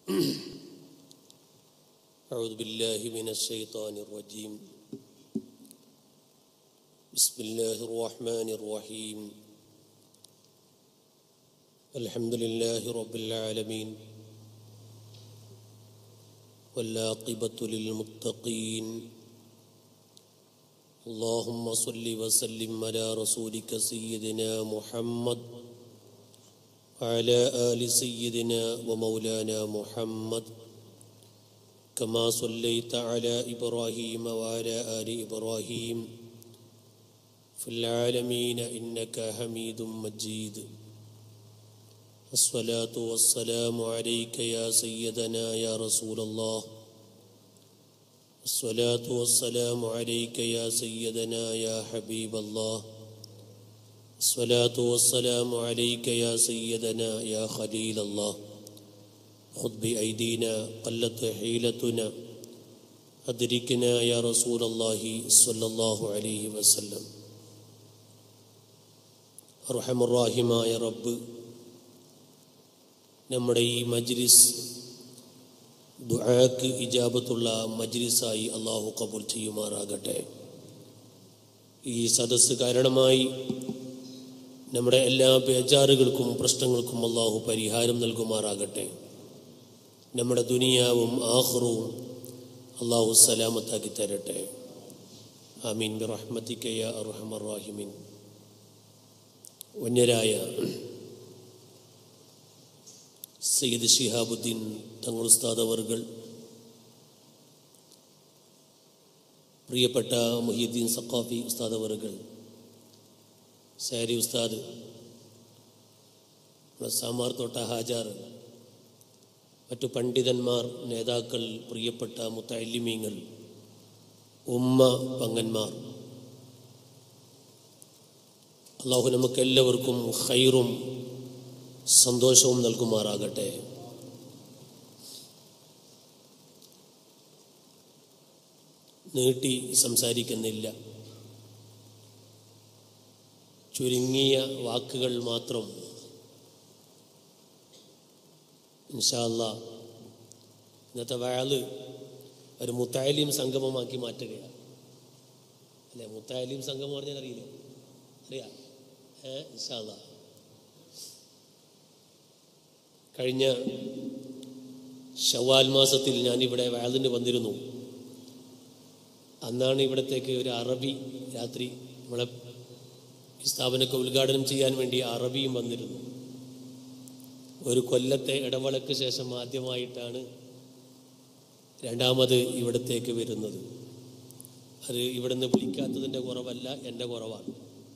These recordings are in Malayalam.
أعوذ بالله من الشيطان الرجيم. بسم الله الرحمن الرحيم. الحمد لله رب العالمين والعاقبة للمتقين. اللهم صل وسلم على رسولك سيدنا محمد وعلى آل سيدنا ومولانا محمد كما صليت على إبراهيم وعلى آل إبراهيم في العالمين إنك حميد مجيد. الصلاة والسلام عليك يا سيدنا يا رسول الله. الصلاة والسلام عليك يا سيدنا يا حبيب الله. الصلاة والسلام عليك يا سيدنا يا خليل الله. خذ بأيدينا قلت حيلتنا أدركنا يا رسول الله صلى الله عليه وسلم. أرحم الراحمين يا رب, നമ്മുടെ ഈ മജ്ലിസ് ദുആക്ക് ഇജാബത്തുള്ള മജ്ലിസായി അല്ലാഹു ഖബൂൽ ചെയ്യുമാറാകട്ടെ. ഈ സദസ്സ് കാരണമായി നമ്മുടെ എല്ലാ ബേജാറുകൾക്കും പ്രശ്നങ്ങൾക്കും അല്ലാഹു പരിഹാരം നൽകുമാറാകട്ടെ. നമ്മുടെ ദുനിയാവും ആഖിറവും അല്ലാഹു സലാമത്താക്കി തരട്ടെ. ആമീൻ ബിറഹ്മതിക യാ അർഹമർ റഹീമീൻ. വന്യരായ സയ്യിദ് ശിഹാബുദ്ദീൻ തങ്ങൾ ഉസ്താദ് അവർകൾ, പ്രിയപ്പെട്ട മുഹ്യിദ്ദീൻ സഖാഫി ഉസ്താദ് അവർകൾ, സാരി ഉസ്താദ്, സാമാർ തോട്ട ഹാജാർ, മറ്റു പണ്ഡിതന്മാർ, നേതാക്കൾ, പ്രിയപ്പെട്ട മുത്തഅല്ലിമീങ്ങൾ, ഉമ്മ പങ്ങന്മാർ, അല്ലാഹു നമുക്കെല്ലാവർക്കും ഖൈറും സന്തോഷവും നൽകുമാറാകട്ടെ. നീട്ടി സംസാരിക്കുന്നില്ല, ചുരുങ്ങിയ വാക്കുകൾ മാത്രം ഇൻഷാ അല്ലാഹ് ഇന്നത്തെ വഅള് ഒരു മുത്തഅല്ലിം സംഗമമാക്കി മാറ്റുകയാണ്. അല്ലേ, മുത്തഅല്ലിം സംഗമം പറഞ്ഞാൽ അറിയില്ലേ? അറിയാം. ഇൻഷാ അല്ലാഹ് കഴിഞ്ഞ ശവ്വാൽ മാസത്തിൽ ഞാനിവിടെ വഅളിന് വന്നിരുന്നു. അന്നാണ് ഇവിടത്തേക്ക് ഒരു അറബി രാത്രി നമ്മളെ സ്ഥാപനമൊക്കെ ഉദ്ഘാടനം ചെയ്യാൻ വേണ്ടി അറബിയും വന്നിരുന്നു. ഒരു കൊല്ലത്തെ ഇടവേളയ്ക്ക് ശേഷം ആദ്യമായിട്ടാണ് രണ്ടാമത് ഇവിടത്തേക്ക് വരുന്നത്. അത് ഇവിടുന്ന് വിളിക്കാത്തതിൻ്റെ കുറവല്ല, എൻ്റെ കുറവാണ്.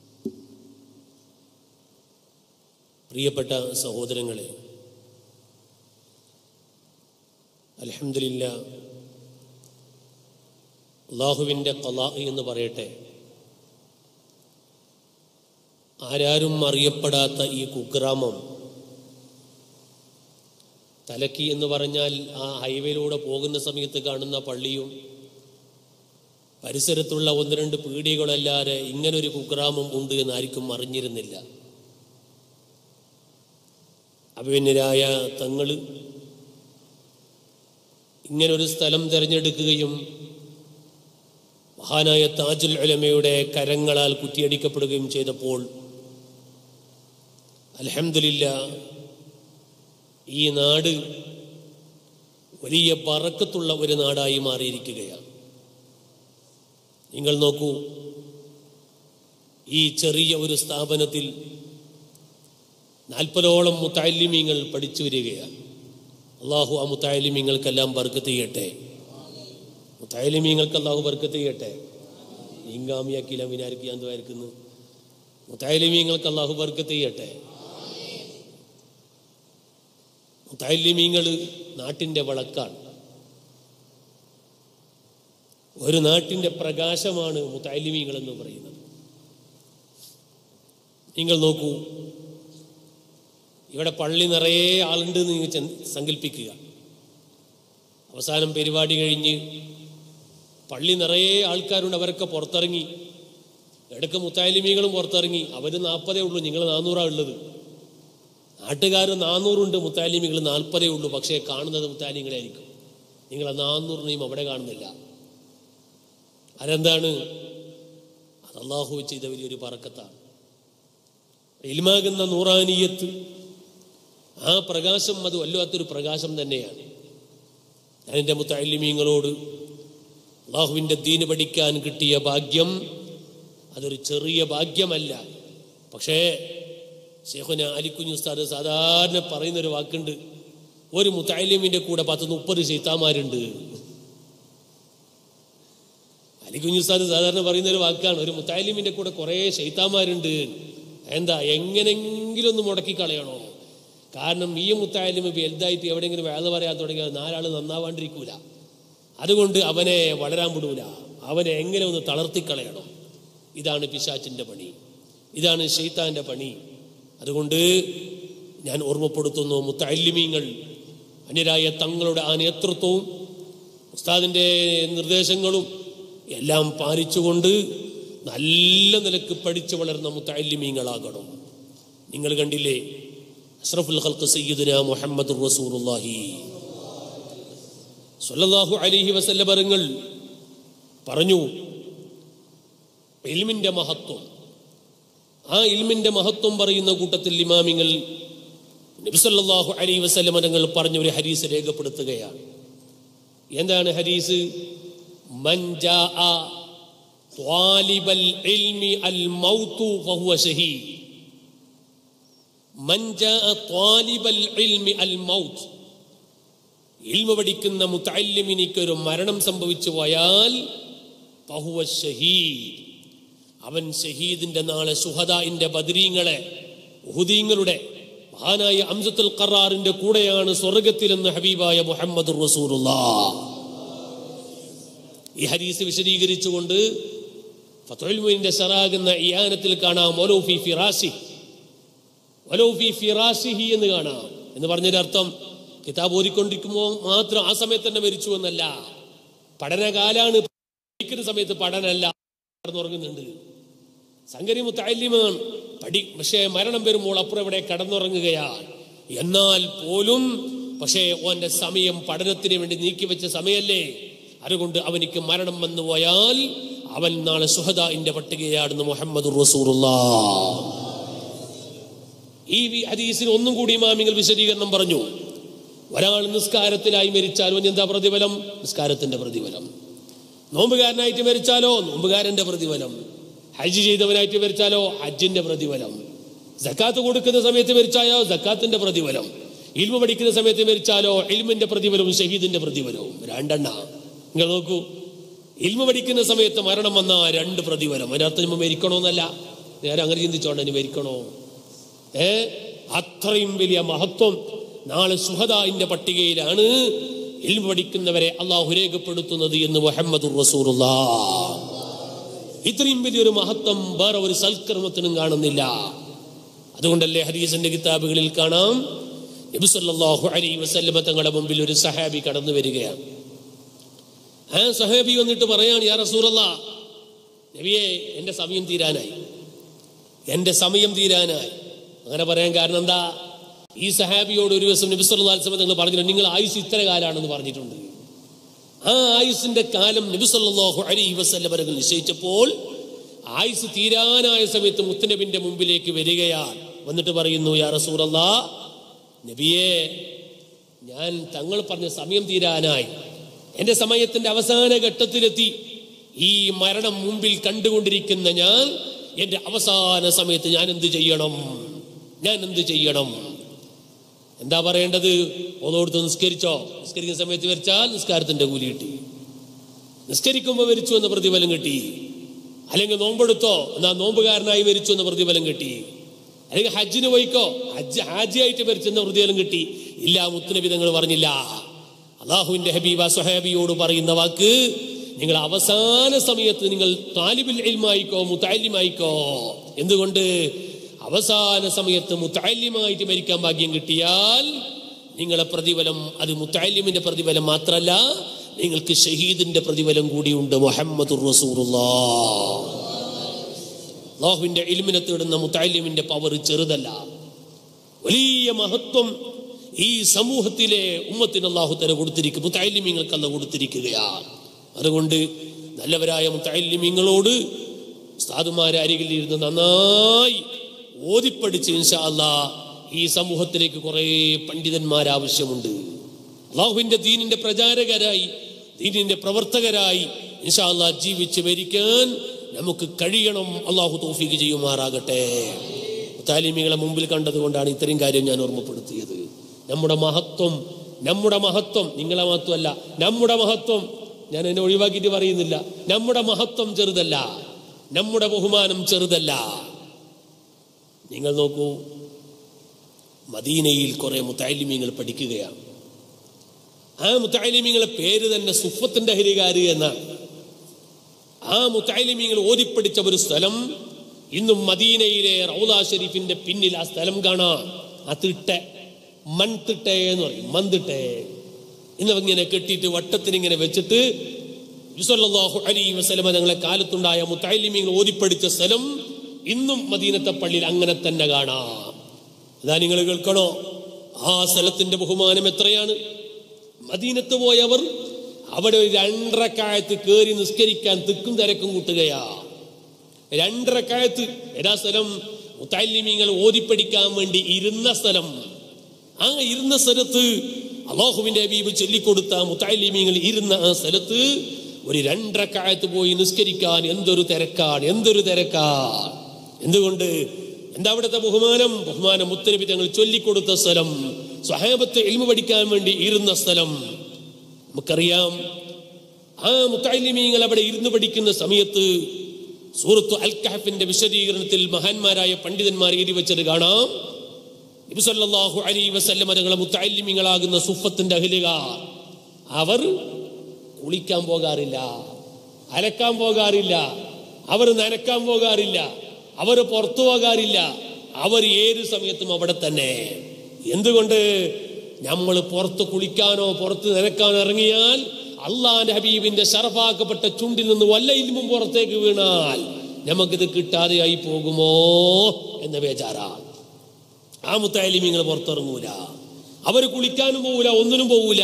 പ്രിയപ്പെട്ട സഹോദരങ്ങളെ, അൽഹംദുലില്ലാ, അല്ലാഹുവിൻ്റെ ഖളാ എന്ന് പറയട്ടെ. ആരാരും അറിയപ്പെടാത്ത ഈ കുഗ്രാമം, തലക്കി എന്ന് പറഞ്ഞാൽ ആ ഹൈവേയിലൂടെ പോകുന്ന സമയത്ത് കാണുന്ന പള്ളിയും പരിസരത്തുള്ള ഒന്ന് രണ്ട് പീടികളല്ലാതെ ഇങ്ങനൊരു കുഗ്രാമം ഉണ്ട് എന്ന് ആർക്കും അറിഞ്ഞിരുന്നില്ല. അഭിമന്യരായ തങ്ങൾ ഇങ്ങനൊരു സ്ഥലം തിരഞ്ഞെടുക്കുകയും മഹാനായ താജുൽ ഉലമയുടെ കരങ്ങളാൽ കുറ്റിയടിക്കപ്പെടുകയും ചെയ്തപ്പോൾ അൽഹംദുലില്ലാ, ഈ നാട് വലിയ ബറക്കത്തുള്ള ഒരു നാടായി മാറിയിരിക്കുകയാണ്. നിങ്ങൾ നോക്കൂ, ഈ ചെറിയ ഒരു സ്ഥാപനത്തിൽ 40ഓളം മുത്തഅല്ലിമീങ്ങൾ പഠിച്ചു വരികയാണ്. അല്ലാഹു ആ മുത്തഅല്ലിമീങ്ങൾക്കെല്ലാം ബർക്കത്ത് ചെയ്യട്ടെ. മുത്തഅല്ലിമീങ്ങൾക്ക് അല്ലാഹു ബർക്കത്ത് ചെയ്യട്ടെ. ഇങ്ങാമിയാക്കില്ല വിനാരിക്കാൻ ദ്വാരിക്കുന്നു. മുത്തഅല്ലിമീങ്ങൾക്ക് അല്ലാഹു ബർക്കത്ത് ചെയ്യട്ടെ. മുത്തഅല്ലിമീങ്ങൾ നാട്ടിൻ്റെ വിളക്കാണ്, ഒരു നാട്ടിൻ്റെ പ്രകാശമാണ് മുത്തഅല്ലിമീങ്ങൾ എന്ന് പറയുന്നത്. നിങ്ങൾ നോക്കൂ, ഇവിടെ പള്ളി നിറയെ ആളുണ്ട് എന്ന് നിങ്ങൾ സങ്കല്പിക്കുക. അവസാനം പരിപാടി കഴിഞ്ഞ് പള്ളി നിറയെ ആൾക്കാരുണ്ട്, അവരൊക്കെ പുറത്തിറങ്ങി. ഇടയ്ക്ക് മുത്തഅല്ലിമീങ്ങളും പുറത്തിറങ്ങി. അവർ 40 ഉള്ളൂ, നിങ്ങൾ 400 ഉള്ളത്. നാട്ടുകാർ 400 മുത്താലിമികൾ 40 ഉള്ളൂ. പക്ഷേ കാണുന്നത് മുത്താലിങ്ങളായിരിക്കും. നിങ്ങൾ 400നെയും അവിടെ കാണുന്നില്ല. അതെന്താണ്? അത് അല്ലാഹു ചെയ്ത വലിയൊരു ബറക്കത്താണ്. ഇൽമാകുന്ന നൂറാനിയത്ത്, ആ പ്രകാശം അത് വല്ലാത്തൊരു പ്രകാശം തന്നെയാണ്. ഞാൻ എൻ്റെ മുത്തഅല്ലിമീങ്ങളോട് അല്ലാഹുവിൻ്റെ ദീന് പഠിക്കാൻ കിട്ടിയ ഭാഗ്യം അതൊരു ചെറിയ ഭാഗ്യമല്ല. പക്ഷേ ശൈഖുനാ അലിക്കുഞ്ഞി ഉസ്താദ് സാധാരണ പറയുന്നൊരു വാക്കുണ്ട്, ഒരു മുത്തഅല്ലിമിൻ്റെ കൂടെ 10-30 ശൈത്താന്മാരുണ്ട്. അലിക്കുഞ്ഞി ഉസ്താദ് സാധാരണ പറയുന്നൊരു വാക്കാണ്, ഒരു മുത്തഅല്ലിമിൻ്റെ കൂടെ കുറേ ശൈത്താന്മാരുണ്ട്. എന്താ, എങ്ങനെങ്കിലും ഒന്ന് മുടക്കി കളയണോ? കാരണം ഈ മുത്തഅല്ലിമ് വലുതായിട്ട് എവിടെയെങ്കിലും വേല പറയാൻ തുടങ്ങിയാൽ 4 ആൾ നന്നാവാണ്ടിരിക്കൂല. അതുകൊണ്ട് അവനെ വളരാൻ വിടൂല, അവനെ എങ്ങനെ ഒന്ന് തളർത്തിക്കളയണം. ഇതാണ് പിശാചിൻ്റെ പണി, ഇതാണ് ശൈത്താൻ്റെ പണി. അതുകൊണ്ട് ഞാൻ ഓർമ്മപ്പെടുത്തുന്നു, മുത്തഅല്ലിമീങ്ങൾ അന്യരായ തങ്ങളുടെ ആ നേതൃത്വവും ഉസ്താദിൻ്റെ നിർദ്ദേശങ്ങളും എല്ലാം പാലിച്ചുകൊണ്ട് നല്ല നിലക്ക് പഠിച്ചു വളർന്ന മുത്തഅല്ലിമീങ്ങളാകണം. നിങ്ങൾ കണ്ടില്ലേ, അഷ്റഫുൽ ഖൽഖ് സയ്യിദുനാ മുഹമ്മദുർ റസൂലുള്ളാഹി സ്വല്ലല്ലാഹു അലൈഹി വസല്ലം തങ്ങൾ പറഞ്ഞു ഇൽമിൻ്റെ മഹത്വം. ആ ഇൽമിൻ്റെ മഹത്വം പറയുന്ന കൂട്ടത്തിൽ ഇമാമിങ്ങൾ നബി സല്ലല്ലാഹു അലൈഹി വസല്ലം തങ്ങൾ പറഞ്ഞ ഒരു ഹദീസ് രേഖപ്പെടുത്തുകയാണ്. എന്താണ് ഹദീസ്? മൻ ജാഅ ത്വാലിബൽ ഇൽമി അൽ മൗതു ഫഹുവ ശഹീദ്. മൻ ജാഅ ത്വാലിബൽ ഇൽമി അൽ മൗത്ത്. ഇൽമ പഠിക്കുന്ന മുത്തഅല്ലിമിനിക്ക് ഒരു മരണം സംഭവിച്ചു പോയാൽ ഫഹുവ ശഹീദ്, അവൻ ഷഹീദിന്റെ നാളെ ശുഹദാഇന്റെ ബദരീങ്ങളെ ഉഹുദീങ്ങളുടെ മഹാനായ ഹംസത്തുൽ ഖറാറിന്റെ കൂടെയാണ് സ്വർഗ്ഗത്തിലെന്ന് ഹബീബായ മുഹമ്മദുർ റസൂലുള്ളാഹ്. ഈ ഹദീസ് വിശദീകരിച്ചുകൊണ്ട് ഫത്ഹുൽ മുഈനിന്റെ ശറാഹ് ഇയാനത്തിൽ കാണാം വലൗ ഫി ഫിറാസിഹി എന്ന് കാണാം. എന്ന് പറഞ്ഞതിന്റെ അർത്ഥം കിതാബ് ഓതിക്കൊണ്ടിരിക്കുമ്പോൾ മാത്രം ആ സമയത്ത് തന്നെ മരിച്ചു എന്നല്ല. പഠനകാലാണ്, പഠിക്കുന്ന സമയത്ത് പഠനമല്ല, കടന്നുറങ്ങുന്നുണ്ട്. സംഗതി മുത്തഅല്ലിമാണ്, പക്ഷേ മരണം വരുമ്പോൾ അപ്പുറം ഇവിടെ കടന്നുറങ്ങുകയാണ്. എന്നാൽ പോലും പക്ഷേ ഓന്റെ സമയം പഠനത്തിന് വേണ്ടി നീക്കിവെച്ച സമയല്ലേ. അതുകൊണ്ട് അവനിക്ക് മരണം വന്നു പോയാൽ അവൻ നാളെ ശുഹദാഇന്റെ പട്ടികയാണെന്ന് മുഹമ്മദുർ റസൂലുള്ളാഹ്. ഈ ഹദീസിന് ഒന്നും കൂടി ഇമാമിങ്ങൾ വിശദീകരണം പറഞ്ഞു. ഒരാൾ നിസ്കാരത്തിലായി മരിച്ചാൽ എന്താ പ്രതിഫലം? നിസ്കാരത്തിന്റെ പ്രതിഫലം. നോമ്പുകാരനായിട്ട് മരിച്ചാലോ നോമ്പുകാരന്റെ പ്രതിഫലം. ഹജ്ജ് ചെയ്തവനായിട്ട് മരിച്ചാലോ ഹജ്ജിന്റെ പ്രതിഫലം. സക്കാത്ത് കൊടുക്കുന്ന സമയത്ത് മരിച്ചാലോ സക്കാത്തിന്റെ പ്രതിഫലം. ഇൽമ പഠിക്കുന്ന സമയത്ത് മരിച്ചാലോ ഇൽമിന്റെ പ്രതിഫലവും ഷഹീദിന്റെ പ്രതിഫലവും. 2 നിങ്ങൾ നോക്കൂ, ഇൽമ പഠിക്കുന്ന സമയത്ത് മരണം വന്ന 2 പ്രതിഫലം. അതിനർത്ഥം മരിക്കണോന്നല്ല, നേരെ അങ്ങനെ ചിന്തിച്ചോണ്ട് ഇനി മരിക്കണോ? അത്രയും വലിയ മഹത്വം നാളെ ശുഹദാഇന്റെ പട്ടികയിലാണ് ഇൽമ പഠിക്കുന്നവരെ അല്ലാഹു രേഖപ്പെടുത്തുന്നത് എന്ന് മുഹമ്മദുർ റസൂലുള്ളാഹ്. ഇത്രയും വലിയൊരു മഹത്വം വേറെ ഒരു സൽക്കർമ്മത്തിനും കാണുന്നില്ല. അതുകൊണ്ടല്ലേ ഹദീസിന്റെ കിതാബുകളിൽ കാണാം, നബി സല്ലല്ലാഹു അലൈഹി വസല്ലം തങ്ങളുടെ മുമ്പിൽ ഒരു സഹാബി കടന്നു വരികയാണ്. ആ സഹാബി വന്നിട്ട് പറയാണ്, യാ റസൂലല്ലാഹ്, നബിയെ എൻ്റെ സമയം തീരാനായി. അങ്ങനെ പറയാൻ കാരണം എന്താ? ഈ സഹാബിയോട് ഒരു ദിവസം നബി സല്ലല്ലാഹു അലൈഹി വസല്ലം തങ്ങൾ പറഞ്ഞു, നിങ്ങൾ ആയുസ് ഇത്ര കാലാണെന്ന് പറഞ്ഞിട്ടുണ്ട്. ആ ആയുസിന്റെ കാലം നബി സല്ലല്ലാഹു അലൈഹി വസല്ലം തങ്ങൾ നിശ്ചയിച്ചപ്പോൾ ആയുസ് തീരാനായ സമയത്ത് മുത്തനബിന്റെ മുമ്പിലേക്ക് വരികയാണ്. വന്നിട്ട് പറയുന്നു, യാ റസൂലല്ലാഹ്, നബിയെ, ഞാൻ തങ്ങൾ പറഞ്ഞ സമയം തീരാനായി, എൻ്റെ സമയത്തിന്റെ അവസാന ഘട്ടത്തിലെത്തി. ഈ മരണം മുമ്പിൽ കണ്ടുകൊണ്ടിരിക്കുന്ന ഞാൻ എൻ്റെ അവസാന സമയത്ത് ഞാൻ എന്ത് ചെയ്യണം? എന്താ പറയേണ്ടത്? ഒന്നോടുത്ത് നിസ്കരിച്ചോ? നിസ്കരിക്കുന്ന സമയത്ത് മരിച്ചാൽ നിസ്കാരത്തിന്റെ കൂലി കിട്ടി. നിസ്കരിക്കുമ്പോൾ മരിച്ചു എന്ന പ്രതിഫലം കിട്ടി. അല്ലെങ്കിൽ നോമ്പെടുത്തോ, എന്നാ നോമ്പുകാരനായി മരിച്ചു എന്ന പ്രതിഫലം കിട്ടി. അല്ലെങ്കിൽ ഹജ്ജിന് പോയിക്കോ, ഹാജിയായിട്ട് മരിച്ചെന്ന പ്രതിഫലം കിട്ടി. ഇല്ല, മുത്തുനബി തങ്ങൾ പറഞ്ഞില്ല. അല്ലാഹുവിന്റെ ഹബീബ സ്വഹാബിയോട് പറയുന്ന വാക്ക്, നിങ്ങൾ അവസാന സമയത്ത് നിങ്ങൾ താലിബുൽ ഇൽമായിക്കോ മുതഅല്ലിമായിക്കോ. എന്തുകൊണ്ട്? അവസാന സമയത്ത് മുതഅല്ലിമായിട്ട് മരിക്കാൻ ഭാഗ്യം കിട്ടിയാൽ നിങ്ങളെ പ്രതിഫലം അത് മുതഅല്ലിമിന്റെ പ്രതിഫലം മാത്രമല്ല, നിങ്ങൾക്ക് ഷഹീദിന്റെ പ്രതിഫലം കൂടിയുണ്ട്. മുഹമ്മദുർ റസൂലുള്ളാഹ്. അല്ലാഹുവിന്റെ ഇൽമിനെ തേടുന്ന മുതഅല്ലിമിന്റെ പവർ ചെറുതല്ല. വലിയ മഹത്വം ഈ സമൂഹത്തിലെ ഉമ്മത്തിന് അല്ലാഹു തആല കൊടുത്തിരിക്കും, മുതഅല്ലിമീങ്ങൾക്ക് അല്ലാഹു കൊടുത്തിരിക്കുകയാണ്. അതുകൊണ്ട് നല്ലവരായ മുതഅല്ലിമീങ്ങളോട് ഉസ്താദുമാരെ അരികിൽ ഇരുന്ന് നന്നായി ഓതിപ്പടിച്ച് ഇൻഷാ അല്ലാഹ് ഈ സമൂഹത്തിലേക്ക് കുറേ പണ്ഡിതന്മാർ ആവശ്യമുണ്ട്. അല്ലാഹുവിന്റെ ദീനിന്റെ പ്രചാരകരായി, ദീനിന്റെ പ്രവർത്തകരായി ഇൻഷാ അല്ലാഹ് ജീവിച്ച് മരിക്കാൻ നമുക്ക് കഴിയണം. അല്ലാഹു തൗഫീഖ് ചെയ്യുമാറാകട്ടെ. മുതഅല്ലിമീങ്ങളെ മുമ്പിൽ കണ്ടതുകൊണ്ടാണ് ഇത്രയും കാര്യം ഞാൻ ഓർമ്മപ്പെടുത്തിയത്. നമ്മുടെ മഹത്വം നിങ്ങളെ മഹത്വമല്ല, നമ്മുടെ മഹത്വം. ഞാൻ എന്നെ ഒഴിവാക്കിയിട്ട് പറയുന്നില്ല. നമ്മുടെ മഹത്വം ചെറുതല്ല, നമ്മുടെ ബഹുമാനം ചെറുതല്ല. നിങ്ങൾ നോക്കൂ, മദീനയിൽ കുറെ മുതഅല്ലിമീങ്ങൾ പഠിക്കുകയാണ്. ആ മുതഅല്ലിമീങ്ങളെ പേര് തന്നെ സുഫത്തിന്റെ അഹ്ലികാര് എന്നാണ്. ആ മുതഅല്ലിമീങ്ങൾ ഓതിപ്പടിച്ച ഒരു സ്ഥലം ഇന്നും മദീനയിലെ റൗള ഷരീഫിന്റെ പിന്നിൽ ആ സ്ഥലം കാണാം. ആ തിട്ട, മൺതിട്ട എന്ന് പറയും, മന്തിട്ടെ. ഇന്നിങ്ങനെ കെട്ടിയിട്ട് വട്ടത്തിനിങ്ങനെ വെച്ചിട്ട് സല്ലല്ലാഹു അലൈഹി വസല്ലം തങ്ങളെ കാലത്തുണ്ടായ മുതഅല്ലിമീങ്ങൾ ഓതിപ്പടിച്ച സ്ഥലം ഇന്നും മദീനത്തെ പള്ളിയിൽ അങ്ങനെ തന്നെ കാണാം. അതാ നിങ്ങൾ കേൾക്കണോ, ആ സ്ഥലത്തിന്റെ ബഹുമാനം എത്രയാണ്. മദീനത്ത് പോയവർ അവിടെ ഒരു 2 റക്അത്ത് കയറി നിസ്കരിക്കാൻ തിക്കും തിരക്കും കൂട്ടുകയാ. 2 റക്അത്ത്. ഏതാ സ്ഥലം? മുതഅല്ലിമീങ്ങൾ ഓതിപ്പടിക്കാൻ വേണ്ടി ഇരുന്ന സ്ഥലം. ആ ഇരുന്ന സ്ഥലത്ത് അല്ലാഹുവിന്റെ ഹബീബ് ചൊല്ലിക്കൊടുത്ത മുതഅല്ലിമീങ്ങൾ ഇരുന്ന ആ സ്ഥലത്ത് ഒരു 2 റക്അത്ത് പോയി നിസ്കരിക്കാൻ എന്തൊരു തിരക്കാണ്. എന്തുകൊണ്ട്? എന്താ അവിടുത്തെ ബഹുമാനം? മുത്തനബി തങ്ങൾ ചൊല്ലിക്കൊടുത്ത സ്ഥലം, സ്വഹാബത്ത് ഇൽമു പഠിക്കാൻ വേണ്ടി ഇരുന്ന സ്ഥലം. നമുക്കറിയാം, ആ മുതഅല്ലിമീങ്ങൾ അവിടെ ഇരുന്ന് പഠിക്കുന്ന സമയത്ത് സൂറത്തു അൽ കഹഫിന്റെ വിശദീകരണത്തിൽ മഹാന്മാരായ പണ്ഡിതന്മാർ എഴുതി വെച്ചത് കാണാം. നബി സല്ലല്ലാഹു അലൈഹി വസല്ലം തങ്ങളെ മുതഅല്ലിമീങ്ങളാകുന്ന സുഫത്തിന്റെ അഹ്ലുകാർ അവർ കുളിക്കാൻ പോകാറില്ല, അലക്കാൻ പോകാറില്ല, അവർ നനക്കാൻ പോകാറില്ല, അവർ പുറത്തു പോകാറില്ല. അവർ ഏത് സമയത്തും അവിടെ തന്നെ. എന്തുകൊണ്ട്? നമ്മൾ പുറത്ത് കുളിക്കാനോ പുറത്ത് നനക്കാനോ ഇറങ്ങിയാൽ അള്ളാന്റെ ഹബീബിന്റെ ശറഫാക്കപ്പെട്ട ചുണ്ടിൽ നിന്ന് വല്ല ഇൽമും പുറത്തേക്ക് വീണാൽ നമുക്കിത് കിട്ടാതെയായി പോകുമോ എന്ന ബേജാറാണ്. ആ മുതഅല്ലിമീങ്ങൾ പുറത്തിറങ്ങൂല, അവർ കുളിക്കാനും പോകൂല, ഒന്നിനും പോകൂല.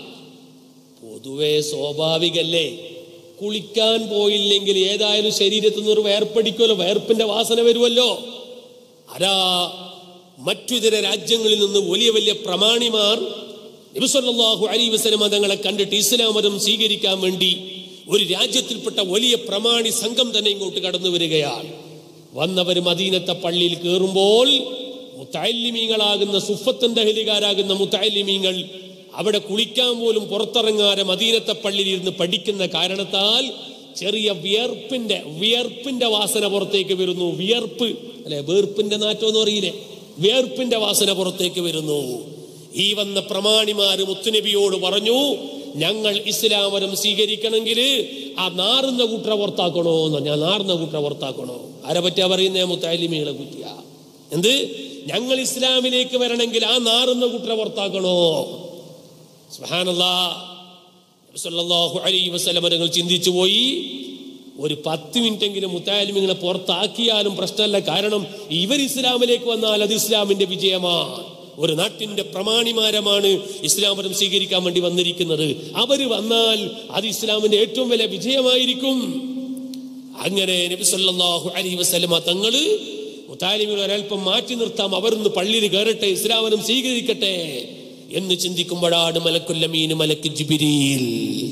പൊതുവെ സ്വാഭാവികല്ലേ, കുളിക്കാൻ പോയില്ലെങ്കിൽ ഏതായാലും ശരീരത്തിൽ നിന്ന് ഒരു വേർപ്പടിക്കുമല്ലോ, വേർപ്പിന്റെ വാസന വരുമല്ലോ. അതാ മറ്റിതര രാജ്യങ്ങളിൽ നിന്ന് വലിയ വലിയ പ്രമാണിമാർ നബി സല്ലല്ലാഹു അലൈഹി വസല്ലം തങ്ങളെ കണ്ടിട്ട് ഇസ്ലാം മതം സ്വീകരിക്കാൻ വേണ്ടി ഒരു രാജ്യത്തിൽപ്പെട്ട വലിയ പ്രമാണി സംഘം തന്നെ ഇങ്ങോട്ട് കടന്നു വരികയാണ്. വന്നവർ മദീനത്തെ പള്ളിയിൽ കയറുമ്പോൾ മുതഅല്ലിമീങ്ങളാകുന്ന സുഫത്തിന്റെ അഹ്ലുകാരാകുന്ന മുതഅല്ലിമീങ്ങൾ അവിടെ കുളിക്കാൻ പോലും പുറത്തിറങ്ങാതെ മദീനത്തെ പള്ളിയിൽ ഇരുന്ന് പഠിക്കുന്ന കാരണത്താൽ ചെറിയ വിയർപ്പിന്റെ വാസന പുറത്തേക്ക് വരുന്നു. വിയർപ്പ് അല്ലെ, വേർപ്പിന്റെ നാറ്റം എന്ന് പറയില്ലേ, വിയർപ്പിന്റെ വാസന പുറത്തേക്ക് വരുന്നു. ഈ വന്ന പ്രമാണിമാര് മുത്തുനബിയോട് പറഞ്ഞു, ഞങ്ങൾ ഇസ്ലാം മതം സ്വീകരിക്കണമെങ്കിൽ ആ നാറുന്ന കൂട്ടരെ പുറത്താക്കണോ എന്ന്. ഞാൻ നാറുന്ന കൂട്ടരെ പുറത്താക്കണോ? ആരെ പറ്റിയാ പറയുന്നേ? മുതഅല്ലിമീങ്ങളെ പറ്റിയാ. എന്ത്? ഞങ്ങൾ ഇസ്ലാമിലേക്ക് വരണമെങ്കിൽ ആ നാറുന്ന കൂട്ടരെ പുറത്താക്കണോ? സുബ്ഹാനല്ലാഹ്. നബി സല്ലല്ലാഹു അലൈഹി വസല്ലം തങ്ങൾ ചിന്തിച്ചു പോയി, ഒരു 10 മിനിറ്റെങ്കിലും മുതഅല്ലിമീങ്ങളെ പുറത്താക്കിയാലും പ്രശ്നമല്ല. കാരണം ഇവർ ഇസ്ലാമിലേക്ക് വന്നാൽ അത് ഇസ്ലാമിന്റെ വിജയമാണ്. ഒരു നാട്ടിന്റെ പ്രമാണിമാരമാണ് ഇസ്ലാം മതം സ്വീകരിക്കാൻ വേണ്ടി വന്നിരിക്കുന്നത്. അവര് വന്നാൽ അത് ഇസ്ലാമിന്റെ ഏറ്റവും വലിയ വിജയമായിരിക്കും. അങ്ങനെ നബി സല്ലല്ലാഹു അലൈഹി വസല്ലം തങ്ങള് മുതഅല്ലിമീങ്ങളെ ഒരൽപ്പം മാറ്റി നിർത്താം, അവരൊന്ന് പള്ളിയിൽ കയറട്ടെ, ഇസ്ലാം മതം സ്വീകരിക്കട്ടെ എന്ന് ചിന്തിക്കുമ്പോഴാണ് മലക്കുൽ അമീൻ, മലക്ക് ജിബ്രീൽ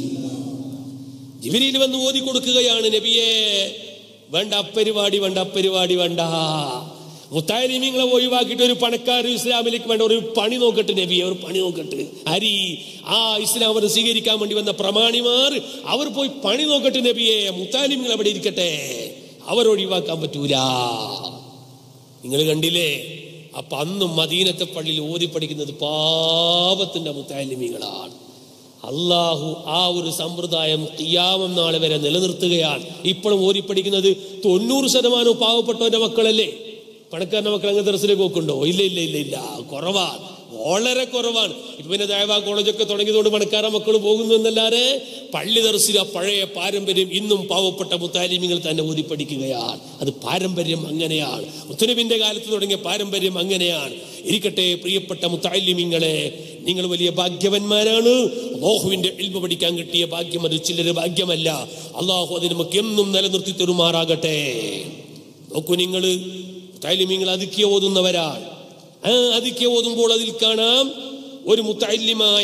വന്ന് ഓതി കൊടുക്കുകയാണ്, നബിയെ വേണ്ട അപ്പരിപാടി വേണ്ട, മുതഅല്ലിമീങ്ങളെ ഒഴിവാക്കിയിട്ട് ഒരു പണക്കാർ ഇസ്ലാമിലേക്ക് വേണ്ട ഒരു പണി നോക്കട്ടെ നബിയെ, ഒരു പണി നോക്കട്ടെ. ആ ഇസ്ലാം മതം സ്വീകരിക്കാൻ വേണ്ടി വന്ന പ്രമാണിമാർ അവർ പോയി പണി നോക്കട്ടെ നബിയെ, മുതഅല്ലിമീങ്ങൾ അവിടെ ഇരിക്കട്ടെ, അവരൊഴിവാക്കാൻ പറ്റൂല. നിങ്ങൾ കണ്ടില്ലേ? അപ്പൊ അന്നും മദീനത്തെ പള്ളിയിൽ ഓതി പഠിക്കുന്നത് പാപത്തിന്റെ മുതഅല്ലിമീങ്ങളാണ്. അള്ളാഹു ആ ഒരു സമ്പ്രദായം ഖിയാമം നാളെ വരെ നിലനിർത്തുകയാണ്. ഇപ്പോഴും ഓതി പഠിക്കുന്നത് 90% പാവപ്പെട്ടവന്റെ മക്കളല്ലേ. പണക്കാരന്റെ മക്കൾ അങ്ങ് ദർസിലേക്ക് പോക്കുണ്ടോ? ഇല്ല, കുറവാണ്, വളരെ കുറവാണ്. ഇപ്പൊ പിന്നെ ദഅവ കോളേജൊക്കെ തുടങ്ങിയതുകൊണ്ട് പണക്കാര മക്കൾ പോകുന്നു എന്നല്ലാതെ പള്ളി ദർസിൽ ആ പഴയ പാരമ്പര്യം ഇന്നും പാവപ്പെട്ട മുതഅല്ലിമീങ്ങൾ തന്നെ ഓതി പഠിക്കുകയാണ്. അത് പാരമ്പര്യം അങ്ങനെയാണ്. മുത്തനബിന്റെ കാലത്ത് തുടങ്ങിയ പാരമ്പര്യം അങ്ങനെയാണ്. ഇരിക്കട്ടെ. പ്രിയപ്പെട്ട മുത്തഅല്ലിമീങ്ങളെ, നിങ്ങൾ വലിയ ഭാഗ്യവന്മാരാണ്. അല്ലാഹുവിന്റെ ഇൽമു പഠിക്കാൻ കിട്ടിയ ഭാഗ്യം അത് ചില്ലറ ഭാഗ്യമല്ല. അല്ലാഹു അതിന് നമുക്ക് എന്നും നിലനിർത്തി തരുമാറാകട്ടെ. നോക്കൂ, നിങ്ങൾ മുത്തഅല്ലിമീങ്ങൾ അതുക്കിയ ഓതുന്നവരാണ്. അതുക്കിയ ഓതുമ്പോൾ അതിൽ കാണാം ഒരു മുത്തഅല്ലിമായ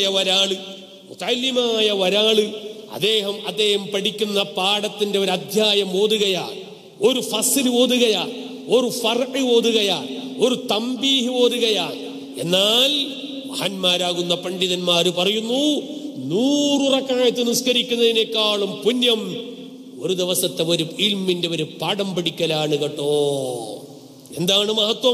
ഒരാള് അദ്ദേഹം പഠിക്കുന്ന പാഠത്തിന്റെ ഒരു അധ്യായം ഓതുകയാണ്, ഒരു ഫസ്ൽ ഓതുകയാണ്, ഒരു ഫർഅ് ഓതുകയാണ്, ഒരു തംബീഹ് ഓതുകയാണ്. എന്നാൽ മഹാന്മാരാകുന്ന പണ്ഡിതന്മാർ പറയുന്നു, 100 റക്അത്ത് നിസ്കരിക്കുന്നതിനേക്കാളും പുണ്യം ഒരു ദിവസത്തെ ഒരു ഇൽമിന്റെ ഒരു പാഠം പഠിക്കലാണ് കേട്ടോ. എന്താണ്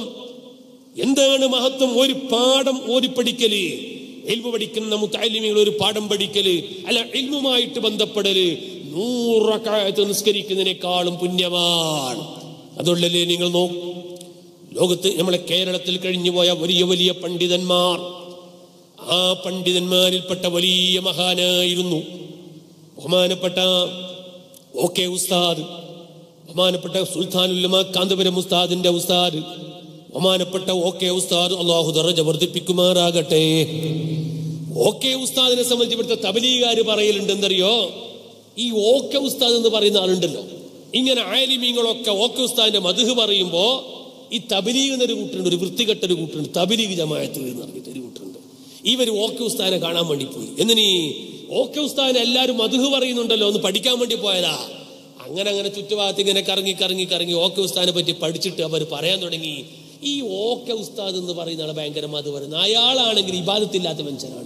മഹത്വം? ഒരു പാഠം ഓതിപ്പടിക്കല്, ഇൽമു പഠിക്കുന്ന മുത്തഅല്ലിമീങ്ങൾ ഒരു പാഠം പഠിക്കല്, അല്ല ഇൽമുമായിട്ട് ബന്ധപ്പെടല് 100 റക്അത്ത് നിസ്കരിക്കുന്നതിനേക്കാളും പുണ്യമാണ്. അതുകൊണ്ടല്ലേ നിങ്ങൾ ലോകത്ത് നമ്മളെ കേരളത്തിൽ കഴിഞ്ഞുപോയ വലിയ വലിയ പണ്ഡിതന്മാർ, ആ പണ്ഡിതന്മാരിൽപ്പെട്ട വലിയ മഹാനായിരുന്നു ബഹുമാനപ്പെട്ട ഓക്കെ ഉസ്താദ്, ബഹുമാനപ്പെട്ട സുൽത്താനുൽ ഉലമാ കാന്തപുരം ഉസ്താദിന്റെ ഉസ്താദ്, ബഹുമാനപ്പെട്ട ഓക്കെ ഉസ്താദ്, അല്ലാഹു ദറജ വർദ്ധിപ്പിക്കുമാറാകട്ടെ. ഓക്കെ ഉസ്താദിനെ സംബന്ധിച്ച് ഇവിടുത്തെ തബ്ലീഗുകാർ പറയലുണ്ട്, എന്തറിയോ, ഈ ഓക്കെ ഉസ്താദ് എന്ന് പറയുന്ന ആളുണ്ടല്ലോ, ഇങ്ങനെ ആലിമീങ്ങളൊക്കെ ഓക്കെ ഉസ്താദിന്റെ മദ്ഹ് പറയുമ്പോ ഈ തബ്ലീഗ് എന്നൊരു കൂട്ടുണ്ട്, ഒരു വൃത്തികെട്ടൊരു കൂട്ടുണ്ട്, തബ്ലീഗ് ജമാഅത്ത് എന്ന് പറഞ്ഞിട്ട് ഒരു കൂട്ടുണ്ട്. ഇവർ ഓക്കെ ഉസ്താദിനെ കാണാൻ വേണ്ടി പോയി. എന്നിനി ഓക്കെ ഉസ്താദിനെ എല്ലാവരും മദ്ഹ് പറയുന്നുണ്ടല്ലോ, ഒന്ന് പഠിക്കാൻ വേണ്ടി പോയതാ. അങ്ങനെ ചുറ്റുഭാഗത്ത് ഇങ്ങനെ കറങ്ങി ഓക്കെ ഉസ്താദിനെ പറ്റി പഠിച്ചിട്ട് അവർ പറയാൻ തുടങ്ങി, ഈ ഓക്കെ ഉസ്താദ് എന്ന് പറയുന്ന ആളെ ഭയങ്കര മത് പറയുന്നത്, അയാളാണെങ്കിൽ ഇബാദത്തില്ലാത്ത മനുഷ്യനാണ്.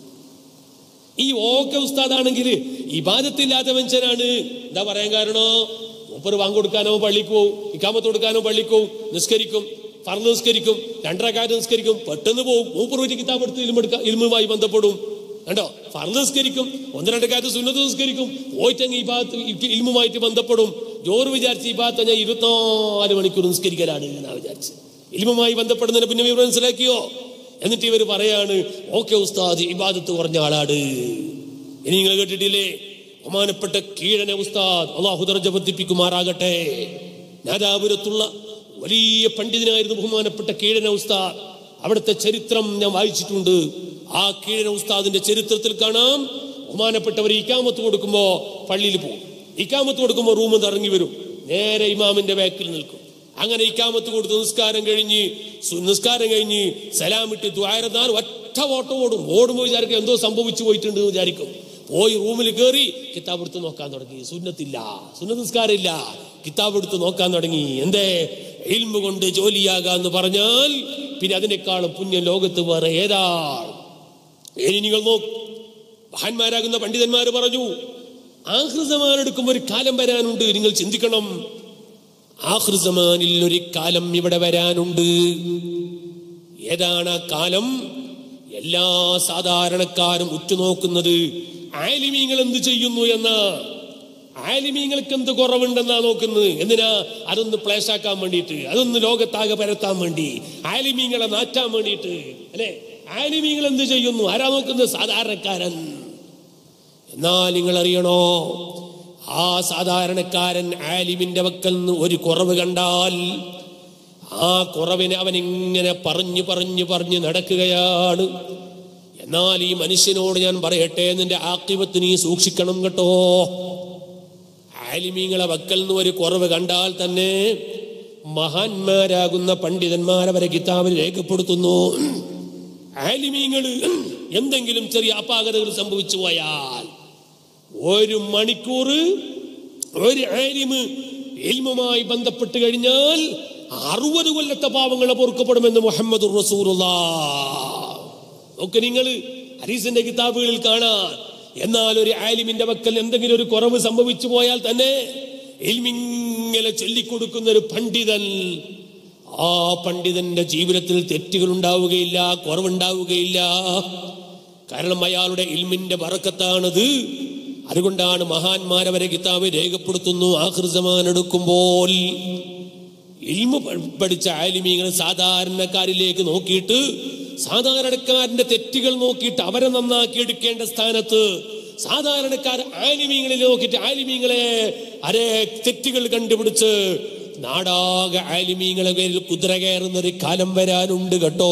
ഈ ഓക്കെ ഉസ്താദാണെങ്കിൽ ഇബാദത്തില്ലാത്ത മനുഷ്യനാണ്. എന്താ പറയാൻ കാരണോ, മൂപ്പര് വാങ്ങ് കൊടുക്കാനോ പള്ളിക്ക് പോവും, ഇഖാമത്ത് കൊടുക്കാനോ പള്ളിക്ക് പോവും, നിസ്കരിക്കും, ഫർള് നിസ്കരിക്കും, 2 റക്അത്ത് നിസ്കരിക്കും, പെട്ടെന്ന് പോവും. മൂപ്പർ ഒരു കിതാബ് എടുത്ത് ഇൽമുമായി ബന്ധപ്പെടും. കണ്ടോ, ഫർള് നിസ്കരിക്കും, 1-2 റക്അത്ത് സുന്നത്ത് നിസ്കരിക്കും, പോയിട്ടെങ്കിൽ ഇബാദത്ത് ഇൽമുമായിട്ട് ബന്ധപ്പെടും. ജോറ് വിചാരിച്ച് ഇബാദത്ത് ഞാൻ 24 മണിക്കൂർ നിസ്കരിക്കലാണ് എന്നാ വിചാരിച്ച്. ഇൽമുമായി ബന്ധപ്പെടുന്നതിനെ പിന്നെ ഇവർ മനസ്സിലാക്കിയോ? എന്നിട്ട് ഇവർ പറയാണ് ഓക്കെ ഉസ്താദ് ഇബാദത്ത് കുറഞ്ഞ ആളാണ്. ഇനി നിങ്ങൾ കേട്ടിട്ടില്ലേ, ബഹുമാനപ്പെട്ട കീഴന ഉസ്താദ്, അല്ലാഹു ദറജ വർദ്ധിപ്പിക്കുമാറാകട്ടെ, നാദാപുരത്തുള്ള വലിയ പണ്ഡിതനായിരുന്നു ബഹുമാനപ്പെട്ട കീഴന ഉസ്താദ്. അവിടുത്തെ ചരിത്രം ഞാൻ വായിച്ചിട്ടുണ്ട്. ആ കീഴന ഉസ്താദിന്റെ ചരിത്രത്തിൽ കാണാം, ബഹുമാനപ്പെട്ടവർ ഇഖാമത്ത് കൊടുക്കുമ്പോ പള്ളിയിൽ പോകും, ഇഖാമത്ത് കൊടുക്കുമ്പോൾ റൂമിൽ നിന്ന് ഇറങ്ങി വരും, നേരെ ഇമാമിന്റെ ബാക്കിൽ നിൽക്കും. അങ്ങനെ ഇഖാമത്ത് കൊടുത്ത് നിസ്കാരം കഴിഞ്ഞ് സലാമിട്ട് ദുആഇറന്നാൽ ഒറ്റ ഓട്ടം ഓടുമ്പോൾ വിചാരിക്കും എന്തോ സംഭവിച്ചു പോയിട്ടുണ്ട് എന്ന് വിചാരിക്കും. പോയി റൂമിൽ കയറി കിതാബ് എടുത്ത് നോക്കാൻ തുടങ്ങി. സുന്നത്ത് നിസ്കാരമില്ല, കിതാബ് എടുത്ത് നോക്കാൻ തുടങ്ങി. എന്തേ, ഇൽമു കൊണ്ട് ജോലിയാകാന്ന് പറഞ്ഞാൽ പിന്നെ അതിനേക്കാളും പുണ്യം ലോകത്ത് വേറെ ഏതാണ്? ഇനി നിങ്ങൾ മഹാന്മാരാകുന്ന പണ്ഡിതന്മാർ പറഞ്ഞു, ആഖിർ സമാൻ എടുക്കുമ്പോൾ ഒരു കാലം വരാനുണ്ട്, നിങ്ങൾ ചിന്തിക്കണം. ആഖിർ സമാനിൽ ഒരു കാലം ഇവിടെ വരാനുണ്ട്. ഏതാണ് ആ കാലം? എല്ലാ സാധാരണക്കാരും ഉറ്റുനോക്കുന്നത് ആലിമീങ്ങൾ എന്ത് ചെയ്യുന്നു എന്നാ, ആലിമീങ്ങൾക്ക് എന്ത് കുറവുണ്ടെന്നാ നോക്കുന്നത്. എന്തിനാ? അതൊന്ന് പ്ലേഷാക്കാൻ വേണ്ടിയിട്ട്, അതൊന്ന് ലോകത്താകെ പരത്താൻ വേണ്ടി, ആലിമീങ്ങളെ നാറ്റാൻ വേണ്ടിയിട്ട്, അല്ലെ? ആലിമീങ്ങൾ എന്ത് ചെയ്യുന്നു ആരാ നോക്കുന്നത്? സാധാരണക്കാരൻ. എന്നാൽ നിങ്ങൾ അറിയണോ, ആ സാധാരണക്കാരൻ ആലിമിന്റെ വക്കൽ നിന്ന് ഒരു കുറവ് കണ്ടാൽ ആ കുറവിനെ അവൻ ഇങ്ങനെ പറഞ്ഞു നടക്കുകയാണ്. എന്നാൽ ഈ മനുഷ്യനോട് ഞാൻ പറയട്ടെ, നിന്റെ ആഖിബത്ത് നീ സൂക്ഷിക്കണം കേട്ടോ. ആലിമീങ്ങളെ വക്കൽ നിന്ന് ഒരു കുറവ് കണ്ടാൽ തന്നെ മഹാന്മാരാകുന്ന പണ്ഡിതന്മാരവരെ കിതാബിൽ രേഖപ്പെടുത്തുന്നു, ആലിമീങ്ങൾ എന്തെങ്കിലും ചെറിയ അപാകതകൾ സംഭവിച്ചു പോയാൽ 1 മണിക്കൂർ ഒരു ആലിമ് ഇൽമുമായി ബന്ധപ്പെട്ട് കഴിഞ്ഞാൽ 60 കൊല്ലത്തെ പാവങ്ങളെ പൊറുക്കപ്പെടുമെന്ന് മുഹമ്മദുർ റസൂലുള്ളാഹ്. ഒക്കെ നിങ്ങൾ ഹദീസിന്റെ കിതാബുകളിൽ കാണാം. എന്നാൽ ഒരു ആലിമിന്റെ വക്കൽ എന്തെങ്കിലും ഒരു കുറവ് സംഭവിച്ചു പോയാൽ തന്നെ ഇൽമിങ്ങനെ ചൊല്ലിക്കൊടുക്കുന്ന ഒരു പണ്ഡിതൻ, ആ പണ്ഡിതന്റെ ജീവിതത്തിൽ തെറ്റുകൾ ഉണ്ടാവുകയില്ല, കുറവുണ്ടാവുകയില്ല. കാരണം അയാളുടെ ഇൽമിന്റെ ബറക്കത്താണത്. അതുകൊണ്ടാണ് മഹാന്മാരവരെ കിതാബ് രേഖപ്പെടുത്തുന്നു, ആഖിർ സമാൻ എടുക്കുമ്പോൾ ഇൽമു പഠിച്ച ആലിമീങ്ങൾ സാധാരണക്കാരിലേക്ക് നോക്കിയിട്ട്, സാധാരണക്കാരന്റെ തെറ്റുകൾ നോക്കിയിട്ട് അവരെ നന്നാക്കി എടുക്കേണ്ട സ്ഥാനത്ത് സാധാരണക്കാർ ആലിമീങ്ങളെ നോക്കിയിട്ട് ആലിമീങ്ങളെ തെറ്റുകൾ കണ്ടുപിടിച്ച് നാടാകെ ആലിമീങ്ങളെ പേരിൽ കുതിര കയറുന്നൊരു കാലം വരാനുണ്ട് കേട്ടോ.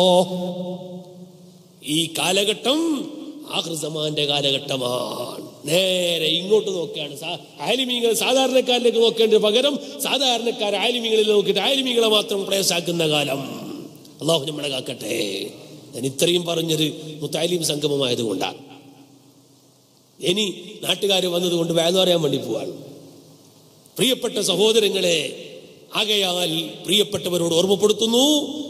ഈ കാലഘട്ടം ആഖിർ സമാന്റെ കാലഘട്ടമാണ്. നേരെ ഇങ്ങോട്ട് നോക്കുകയാണ്. ആലിമീങ്ങൾ സാധാരണക്കാരിലേക്ക് നോക്കേണ്ട പകരം സാധാരണക്കാർ ആലിമീങ്ങളിൽ നോക്കിയിട്ട് ആലിമീങ്ങളെ മാത്രം പ്രയാസാക്കുന്ന കാലം. അള്ളാഹു നമ്മളെ കാക്കട്ടെ. ഞാൻ ഇത്രയും പറഞ്ഞത് മുത്താലിം സംഗമമായതുകൊണ്ടാണ്. ഇനി നാട്ടുകാർ വന്നതുകൊണ്ട് വേദന പറയാൻ വേണ്ടി പോവാണ്. പ്രിയപ്പെട്ട സഹോദരങ്ങളെ, ആകയാൽ പ്രിയപ്പെട്ടവരോട് ഓർമ്മപ്പെടുത്തുന്നു,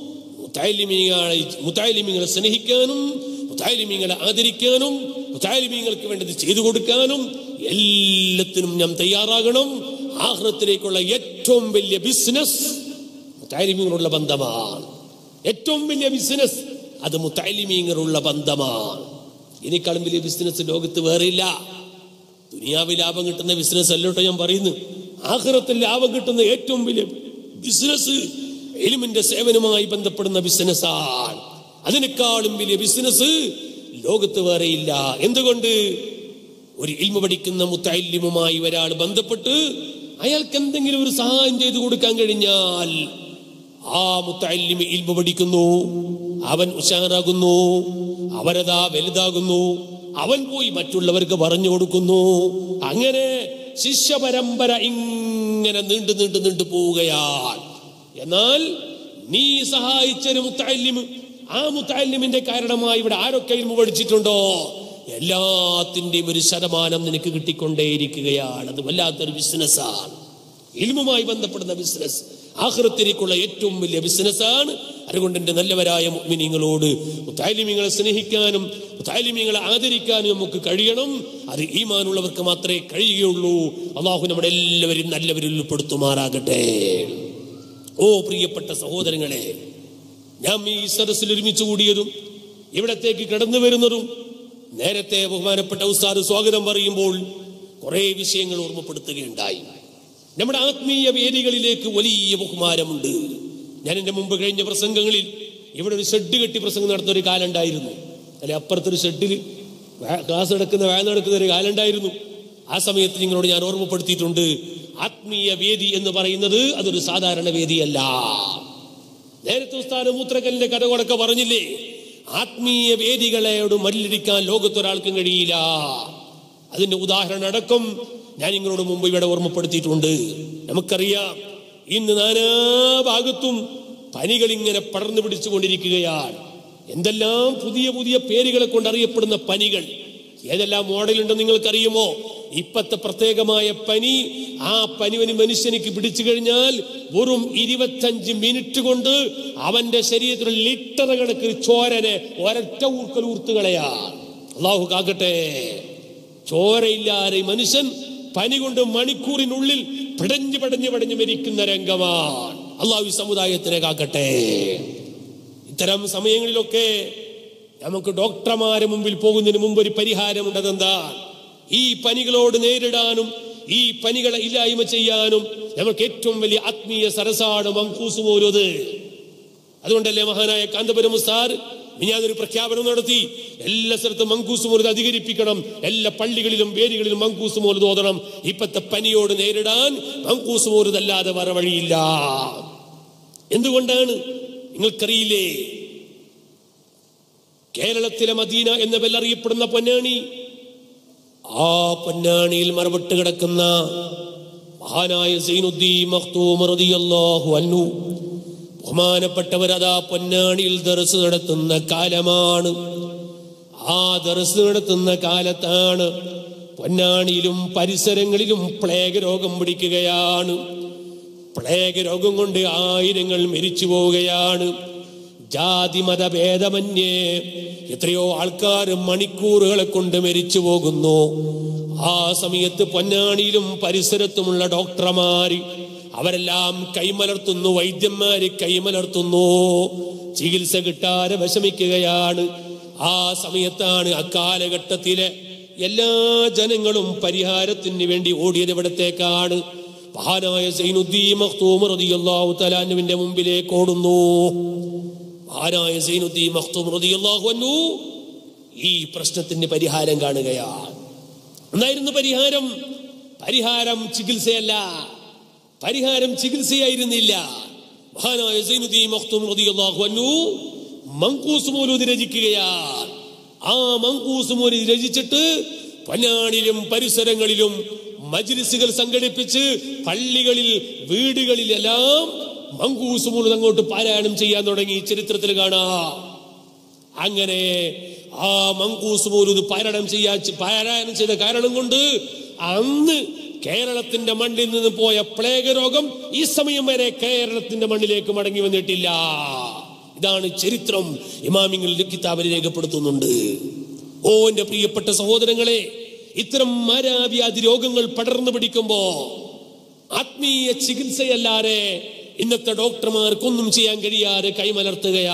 മുത്താലിമീങ്ങളെ സ്നേഹിക്കാനും മുത്താലിമീങ്ങളെ ആദരിക്കാനും മുത്താലിമീങ്ങൾക്ക് വേണ്ടത് ചെയ്തു കൊടുക്കാനും എല്ലാത്തിനും നാം തയ്യാറാകണം. ആഖിറത്തിലേക്കുള്ള ഏറ്റവും വലിയ ബിസിനസ് മുത്താലിമീങ്ങളുള്ള ബന്ധമാണ്. ഏറ്റവും വലിയ ബിസിനസ് അത് മുത്താലിമീങ്ങളുള്ള ബന്ധമാണ്. ഇതിനേക്കാളും വലിയ ബിസിനസ് ലോകത്ത് വേറെയില്ല. ദുനിയാവിൽ ലാഭം കിട്ടുന്ന ബിസിനസ് അല്ലോട്ടോ ഞാൻ പറയുന്നു. ആഖിറത്തിൽ ലാഭം കിട്ടുന്ന ഏറ്റവും വലിയ ബിസിനസ് ഇൽമിന്റെ സേവനവുമായി ബന്ധപ്പെടുന്ന ബിസിനസ്സാണ്. അതിനേക്കാളും വലിയ ബിസിനസ് ലോകത്ത് വേറെയില്ല. എന്തുകൊണ്ട്? ഒരു ഇൽമ പഠിക്കുന്ന മുത്തഅല്ലിമുമായി ഒരാൾ ബന്ധപ്പെട്ട് അയാൾക്ക് എന്തെങ്കിലും ഒരു സഹായം ചെയ്തു കൊടുക്കാൻ കഴിഞ്ഞാൽ ആ മുത്തഅല്ലിം ഇൽമ പഠിക്കുന്നു, അവൻ ഉഷാറാകുന്നു, അവരതാ വലുതാകുന്നു, അവൻ പോയി മറ്റുള്ളവർക്ക് പറഞ്ഞു കൊടുക്കുന്നു. അങ്ങനെ ശിഷ്യ പരമ്പര ഇങ്ങനെ നീണ്ടു പോവുകയാണ്. എന്നാൽ നീ സഹായിച്ചൊരു മുത്തഅല്ലിം, ആ മുത്തഅല്ലിമിന്റെ കാരണമായി ഇവിടെ ആരൊക്കെ ഇൽമു പഠിച്ചിട്ടുണ്ടോ എല്ലാത്തിന്റെയും ഒരു ശതമാനം നിനക്ക് കിട്ടിക്കൊണ്ടേയിരിക്കുകയാണ്. അത് വല്ലാത്തൊരു ബിസിനസ്സാണ്. ഇൽമുമായി ബന്ധപ്പെടുന്ന ബിസിനസ് ആഖിറത്തിലേക്കുള്ള ഏറ്റവും വലിയ ബിസിനസ്സാണ്. അതുകൊണ്ട് എൻ്റെ നല്ലവരായ മുഅ്മിനീങ്ങളോട് മുത്തഅല്ലിമീങ്ങളെ സ്നേഹിക്കാനും മുത്തഅല്ലിമീങ്ങളെ ആദരിക്കാനും നമുക്ക് കഴിയണം. അത് ഈമാനുള്ളവർക്ക് മാത്രമേ കഴിയുകയുള്ളൂ. അല്ലാഹു നമ്മുടെ എല്ലാവരും നല്ലവരിൽ ഉൾപ്പെടുത്തുമാറാകട്ടെ. ഓ പ്രിയപ്പെട്ട സഹോദരങ്ങളെ, ഞാൻ ഈ സദസ്സിൽ ഒരുമിച്ച് കൂടിയതും ഇവിടത്തേക്ക് കടന്നു വരുന്നതും നേരത്തെ ബഹുമാനപ്പെട്ട ഉസ്താദ് സ്വാഗതം പറയുമ്പോൾ കുറെ വിഷയങ്ങൾ ഓർമ്മപ്പെടുത്തുകയുണ്ടായി. നമ്മുടെ ആത്മീയ വേദികളിലേക്ക് വലിയ ബഹുമാനമുണ്ട്. ഞാൻ എൻ്റെ മുമ്പ് കഴിഞ്ഞ പ്രസംഗങ്ങളിൽ ഇവിടെ ഒരു ഷെഡ് കെട്ടി പ്രസംഗം നടത്തുന്ന ഒരു കാലം ഉണ്ടായിരുന്നു. അല്ലെ, അപ്പുറത്തൊരു ഷെഡിൽ ക്ലാസ് നടക്കുന്ന വേല നടക്കുന്ന ഒരു കാലം ഉണ്ടായിരുന്നു. ആ സമയത്ത് നിങ്ങളോട് ഞാൻ ഓർമ്മപ്പെടുത്തിയിട്ടുണ്ട്, ആത്മീയ വേദി എന്ന് പറയുന്നത് അതൊരു സാധാരണ വേദിയല്ല. നേരത്തെ ഉസ്താദ് മൂത്രക്കല്ലിന്റെ കഥകളൊക്കെ പറഞ്ഞില്ലേ, ആത്മീയ വേദികളോട് മല്ലിടിക്കാൻ ലോകത്തൊരാൾക്കും കഴിയില്ല. അതിന്റെ ഉദാഹരണം അടക്കം ഞാൻ നിങ്ങളോട് മുമ്പ് ഇവിടെ ഓർമ്മപ്പെടുത്തിയിട്ടുണ്ട്. നമുക്കറിയാം, ഇന്ന് നാനാഭാഗത്തും പനികൾ ഇങ്ങനെ പടർന്നു പിടിച്ചുകൊണ്ടിരിക്കുകയാണ്. എന്തെല്ലാം പുതിയ പുതിയ പേരുകളെ കൊണ്ട് അറിയപ്പെടുന്ന പനികൾ, ഏതെല്ലാം മോഡലുണ്ടെന്ന് നിങ്ങൾക്കറിയുമോ? ഇപ്പത്തെ പ്രത്യേകമായ പനി, ആ പനി മനുഷ്യനിക്ക് പിടിച്ചു കഴിഞ്ഞാൽ വെറും 25 മിനിറ്റ് കൊണ്ട് അവന്റെ ശരീരത്തിലുള്ള ലിറ്റർ കണക്കിന് ചോരനെ ഒരൊറ്റ ഊർക്കൽ ഊർത്തുകളയാണ്. അല്ലാഹു കാക്കട്ടെ. ചോരയില്ലാതെ മനുഷ്യൻ പനി കൊണ്ട് മണിക്കൂറിനുള്ളിൽ പടഞ്ഞ് മരിക്കുന്ന രംഗമാണ്. അല്ലാഹു ഈ സമുദായത്തിനെ കാക്കട്ടെ. ഇത്തരം സമയങ്ങളിലൊക്കെ നമുക്ക് ഡോക്ടർമാരെ മുമ്പിൽ പോകുന്നതിന് മുമ്പ് ഒരു പരിഹാരമുണ്ട്. അതെന്താ? ഈ പനികളോട് നേരിടാനും ഈ പനികളെ ഇല്ലായ്മ ചെയ്യാനും നമുക്ക് ഏറ്റവും വലിയ ആത്മീയ സരസാണ് മങ്കൂസ് മൗലൂദ്. അതുകൊണ്ടല്ലേ മഹാനായ കാന്തപുരം ഉസ്താദ് ഞാനൊരു പ്രഖ്യാപനം നടത്തി, എല്ലാ സ്ഥലത്തും മങ്കൂസ് മൗലൂദ് അധികരിപ്പിക്കണം, എല്ലാ പള്ളികളിലും വേദികളിലും മങ്കൂസ് മൗലൂദ് ഓതണം. ഇപ്പത്തെ പനിയോട് നേരിടാൻ മങ്കൂസ് മൗലൂദ് അല്ലാതെ വേറെ വഴിയില്ല. എന്തുകൊണ്ടാണ് നിങ്ങൾക്കറിയില്ലേ? കേരളത്തിലെ മദീന എന്ന പേരറിയപ്പെടുന്ന പൊന്നാനി, ആ പൊന്നാനിയിൽ മറവിട്ട് കിടക്കുന്ന മഹാനായ സൈനുദ്ദീൻ മഖ്തൂം റളിയല്ലാഹു അൻഹു ബഹുമാനപ്പെട്ടവരതാ പൊന്നാനിയിൽ ദർസ് നടത്തുന്ന കാലമാണ്. ആ ദർസ് നടത്തുന്ന കാലത്താണ് പൊന്നാനിയിലും പരിസരങ്ങളിലും പ്ലേഗ് രോഗം പിടിക്കുകയാണ്. പ്ലേഗ് രോഗം കൊണ്ട് ആയിരങ്ങൾ മരിച്ചു പോവുകയാണ്. ജാതി മതഭേദമന്യേ എത്രയോ ആൾക്കാർ മണിക്കൂറുകളെ കൊണ്ട് മരിച്ചു പോകുന്നു. ആ സമയത്ത് പൊന്നാനിയിലും പരിസരത്തുമുള്ള ഡോക്ടർമാര് അവരെല്ലാം കൈമലർത്തുന്നു, വൈദ്യന്മാര് കൈമലർത്തുന്നു, ചികിത്സ കിട്ടാതെ വിഷമിക്കുകയാണ്. ആ സമയത്താണ് അക്കാലഘട്ടത്തിലെ എല്ലാ ജനങ്ങളും പരിഹാരത്തിന് വേണ്ടി ഓടിയത് ഇവിടത്തേക്കാണ്. മഹാനായ സൈനുദ്ദീൻ മഖ്തൂം റളിയല്ലാഹു തആല അൻഹുവിന്റെ മുമ്പിലേക്ക് ഓടുന്നു. മഹാനായ സൈനുദ്ദീൻ മഖ്തൂം റളിയല്ലാഹു അൻഹു ഈ പ്രശ്നത്തിന് പരിഹാരം കാണുകയാണ്. എന്നായിരുന്നു പരിഹാരം? പരിഹാരം ചികിത്സയല്ല, പരിഹാരം ചികിത്സയായിരുന്നില്ല. മഹാനായ സൈനുദ്ദീൻ മഖ്ദൂം റളിയല്ലാഹു അൻഹു മങ്കൂസ് മൗലൂദ് രചിക്കുകയാണ്. ആ മങ്കൂസ് മൗലൂദ് രചിച്ചിട്ട് പൊന്നാനിലും പരിസരങ്ങളിലും മജ്ലിസുകൾ സംഘടിപ്പിച്ച് പള്ളികളിൽ വീടുകളിലെല്ലാം മങ്കൂസ് മൗലൂദ് അങ്ങോട്ട് പാരായണം ചെയ്യാൻ തുടങ്ങി. ചരിത്രത്തിൽ കാണാം. അങ്ങനെ ആ മങ്കൂസ് മൗലൂദ് പാരായണം ചെയ്ത കാരണം കൊണ്ട് അന്ന് കേരളത്തിന്റെ മണ്ണിൽ നിന്ന് പോയ പ്ലേഗ് രോഗം ഈ സമയം വരെ കേരളത്തിന്റെ മണ്ണിലേക്ക് മടങ്ങി വന്നിട്ടില്ല. ഇതാണ് ചരിത്രം. ഇമാമിങ്ങളുടെ കിതാബിൽ രേഖപ്പെടുത്തുന്നുണ്ട്. ഓ എന്റെ പ്രിയപ്പെട്ട സഹോദരങ്ങളെ, ഇത്തരം മാരാവ്യാധി രോഗങ്ങൾ പടർന്നു പിടിക്കുമ്പോ ആത്മീയ ചികിത്സയല്ലാതെ ഇന്നത്തെ ഡോക്ടർമാർക്കൊന്നും ചെയ്യാൻ കഴിയാതെ കൈമലർത്തുകയാ.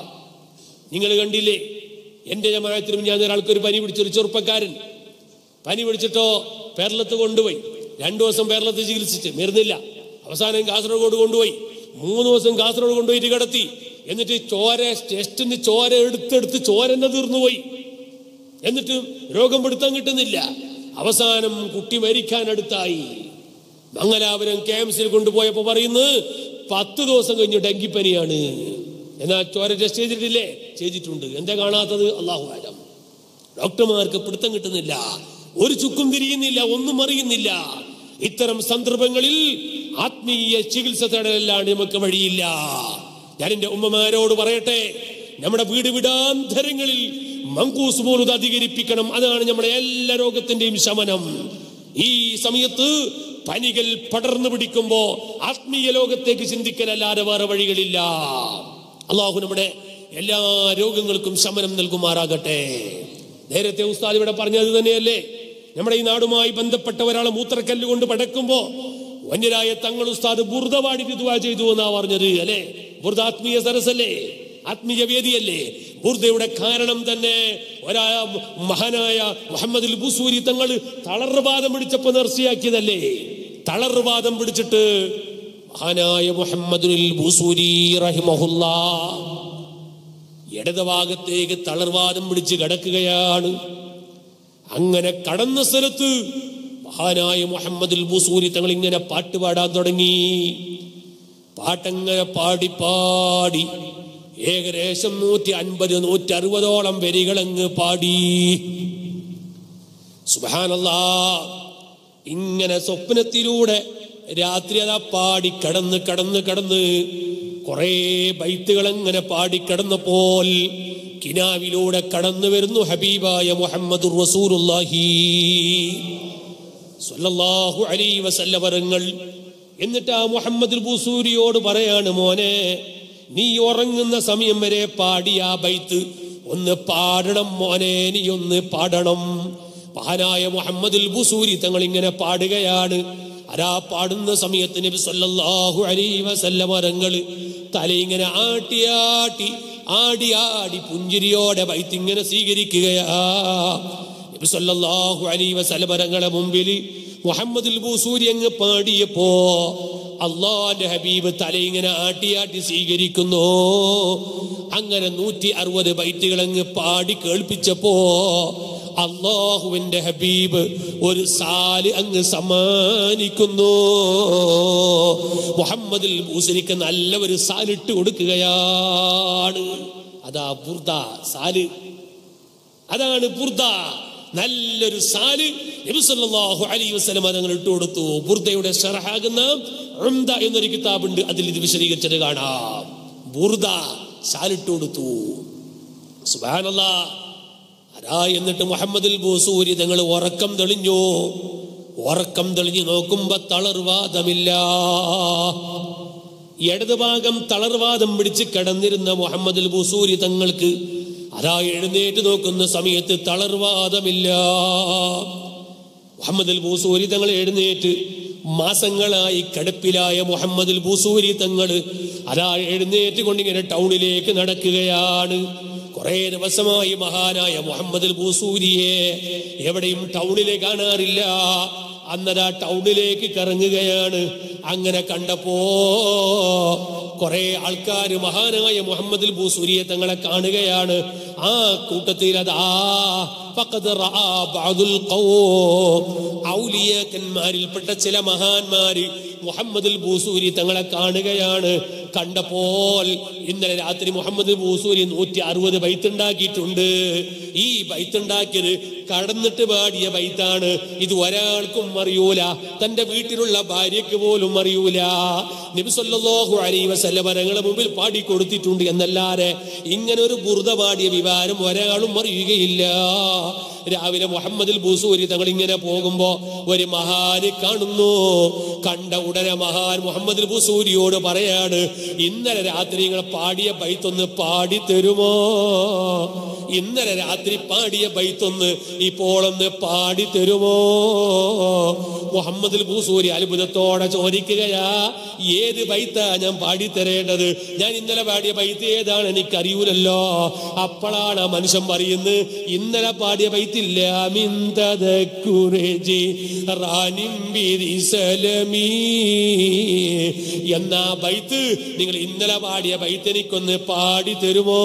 നിങ്ങൾ കണ്ടില്ലേ, എന്റെ ജമാഅത്തിലും ഞാൻ ഒരാൾക്കൊരു പനി പിടിച്ചൊരു ചെറുപ്പക്കാരൻ പനി പിടിച്ചിട്ടോ കേരളത്ത് കൊണ്ടുപോയി. 2 ദിവസം കേരളത്തിൽ ചികിത്സിച്ച് മരുന്നില്ല. അവസാനം കാസർഗോഡ് കൊണ്ടുപോയി. 3 ദിവസം കാസർഗോഡ് കൊണ്ടുപോയിട്ട് കിടത്തി. എന്നിട്ട് ടെസ്റ്റിന് ചോര എടുത്തെടുത്ത് ചോരന്നെ തീർന്നുപോയി. എന്നിട്ട് രോഗം പിടുത്തം കിട്ടുന്നില്ല. അവസാനം കുട്ടി മരിക്കാൻ അടുത്തായി. മംഗലാപുരം KMC കൊണ്ടുപോയപ്പോ പറയുന്നത് 10 ദിവസം കഴിഞ്ഞ് ഡെങ്കിപ്പനിയാണ്. എന്നാൽ ചോര ടെസ്റ്റ് ചെയ്തിട്ടില്ലേ? ചെയ്തിട്ടുണ്ട്. എന്താ കാണാത്തത്? അല്ലാഹു അലം. ഡോക്ടർമാർക്ക് പിടുത്തം കിട്ടുന്നില്ല, ഒരു ചുക്കും തിരിയുന്നില്ല, ഒന്നും അറിയുന്നില്ല. ഇത്തരം സന്ദർഭങ്ങളിൽ ആത്മീയ ചികിത്സ തേടലാണ് നമുക്ക് വഴിയില്ല. ഞാൻ എന്റെ ഉമ്മമാരോട് പറയട്ടെ, നമ്മുടെ വീടാന്തരങ്ങളിൽ മങ്കൂസ് മൗലൂദ് അധികരിപ്പിക്കണം. അതാണ് നമ്മുടെ എല്ലാ രോഗത്തിന്റെയും ശമനം. ഈ സമയത്ത് പനികൾ പടർന്നു പിടിക്കുമ്പോ ആത്മീയ ലോകത്തേക്ക് ചിന്തിക്കലല്ലാതെ വേറെ വഴികളില്ല. അള്ളാഹു നമ്മുടെ എല്ലാ രോഗങ്ങൾക്കും ശമനം നൽകുമാറാകട്ടെ. നേരത്തെ ഉസ്താദ് ഇവിടെ പറഞ്ഞത് തന്നെയല്ലേ, നമ്മുടെ ഈ നാടുമായി ബന്ധപ്പെട്ട ഒരാളെ മൂത്രക്കല്ല് കൊണ്ട് പടക്കുമ്പോ വന്യരായ തങ്ങൾ ഉസ്താദ് ബുർദ പാടിയിട്ട് ദുആ ചെയ്തു എന്നാ പറഞ്ഞത് അല്ലേ? ബുർദ ആത്മീയ സരസല്ലേ, ആത്മീയ വേദിയല്ലേ? ബുർദയുടെ കാരണം തന്നെ മഹാനായ മുഹമ്മദുൽ ബൂസൂരി തങ്ങൾ തളർവാദം പിടിച്ചപ്പോ നേർച്ചയാക്കിയതല്ലേ? തളർവാദം പിടിച്ചിട്ട് മഹാനായ മുഹമ്മദുൽ ബൂസൂരി റഹിമഹുല്ലാഹ് ഇടതുഭാഗത്തേക്ക് തളർവാദം പിടിച്ച് കിടക്കുകയാണ്. അങ്ങനെ കടന്ന സ്ഥലത്ത് മഹാനായ മുഹമ്മദുൽ ബൂസൂരി തങ്ങൾ ഇങ്ങനെ പാട്ട് പാടാൻ തുടങ്ങി. പാട്ടങ്ങനെ പാടി പാടി ഏകദേശം 150-160ഓളം വരികളങ്ങ് പാടി. സുബ്ഹാനല്ലാഹ്. ഇങ്ങനെ സ്വപ്നത്തിലൂടെ രാത്രി അതാ പാടി കടന്ന് കുറെ ബൈത്തുകൾ അങ്ങനെ പാടിക്കടന്നപ്പോൾ കിനാവിലൂടെ കടന്നു വരുന്നു ഹബീബായ മുഹമ്മദുർ റസൂലുള്ളാഹി സ്വല്ലല്ലാഹു അലൈഹി വസല്ലം വരങ്ങൾ. എന്നിട്ട് ആ മുഹമ്മദുൽ ബൂസൂരിയോട് പറയാണ്, മോനെ, നീ ഉറങ്ങുന്ന സമയം വരെ പാടിയ ആ ബൈത്ത് ഒന്ന് പാടണം മോനെ, നീ ഒന്ന് പാടണം. മഹാനായ മുഹമ്മദുൽ ബൂസൂരി തങ്ങൾ ഇങ്ങനെ പാടുകയാണ്. അരാ പാടുന്ന സമയത്ത് നബി സല്ലല്ലാഹു അലൈഹി വസല്ലം വരങ്ങൾ തലയിങ്ങനെ ആടി പുഞ്ചിരിയോടെ ബൈത്ത് ഇങ്ങനെ സ്വീകരിക്കുകയാ. നബി സല്ലല്ലാഹു അലൈഹി വസല്ലം വരങ്ങളെ മുമ്പിൽ മുഹമ്മദുൽ ബൂസൂരി അങ്ങ് പാടിയപ്പോ അള്ളാന്റെ ഹബീബ് തലയിങ്ങനെ ആട്ടി സ്വീകരിക്കുന്നു. അങ്ങനെ 160 ബൈത്തുകൾ അങ്ങ് പാടി കേൾപ്പിച്ചപ്പോ അള്ളാഹുവിന്റെ ഹബീബ് ഒരു സാല് അങ്ങ് സമ്മാനിക്കുന്നു. മുഹമ്മദുൽ ബൂസൂരിക്ക് നല്ല ഒരു സാലിട്ട് കൊടുക്കുകയാണ്. അതാ ബുർദ സാല്, അതാണ് ബുർദ. നല്ലൊരു സാല് നബി സല്ലല്ലാഹു അലൈഹി വസല്ലം തങ്ങൾ ഇട്ട് കൊടുത്തു. ബുർദയുടെ ശർഹാകുന്ന ഉംദ എന്നൊരു കിതാബുണ്ട്, അതിൽ ഇത് വിശദീകരിച്ചത് കാണാം. ബുർദ സാലിട്ട് കൊടുത്തു. സുബ്ഹാനല്ലാഹ്. എന്നിട്ട് മുഹമ്മദുൽ ബൂസൂരി തങ്ങൾ ഉറക്കം തെളിഞ്ഞു നോക്കുമ്പോ തളർവാദമില്ല. ഇടതുഭാഗം തളർവാദം പിടിച്ച് കിടന്നിരുന്ന മുഹമ്മദുൽ ബൂസൂരി തങ്ങൾക്ക് എഴുന്നേറ്റ് നോക്കുന്ന സമയത്ത് തളർവാദമില്ല. മുഹമ്മദുൽ ബൂസൂരി തങ്ങൾ എഴുന്നേറ്റ് മാസങ്ങളായി കിടപ്പിലായ മുഹമ്മദുൽ ബൂസൂരി തങ്ങൾ എഴുന്നേറ്റ് കൊണ്ടിങ്ങനെ ടൗണിലേക്ക് നടക്കുകയാണ്. കുറെ ദിവസമായി മഹാനായ മുഹമ്മദുൽ ബൂസൂരിയെ എവിടെയും ടൗണിലെ കാണാറില്ല. അന്നതാ ടൗണിലേക്ക് കറങ്ങുകയാണ്. അങ്ങനെ കണ്ടപ്പോ കുറെ ആൾക്കാർ മഹാനായ മുഹമ്മദ് ബൂസൂരിയെ തങ്ങളെ കാണുകയാണ്. ആ കൂട്ടത്തിൽ ഔലിയാക്കന്മാരിൽപ്പെട്ട ചില മഹാന്മാര് മുഹമ്മദ് ബൂസൂരി തങ്ങളെ കാണുകയാണ്. കണ്ടപ്പോൾ ഇന്നലെ രാത്രി മുഹമ്മദ് ബൂസൂരി 160 ബൈത്തുണ്ടാക്കിയിട്ടുണ്ട്. ഈ ബൈത്തുണ്ടാക്കിയത് കടന്നിട്ട് പാടിയ ബൈത്താണ്. ഇത് ഒരാൾക്കും അറിയൂല, തന്റെ വീട്ടിലുള്ള ഭാര്യയ്ക്ക് പോലും അറിയൂല. നബി സല്ലല്ലാഹു അലൈഹി വസല്ലം തങ്ങളുടെ മുമ്പിൽ പാടി കൊടുത്തിട്ടുണ്ട് എന്നല്ലാതെ ഇങ്ങനെ ഒരു ബുർദ പാടിയ വിവരം ഒരാളും അറിയുകയില്ല. രാവിലെ മുഹമ്മദ് ബൂസൂരി തങ്ങൾ ഇങ്ങനെ പോകുമ്പോ ഒരു മഹാന് കാണുന്നു. കണ്ട ഉടനെ മഹാൻ മുഹമ്മദ് ബൂസൂരിയോട് പറയാണ്, ഇന്നലെ രാത്രി നിങ്ങൾ പാടിയ ബൈത്തൊന്ന് പാടി തരുമോ? ഇന്നലെ രാത്രി പാടിയ ബൈത്തൊന്ന് ഇപ്പോഴൊന്ന് പാടി തരുമോ? മുഹമ്മദ് ബൂസൂരി അത്ഭുതത്തോടെ ചോദിക്കുകയാ, ഏത് ബൈത്താ ഞാൻ പാടിത്തരേണ്ടത്? ഞാൻ ഇന്നലെ പാടിയ ബൈത്ത് ഏതാണ് എനിക്കറിയൂലല്ലോ. അപ്പോഴാണ് ആ മനുഷ്യൻ പറയുന്നത്, ഇന്നലെ പാടിയ ബൈത്തില്ല എന്നാ ബൈത്ത്, നിങ്ങൾ ഇന്നലെ പാടിയ ബൈത്ത് എനിക്കൊന്ന് പാടി തരുമോ?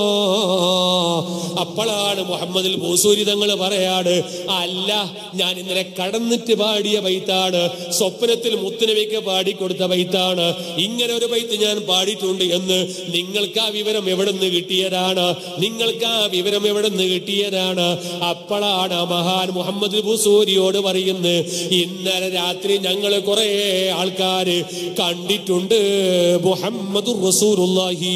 അപ്പോഴാണ് മുഹമ്മദ് ബൂസൂരി തങ്ങൾ പറയാണ്, അല്ല, ഞാൻ ഇന്നലെ കടന്നിട്ട് പാടിയ ബൈത്താണ്, സ്വപ്നത്തിൽ മുത്തുനബിക്ക് പാടിക്കൊടുത്ത ബൈത്താണ്. ഇങ്ങനെ ഒരു ബൈത്ത് ഞാൻ പാടിയിട്ടുണ്ട് എന്ന് നിങ്ങൾക്ക് ആ വിവരം എവിടെ നിന്ന് കിട്ടിയതാണ്? നിങ്ങൾക്ക് ആ വിവരം എവിടെ നിന്ന് കിട്ടിയതാണ്? അപ്പോഴാണ് മഹാൻ മുഹമ്മദ് ബൂസൂരിയോട് പറയുന്നത്, ഇന്നലെ രാത്രി ഞങ്ങൾ കുറെ ആൾക്കാര് കണ്ടിട്ടുണ്ട് മുഹമ്മദുർ റസൂലുള്ളാഹി.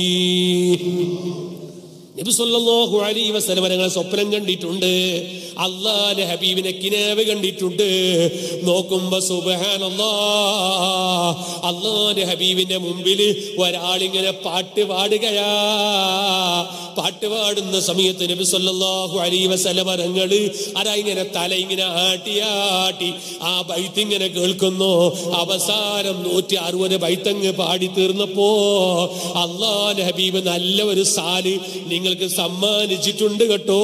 നബി സല്ലല്ലാഹു അലൈഹി വസല്ലം ഞങ്ങൾ സ്വപ്നം കണ്ടിട്ടുണ്ട്, അല്ലാഹുവിന്റെ ഹബീബിനെ കിനാവ് കണ്ടിട്ടുണ്ട്. നോക്കുമ്പോ സുബ്ഹാനല്ലാഹ്, അല്ലാഹുവിന്റെ ഹബീബിന്റെ മുമ്പിൽ ഒരാളിങ്ങനെ പാട്ട് പാടുകയാ. പാട്ട് പാടുന്ന സമയത്ത് നബി സല്ലല്ലാഹു അലൈഹി വസല്ലം ഞങ്ങള് ഇങ്ങനെ തല ഇങ്ങനെ ആട്ടി ആ ബൈത്ത് ഇങ്ങനെ കേൾക്കുന്നു. അവസാനം 160 ബൈത്തങ്ങ് പാടി തീർന്നപ്പോ അല്ലാഹുവിന്റെ ഹബീബ് നല്ല ഒരു സാല് നിങ്ങൾക്ക് സമ്മാനിച്ചിട്ടുണ്ട് കേട്ടോ.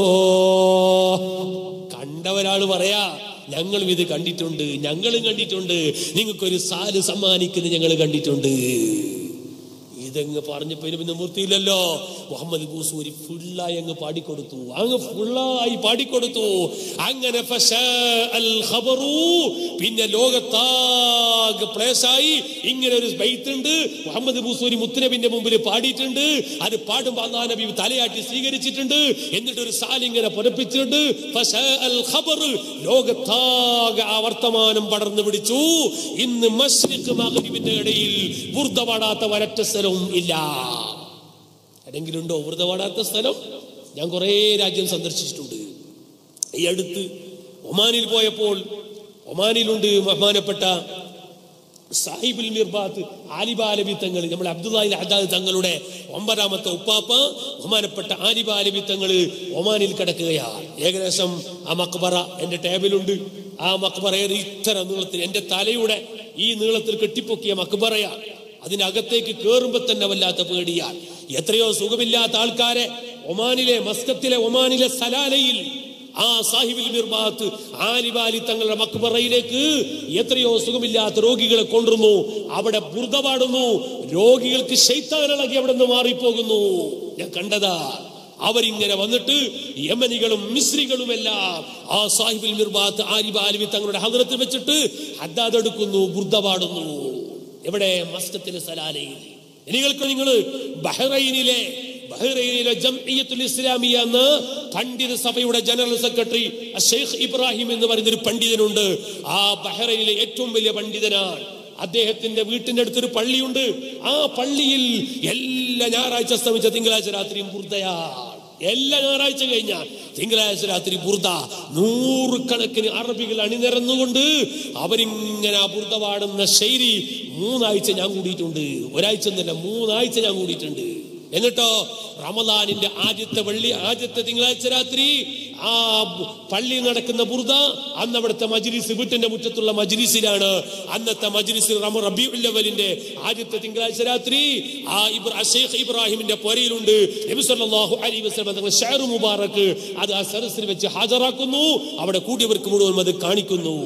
കണ്ടവരാള് പറയാ, ഞങ്ങളും ഇത് കണ്ടിട്ടുണ്ട്, ഞങ്ങളും കണ്ടിട്ടുണ്ട്, നിങ്ങൾക്കൊരു സാല് സമ്മാനിക്കുന്നത് ഞങ്ങൾ കണ്ടിട്ടുണ്ട്. ഇതങ്ങ് പറഞ്ഞപ്പോ ഇനി നിവൃത്തിയില്ലല്ലോ. മുഹമ്മദ് ബൂസൂരി ഫുള്ളായി അങ്ങ് പാടിക്കൊടുത്തു, അങ്ങ് ഫുള്ളായി പാടിക്കൊടുത്തു. അങ്ങനെ പിന്നെ ലോകത്താകെ പ്ലേസായി. ഇങ്ങനെ ഒരു ബൈത്തുണ്ട്, മുഹമ്മദ് ബൂസൂരി മുത്തുനബിന്റെ മുമ്പിൽ പാടിയിട്ടുണ്ട്. അത് പാടുമ്പോ അല്ലാഹു നബി തലയാട്ടി സ്വീകരിച്ചിട്ടുണ്ട്. എന്നിട്ട് ഒരു സാലിങ്ങനെ പുറപ്പിച്ചിട്ടുണ്ട്. ലോകത്താകെ ആ വർത്തമാനം പടർന്നു പിടിച്ചു. ഇന്ന് മശ്രിഖ് മഗ്രിബിന്റെ ഇടയിൽ ബുർദ പാടാത്ത ഒരൊറ്റ സ്ഥലവും ഇല്ല. ആരെങ്കിലും ഉണ്ടോ ബുർദ പാടാത്ത സ്ഥലം? ഞാൻ കുറെ രാജ്യം സന്ദർശിച്ചിട്ടുണ്ട്. ഈ അടുത്ത് ഒമാനിൽ പോയപ്പോൾ, ഒമാനിലുണ്ട് ബഹുമാനപ്പെട്ട സാഹിബുൽ മിർബാത്ത് ആലിബാലബി തങ്ങൾ, നമ്മൾ അബ്ദുല്ലാഹിൽ ഹദ്ദാദ് തങ്ങളുടെ 9ാമത്തെ ഉപ്പാപ്പ ബഹുമാനപ്പെട്ട ആലിബാലബി തങ്ങൾ ഒമാനിൽ കിടക്കുകയാണ്. ഏകദേശം ആ മക്ബറ എന്റെ ടേബിളുണ്ട്. ആ മക്ബറയുടെ ഇത്ര നീളത്തിൽ, എന്റെ തലയുടെ ഈ നീളത്തിൽ കെട്ടിപ്പൊക്കിയ മക്ബറയാണ്. അതിനകത്തേക്ക് കയറുമ്പോ തന്നെ വല്ലാത്ത പേടിയാണ്. എത്രയോ സുഖമില്ലാത്ത ആൾക്കാരെ ഒമാനിലെ മസ്കത്തിലെ ഒമാനിലെ സലാലയിൽ ആ സാഹിബുൽ മിർബാത്ത് ആലിബാലി തങ്ങളുടെ മക്ബറയിലേക്ക് എത്രയോ സുഖമില്ലാത്ത രോഗികളെ കൊണ്ടുവന്നു. അവിടെ ബുർദ പാടുന്നു. രോഗികൾക്ക് ശൈത്താൻ ഇളകി അവിടെ നിന്ന് മാറിപ്പോകുന്നു. ഞാൻ കണ്ടതാ. അവരിങ്ങനെ വന്നിട്ട് യമനികളും മിസ്രികളും എല്ലാം ആ സാഹിബുൽ മിർബാത്ത് ആലിബാലി തങ്ങളുടെ ഹദ്റത്തിൽ വെച്ചിട്ട് ഹദ്ദാദ് എടുക്കുന്നു, ബുർദ പാടുന്നു. എവിടെ? മസ്കത്തിലെ സലാലയിൽ. നിങ്ങൾ ബഹ്റൈനിലെ ജംഇയ്യത്തുൽ ഇസ്ലാമിയ എന്ന പണ്ഡിത സഭയുടെ ജനറൽ സെക്രട്ടറി ഷെയ്ഖ് ഇബ്രാഹിം എന്ന് പറയുന്ന ഒരു പണ്ഡിതനുണ്ട്. ആ ബഹ്റൈനിലെ ഏറ്റവും വലിയ പണ്ഡിതനാണ്. അദ്ദേഹത്തിന്റെ വീട്ടിന്റെ അടുത്തൊരു പള്ളിയുണ്ട്. ആ പള്ളിയിൽ എല്ലാ ഞായറാഴ്ച അസ്തമിച്ച തിങ്കളാഴ്ച രാത്രിയും ബുർദയാണ്. എല്ലാ ഞായറാഴ്ച കഴിഞ്ഞാൽ തിങ്കളാഴ്ച രാത്രി ബുർദ. 100 കണക്കിന് അറബികൾ അണിനിരന്നുകൊണ്ട് അവരിങ്ങനെ ആ ബുർദ പാടുന്ന ശൈലി 3 ആഴ്ച ഞാൻ കൂടിയിട്ടുണ്ട്. ഒരാഴ്ച എന്നല്ല, 3 ആഴ്ച ഞാൻ കൂടിയിട്ടുണ്ട്. എന്നിട്ടോ റമദാനിന്റെ ആദ്യത്തെ തിങ്കളാഴ്ച രാത്രി ആ പള്ളി നടക്കുന്ന ബുർദ, അന്ന് അവിടുത്തെ മജ്ലിസ്, വീട്ടിന്റെ മുറ്റത്തുള്ള മജ്ലിസിലാണ്. അന്നത്തെ മജ്ലിസ് റബീഉൽ അവ്വലിന്റെ ആദ്യത്തെ തിങ്കളാഴ്ച രാത്രി ആ ഷെയ്ഖ് ഇബ്രാഹിമിന്റെ പുരയിലുണ്ട്. നബി സല്ലല്ലാഹു അലൈഹി വസല്ലം തങ്ങൾ ഷഅർ മുബാറക് അത് ആ സദസ്സിൽ വെച്ച് ഹാജരാക്കുന്നു. അവിടെ കൂടിയവർക്ക് മുഴുവൻ അത് കാണിക്കുന്നു.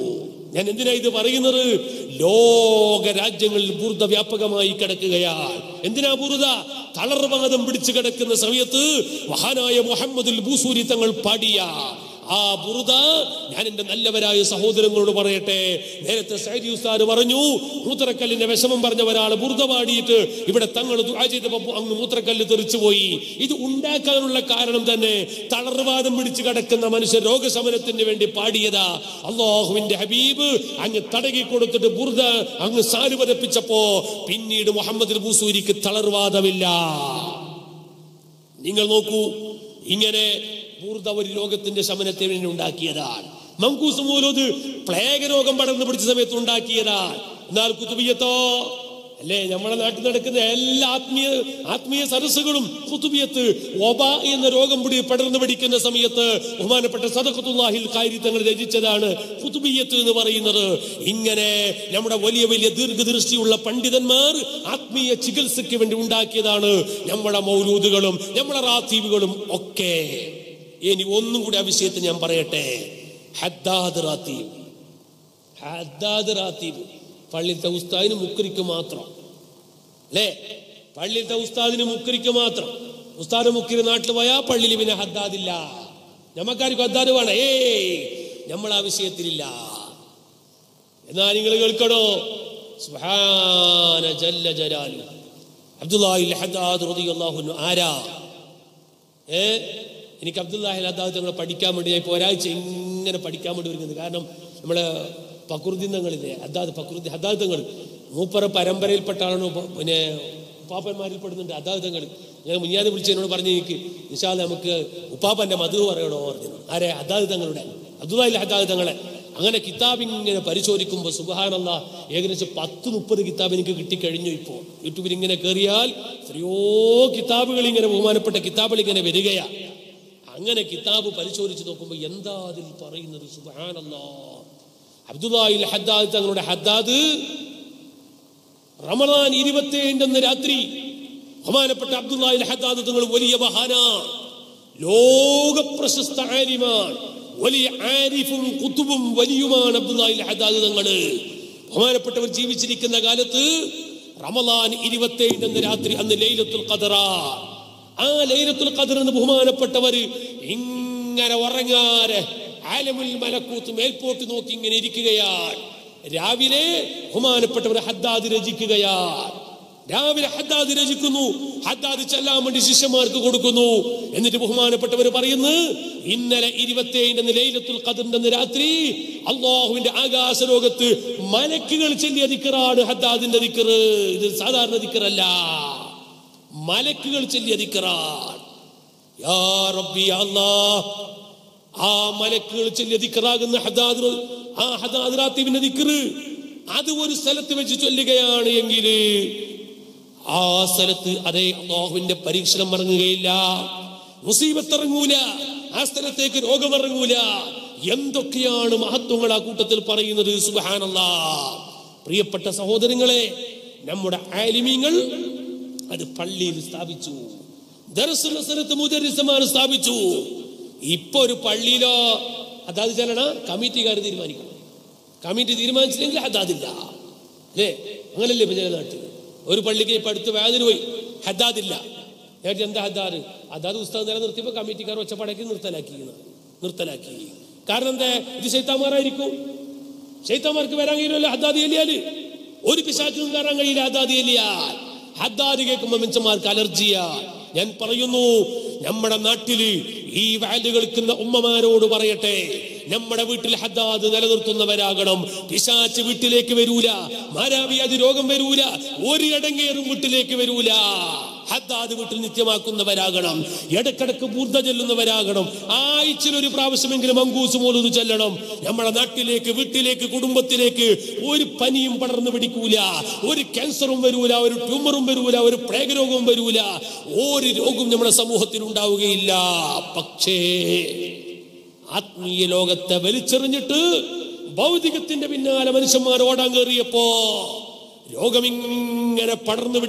ഞാൻ എന്തിനാ ഇത് പറയുന്നത്? ലോക രാജ്യങ്ങളിൽ ബുർദ വ്യാപകമായി കിടക്കുകയാണ്. എന്തിനാ ബുർദ? തളർവാദം പിടിച്ചു കിടക്കുന്ന സമയത്ത് മഹാനായ മുഹമ്മദുൽ ബൂസൂരി തങ്ങൾ പാടിയ ആ ബുർദ ഞാൻ എന്റെ നല്ലവരായ സഹോദരങ്ങളോട് പറയട്ടെ. നേരത്തെ സൈദി ഉസ്താദ് പറഞ്ഞു, മൂത്രക്കല്ലിന്റെ വിഷമം പറഞ്ഞ ഒരാൾ ബുർദ പാടിയിട്ട് ഇവിടെ തങ്ങൾ ദുആ ചെയ്തപ്പോൾ അങ്ങ് മൂത്രക്കല്ല് തെറിച്ചുപോയി. ഇത് ഉണ്ടാക്കാനുള്ള കാരണം തന്നെ തളർവാദം പിടിച്ചു കിടക്കുന്ന മനുഷ്യർ രോഗശമനത്തിന് വേണ്ടി പാടിയതാ. അല്ലാഹുവിന്റെ ഹബീബ് അങ്ങ് തടകി കൊടുത്തിട്ട് ബുർദ അങ്ങ് സാല് പതപ്പിച്ചപ്പോ പിന്നീട് മുഹമ്മദ് ബൂസൂരിക്ക് തളർവാദമില്ല. നിങ്ങൾ നോക്കൂ, ഇങ്ങനെ ബുർദ ഒരു രോഗത്തിന്റെ ശമനത്തിന് വേണ്ടി ഉണ്ടാക്കിയതാണ്. മങ്കൂസ് മൗലൂദ് പ്ലേഗ് രോഗം പടർന്നു പിടിച്ച സമയത്ത് ഉണ്ടാക്കിയതാണ്. എന്നാൽ കുതുബിയത്തോ അല്ലേ, നമ്മുടെ നാട്ടിൽ നടക്കുന്ന എല്ലാ ആത്മീയ സദസ്സുകളും കുതുബിയത്ത് വബ എന്ന രോഗം പടർന്നു പിടിക്കുന്ന സമയത്ത് ബഹുമാനപ്പെട്ട സദഖത്തുല്ലാഹിൽ ഖാരി തങ്ങൾ രചിച്ചതാണ് കുതുബിയത്ത് എന്ന് പറയുന്നത്. ഇങ്ങനെ നമ്മുടെ വലിയ വലിയ ദീർഘദൃഷ്ടിയുള്ള പണ്ഡിതന്മാർ ആത്മീയ ചികിത്സയ്ക്ക് വേണ്ടി ഉണ്ടാക്കിയതാണ് നമ്മുടെ മൗലൂദുകളും നമ്മുടെ റാത്തീബുകളും ഒക്കെ. ഇനി ഒന്നും കൂടി ആ വിഷയത്തിൽ ഞാൻ പറയട്ടെ. ഹദ്ദാദ് റാത്തീബ് പള്ളിയിലത്തെ ഉസ്താദിന് മുക്രിക്ക് മാത്രം അല്ലേ? പള്ളിയിലത്തെ ഉസ്താദിന് മുക്രിക്ക് മാത്രം. ഉസ്താദ് മുക്കിന് നാട്ടിൽ പോയാൽ പള്ളിയിൽ പിന്നെ ഹദ്ദാദില്ല. ഞമ്മക്കാർക്ക് ഹദ്ദാദ് വേണം. നമ്മൾ ആ വിഷയത്തിലില്ല. എന്നാൽ നിങ്ങൾ കേൾക്കണോ, സുബ്ഹാന ജല്ല ജലാലു അബ്ദുല്ലാഹിൽ ഹദ്ദാദ് റളിയല്ലാഹു അൻഹു ആരാ? എനിക്ക് അബ്ദുല്ലാഹിൽ ഹദ്ദാദ് തങ്ങളെ പഠിക്കാൻ വേണ്ടി ഞാൻ ഇപ്പോൾ ഒരാഴ്ച ഇങ്ങനെ പഠിക്കാൻ വേണ്ടി വരുന്നത്. കാരണം നമ്മളെ ഫക്രുദ്ദീനങ്ങളില്ലേ, ഹദ്ദാദ് തങ്ങൾ മൂപ്പറ പരമ്പരയിൽപ്പെട്ട ആളാണ്. പിന്നെ ഉപ്പാപ്പന്മാരിൽ പെടുന്നുണ്ട് ഹദ്ദാദ് തങ്ങൾ. ഞാൻ മുന്നിയാതെ വിളിച്ച് എന്നോട് പറഞ്ഞു, എനിക്ക് ഇൻഷാ അല്ലാഹ് നമുക്ക് ഉപ്പാപ്പന്റെ മധു പറയണോ പറഞ്ഞു. ആരെ? ഹദ്ദാദ് തങ്ങളുടെ, അബ്ദുല്ലാഹിൽ ഹദ്ദാദ് തങ്ങളെ. അങ്ങനെ കിതാബ് ഇങ്ങനെ പരിശോധിക്കുമ്പോൾ സുബ്ഹാനല്ലാഹ് ഏകദേശം 10-30 കിതാബ് എനിക്ക് കിട്ടിക്കഴിഞ്ഞു. ഇപ്പോൾ യൂട്യൂബിൽ ഇങ്ങനെ കയറിയാൽ എത്രയോ കിതാബുകൾ ഇങ്ങനെ ബഹുമാനപ്പെട്ട കിതാബുകൾ ഇങ്ങനെ വരികയാണ്. അങ്ങനെ കിതാബ് പരിശോധിച്ച് നോക്കുമ്പോൾ എന്താ അതിൽ പറയുന്നത്? സുബ്ഹാനല്ലാഹ്, അബ്ദുല്ലാഹിൽ ഹദ്ദാദ് തങ്ങളുടെ ഹദ്ദാദ് റമദാൻ 27 രാത്രി ബഹുമാനപ്പെട്ട അബ്ദുല്ലാഹിൽ ഹദ്ദാദ് തങ്ങൾ വലിയ മഹാനാണ്, ലോക പ്രശസ്ത ആലിമാണ്, വലിയ ആരിഫും കുതുബും വലിയുമാണ് അബ്ദുല്ലാഹിൽ ഹദ്ദാദ് തങ്ങൾ. ബഹുമാനപ്പെട്ടവർ ജീവിച്ചിരിക്കുന്ന കാലത്ത് റമദാൻ 27 രാത്രി, അന്ന് ലൈലത്തുൽ ഖദറ. ആ ലൈലത്തുൽ ഖദർ എന്ന് ബഹുമാനപ്പെട്ടവർ ഇങ്ങനെ ഉറങ്ങാരെ ആലമുൽ മലക്കൂത്ത് മേൽപോട്ട് നോക്കി ഇങ്ങനെ ഇരിക്കുകയാണ്. രാവിലെ ബഹുമാനപ്പെട്ടവർ ഹദ്ദാദ് രചിക്കുകയാണ്. രാവിലെ ഹദ്ദാദ് രചിക്കുന്നു, ഹദ്ദാദ് ചെല്ലാൻ വേണ്ടി ശിഷ്യന്മാർക്ക് കൊടുക്കുന്നു. എന്നിട്ട് ബഹുമാനപ്പെട്ടവർ പറയുന്നു, ഇന്നലെ 27 ലൈലത്തുൽ ഖദറിന്റെ രാത്രി അല്ലാഹുവിന്റെ ആകാശ ലോകത്ത് മലക്കുകൾ ചൊല്ലിയ ദിക്റാണ് ഹദ്ദാദിന്റെ ദിക്ർ. ഇത് സാധാരണ ദിക്റല്ല, മലക്കുകൾ ചൊല്ലിയ ദിക്റാണ്. യാ റബ്ബി അല്ലാഹ്, ആ മലക്കുകൾ ചൊല്ലിയ ദിക്റാകുന്ന ഹദ്ദാദ് റാത്തീബിന്റെ ദിക്ർ അത് ഒരു സ്ഥലത്ത് വെച്ച് ചൊല്ലുകയാണ് എങ്കിൽ ആ സ്ഥലത്ത് അതേ അല്ലാഹുവിന്റെ പരീക്ഷണം ഇറങ്ങുകയില്ല, മുസീബത്ത് ഇറങ്ങൂല, ആ സ്ഥലത്തേക്ക് രോഗം ഇറങ്ങൂല. എന്തൊക്കെയാണ് മഹത്വങ്ങൾ ആ കൂട്ടത്തിൽ പറയുന്നത്. സുബ്ഹാനല്ലാഹ്. പ്രിയപ്പെട്ട സഹോദരങ്ങളെ, നമ്മുടെ ആലിമീങ്ങൾ അത് പള്ളിയിൽ സ്ഥാപിച്ചു, ദർസുള്ള സ്ഥലത്ത് മുദരിസമാർ സ്ഥാപിച്ചു. ഇപ്പൊ ഒരു പള്ളിയിലോ ഹദ്ദാദ് ചെല്ലണ കമ്മിറ്റിക്കാർ തീരുമാനിക്കണം. കമ്മിറ്റി തീരുമാനിച്ചില്ലെങ്കിൽ ഹദ്ദാദില്ല അല്ലേ? അങ്ങനല്ലേ ഇപ്പൊ ചില നാട്ടിൽ. ഒരു പള്ളിക്ക് ഇപ്പൊ അടുത്ത് വേദന പോയി, ഹദ്ദാദില്ല. നേരത്തെ എന്താ ഹദ്ദാദ് ഉസ്താദ് നിലനിർത്തിയപ്പോ കമ്മിറ്റിക്കാർ ഒച്ചപ്പാടാക്കി നിർത്തലാക്കി. കാരണം എന്താ? ഇത് ശൈത്താന്മാരായിരിക്കും. ശൈത്താന്മാർക്ക് വരാൻ കഴിയില്ലല്ലോ ഹദ്ദാദ് ചെല്ലിയാല്. ഒരു പിശാചിനും കയറാൻ കഴിയില്ല ഹദ്ദാദ് ചെല്ലിയാൽ. ഹദ്ദാദ് കേൾക്കുമ്പോൾ മനുഷ്യന്മാർക്ക് അലർജിയാ. ഞാൻ പറയുന്നു, നമ്മുടെ നാട്ടില് ഈ വാല് കേൾക്കുന്ന ഉമ്മമാരോട് പറയട്ടെ, നമ്മുടെ വീട്ടിൽ ഹദ്ദാദ് നിലനിർത്തുന്നവരാകണം. പിശാച് വീട്ടിലേക്ക് വരൂല, മാരാവ്യാധി രോഗം വരൂല, ഒരു ഇടങ്ങേറും വീട്ടിലേക്ക് വരൂല. ഹദ്ദാദ് വീട്ടിൽ നിത്യമാക്കുന്നവരാകണം, ഇടക്കിടക്ക് ബുർദ ചെല്ലുന്നവരാകണം. ആഴ്ചയിൽ ഒരു പ്രാവശ്യമെങ്കിലും മങ്കൂസ് മൗലൂദ് ചെല്ലണം. നമ്മുടെ നാട്ടിലേക്ക്, വീട്ടിലേക്ക്, കുടുംബത്തിലേക്ക് ഒരു പനിയും പടർന്നു പിടിക്കൂല, ഒരു ക്യാൻസറും വരൂല, ഒരു ട്യൂമറും വരൂല, ഒരു പ്ലേഗ് രോഗവും വരൂല, ഒരു രോഗവും നമ്മുടെ സമൂഹത്തിൽ ഉണ്ടാവുകയില്ല. പക്ഷേ ആത്മീയ ലോകത്തെ വലിച്ചെറിഞ്ഞിട്ട് ഭൗതികത്തിന്റെ പിന്നാലെ മനുഷ്യന്മാർ ഓടാൻ കയറിയപ്പോ രോഗമിങ്ങനെ പടർന്നു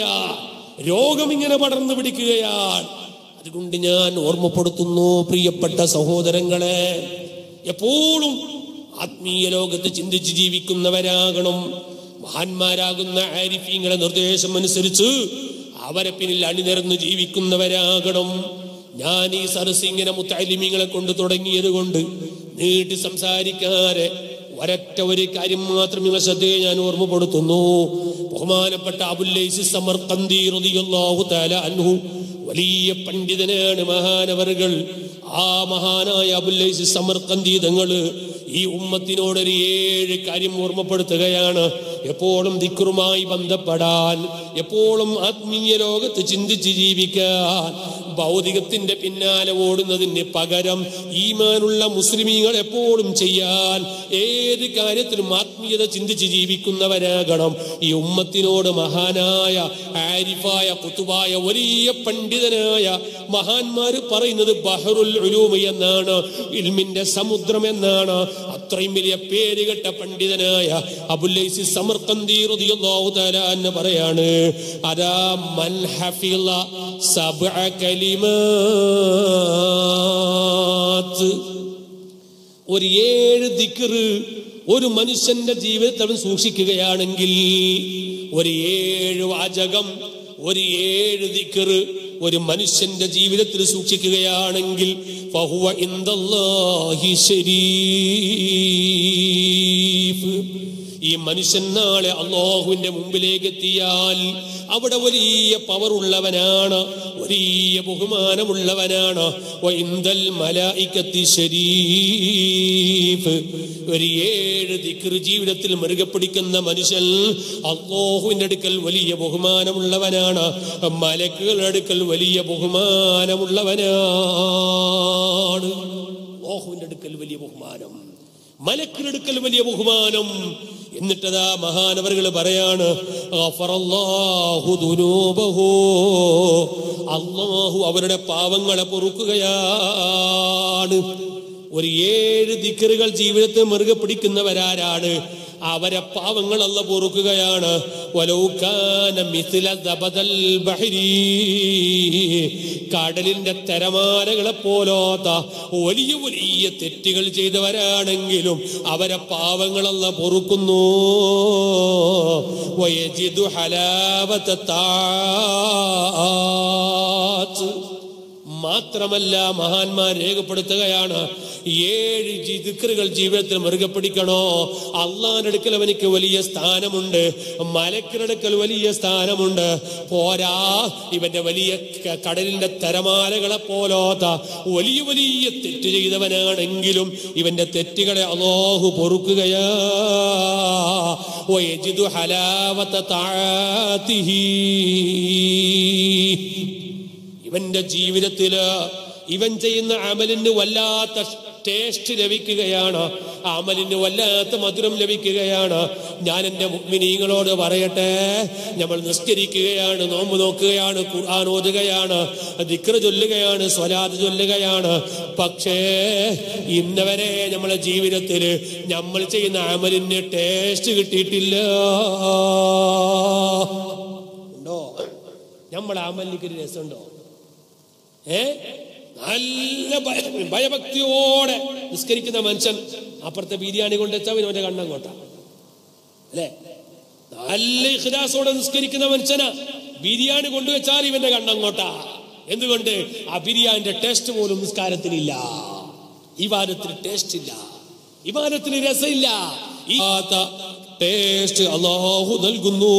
പിടിക്കുകയാണ്. അതുകൊണ്ട് ഞാൻ ഓർമ്മപ്പെടുത്തുന്നു, പ്രിയപ്പെട്ട സഹോദരങ്ങളെ, എപ്പോഴും ആത്മീയ ലോകത്ത് ചിന്തിച്ച് ജീവിക്കുന്നവരാകണം. മഹാന്മാരാകുന്ന ആരിഫീങ്ങളുടെ നിർദ്ദേശം അനുസരിച്ച് അവരെ പിന്നിൽ അണിനിരന്ന് ജീവിക്കുന്നവരാകണം. ഞാൻ ഈ സദസ്സ് ഇങ്ങനെ മുത്തഅല്ലിമീങ്ങളെ കൊണ്ട് തുടങ്ങിയത് കൊണ്ട് നീട്ടി സംസാരിക്കാതെ ഒരൊറ്റ ഒരു കാര്യം മാത്രം നിങ്ങളുടെ ശ്രദ്ധയെ ഞാൻ ഓർമ്മപ്പെടുത്തുന്നു. ബഹുമാനപ്പെട്ട അബുൽ ലൈസ് സമർഖന്ദി റളിയല്ലാഹു തആല അൻഹു വലിയ പണ്ഡിതനാണ്, മഹാനവറുകൾ. ആ മഹാനായ അബുൽ ലൈസ് സമർഖന്ദി തങ്ങൾ ഈ ഉമ്മത്തിനോടൊരു 7 കാര്യം ഓർമ്മപ്പെടുത്തുകയാണ്. എപ്പോഴും ദിക്റുമായി ബന്ധപ്പെടാൻ, എപ്പോഴും ആത്മീയ ലോകത്ത് ചിന്തിച്ച് ജീവിക്കാൻ, ഭൗതികത്തിന്റെ പിന്നാലെ ഓടുന്നതിന് പകരം ഈമാനുള്ള മുസ്ലിമീങ്ങൾ എപ്പോഴും ചെയ്യാൻ, ഏത് കാര്യത്തിലും ആത്മീയത ചിന്തിച്ച് ജീവിക്കുന്നവരാകണം. ഈ ഉമ്മത്തിനോട് മഹാനായ ആരിഫായ കുതുബായ വലിയ പണ്ഡിതനായ മഹാന്മാര് പറയുന്നത് ബഹറുൽ ഉലൂം എന്നാണ്, ഇൽമിന്റെ സമുദ്രം എന്നാണ്. അത്രയും വലിയ പേരുകെട്ട പണ്ഡിതനായ അബുൽ ലൈസ് സമർഖന്ദി റളിയല്ലാഹു തആല അൻഹു പറയാണ്, അദാ മൻ ഹഫിള സബ്അ കലിമാത്ത്, ഒരു 7 ദിക്ർ ഒരു മനുഷ്യന്റെ ജീവിതത്തിൽ സൂക്ഷിക്കുകയാണെങ്കിൽ, ഒരു 7 വാചകം, ഒരു 7 ദിക്ർ ഒരു മനുഷ്യന്റെ ജീവിതത്തിൽ സൂക്ഷിക്കുകയാണെങ്കിൽ ഫഹുവ ഇൻദല്ലാഹി ശരീഫ്, ഈ മനുഷ്യൻ നാളെ അല്ലാഹുവിന്റെ മുമ്പിലേക്ക് എത്തിയാൽ അവിടെ വലിയ പവർ ഉള്ളവനാണ്, വലിയ ബഹുമാനമുള്ളവനാണ്. വഇൻദൽ മലായികത്തി ശരീഫ്, ഒരു 7 ദിക്ർ ജീവിതത്തിൽ മുറുകെ പിടിക്കുന്ന മനുഷ്യൻ അല്ലാഹുവിന്റെ അടുക്കൽ വലിയ ബഹുമാനമുള്ളവനാണ്, മലക്കുകളുടെ അടുക്കൽ വലിയ ബഹുമാനമുള്ളവനാണ്. അല്ലാഹുവിന്റെ അടുക്കൽ വലിയ ബഹുമാനം, മലക്കുകളുടെ അടുക്കൽ വലിയ ബഹുമാനം. എന്നിട്ടതാ മഹാനവറുകൾ പറയാണ്, ഗഫറല്ലാഹു ദുനൂബഹു, അല്ലാഹു അവരുടെ പാവങ്ങളെ പൊറുക്കുകയാണ്. ഒരു 7 ദിക്റുകൾ ജീവിതത്തിൽ മുറുകെ പിടിക്കുന്നവരാരാണ്? അവരെ പാവങ്ങൾ അല്ലാഹു പൊറുക്കുകയാണ്. വലൗ കാന മിസ്ല ദബദൽ ബഹരി, കടലിന്റെ തിരമാലകളെ പോലോത്ത വലിയ വലിയ തെറ്റുകൾ ചെയ്തവരാണെങ്കിലും അവരെ പാവങ്ങൾ അല്ലാഹു പൊറുക്കുന്നു. വയജിദു ഹലാവത താഅത്ത്, മാത്രമല്ല മഹാന്മാർ രേഖപ്പെടുത്തുകയാണ്, 7 ദിക്റുകൾ ജീവിതത്തിൽ മുറുകെ പിടിക്കണോ, അള്ളാന്റെ അടുക്കൽ അവനിക്ക് വലിയ സ്ഥാനമുണ്ട്, മലക്കുകളുടെ അടുക്കൽ വലിയ സ്ഥാനമുണ്ട്. പോരാ, ഇവന്റെ വലിയ കടലിന്റെ തിരമാലകളെ പോലോത്ത വലിയ വലിയ തെറ്റ് ചെയ്തവനാണെങ്കിലും ഇവന്റെ തെറ്റുകളെ അല്ലാഹു പൊറുക്കുകയാ. വയജിദു ഹലാവത തആതിഹി, ഇവന്റെ ജീവിതത്തില് ഇവൻ ചെയ്യുന്ന അമലിന് വല്ലാത്ത ടേസ്റ്റ് ലഭിക്കുകയാണ്, അമലിന് വല്ലാത്ത മധുരം ലഭിക്കുകയാണ്. ഞാൻ എൻ്റെ മുഅ്മിനീങ്ങളോട് പറയട്ടെ, നമ്മൾ നിസ്കരിക്കുകയാണ്, നോമ്പ് നോക്കുകയാണ്, ഖുർആൻ ഓതുകയാണ്, ദിക്ർ ചൊല്ലുകയാണ്, സ്വലാത്ത് ചൊല്ലുകയാണ്. പക്ഷേ ഇന്നവരെ നമ്മളെ ജീവിതത്തിൽ നമ്മൾ ചെയ്യുന്ന അമലിന് ടേസ്റ്റ് കിട്ടിയിട്ടില്ല. ഉണ്ടോ? നമ്മളെ അമലിക്ക് ഒരു രസമുണ്ടോ? നല്ല ഭയഭക്തിയോടെ നിസ്കരിക്കുന്ന മനുഷ്യൻ അപ്പുറത്തെ ബിരിയാണി കൊണ്ടുവച്ചാൽ അവന്റെ കണ്ണങ്ങോട്ട അല്ലെ? നല്ല ഇഖ്ലാസോടെ നിസ്കരിക്കുന്ന മനുഷ്യന് ബിരിയാണി കൊണ്ടുവച്ചാൽ ഇവന്റെ കണ്ണങ്ങോട്ടാ. എന്തുകൊണ്ട്? ആ ബിരിയാണിന്റെ ടേസ്റ്റ് പോലും നിസ്കാരത്തിനില്ല, ഇബാദത്തിന് ടേസ്റ്റ് ഇല്ല, ഇബാദത്തിന് രസമില്ല. ഈ ടേസ്റ്റ് അല്ലാഹു നൽകുന്നു.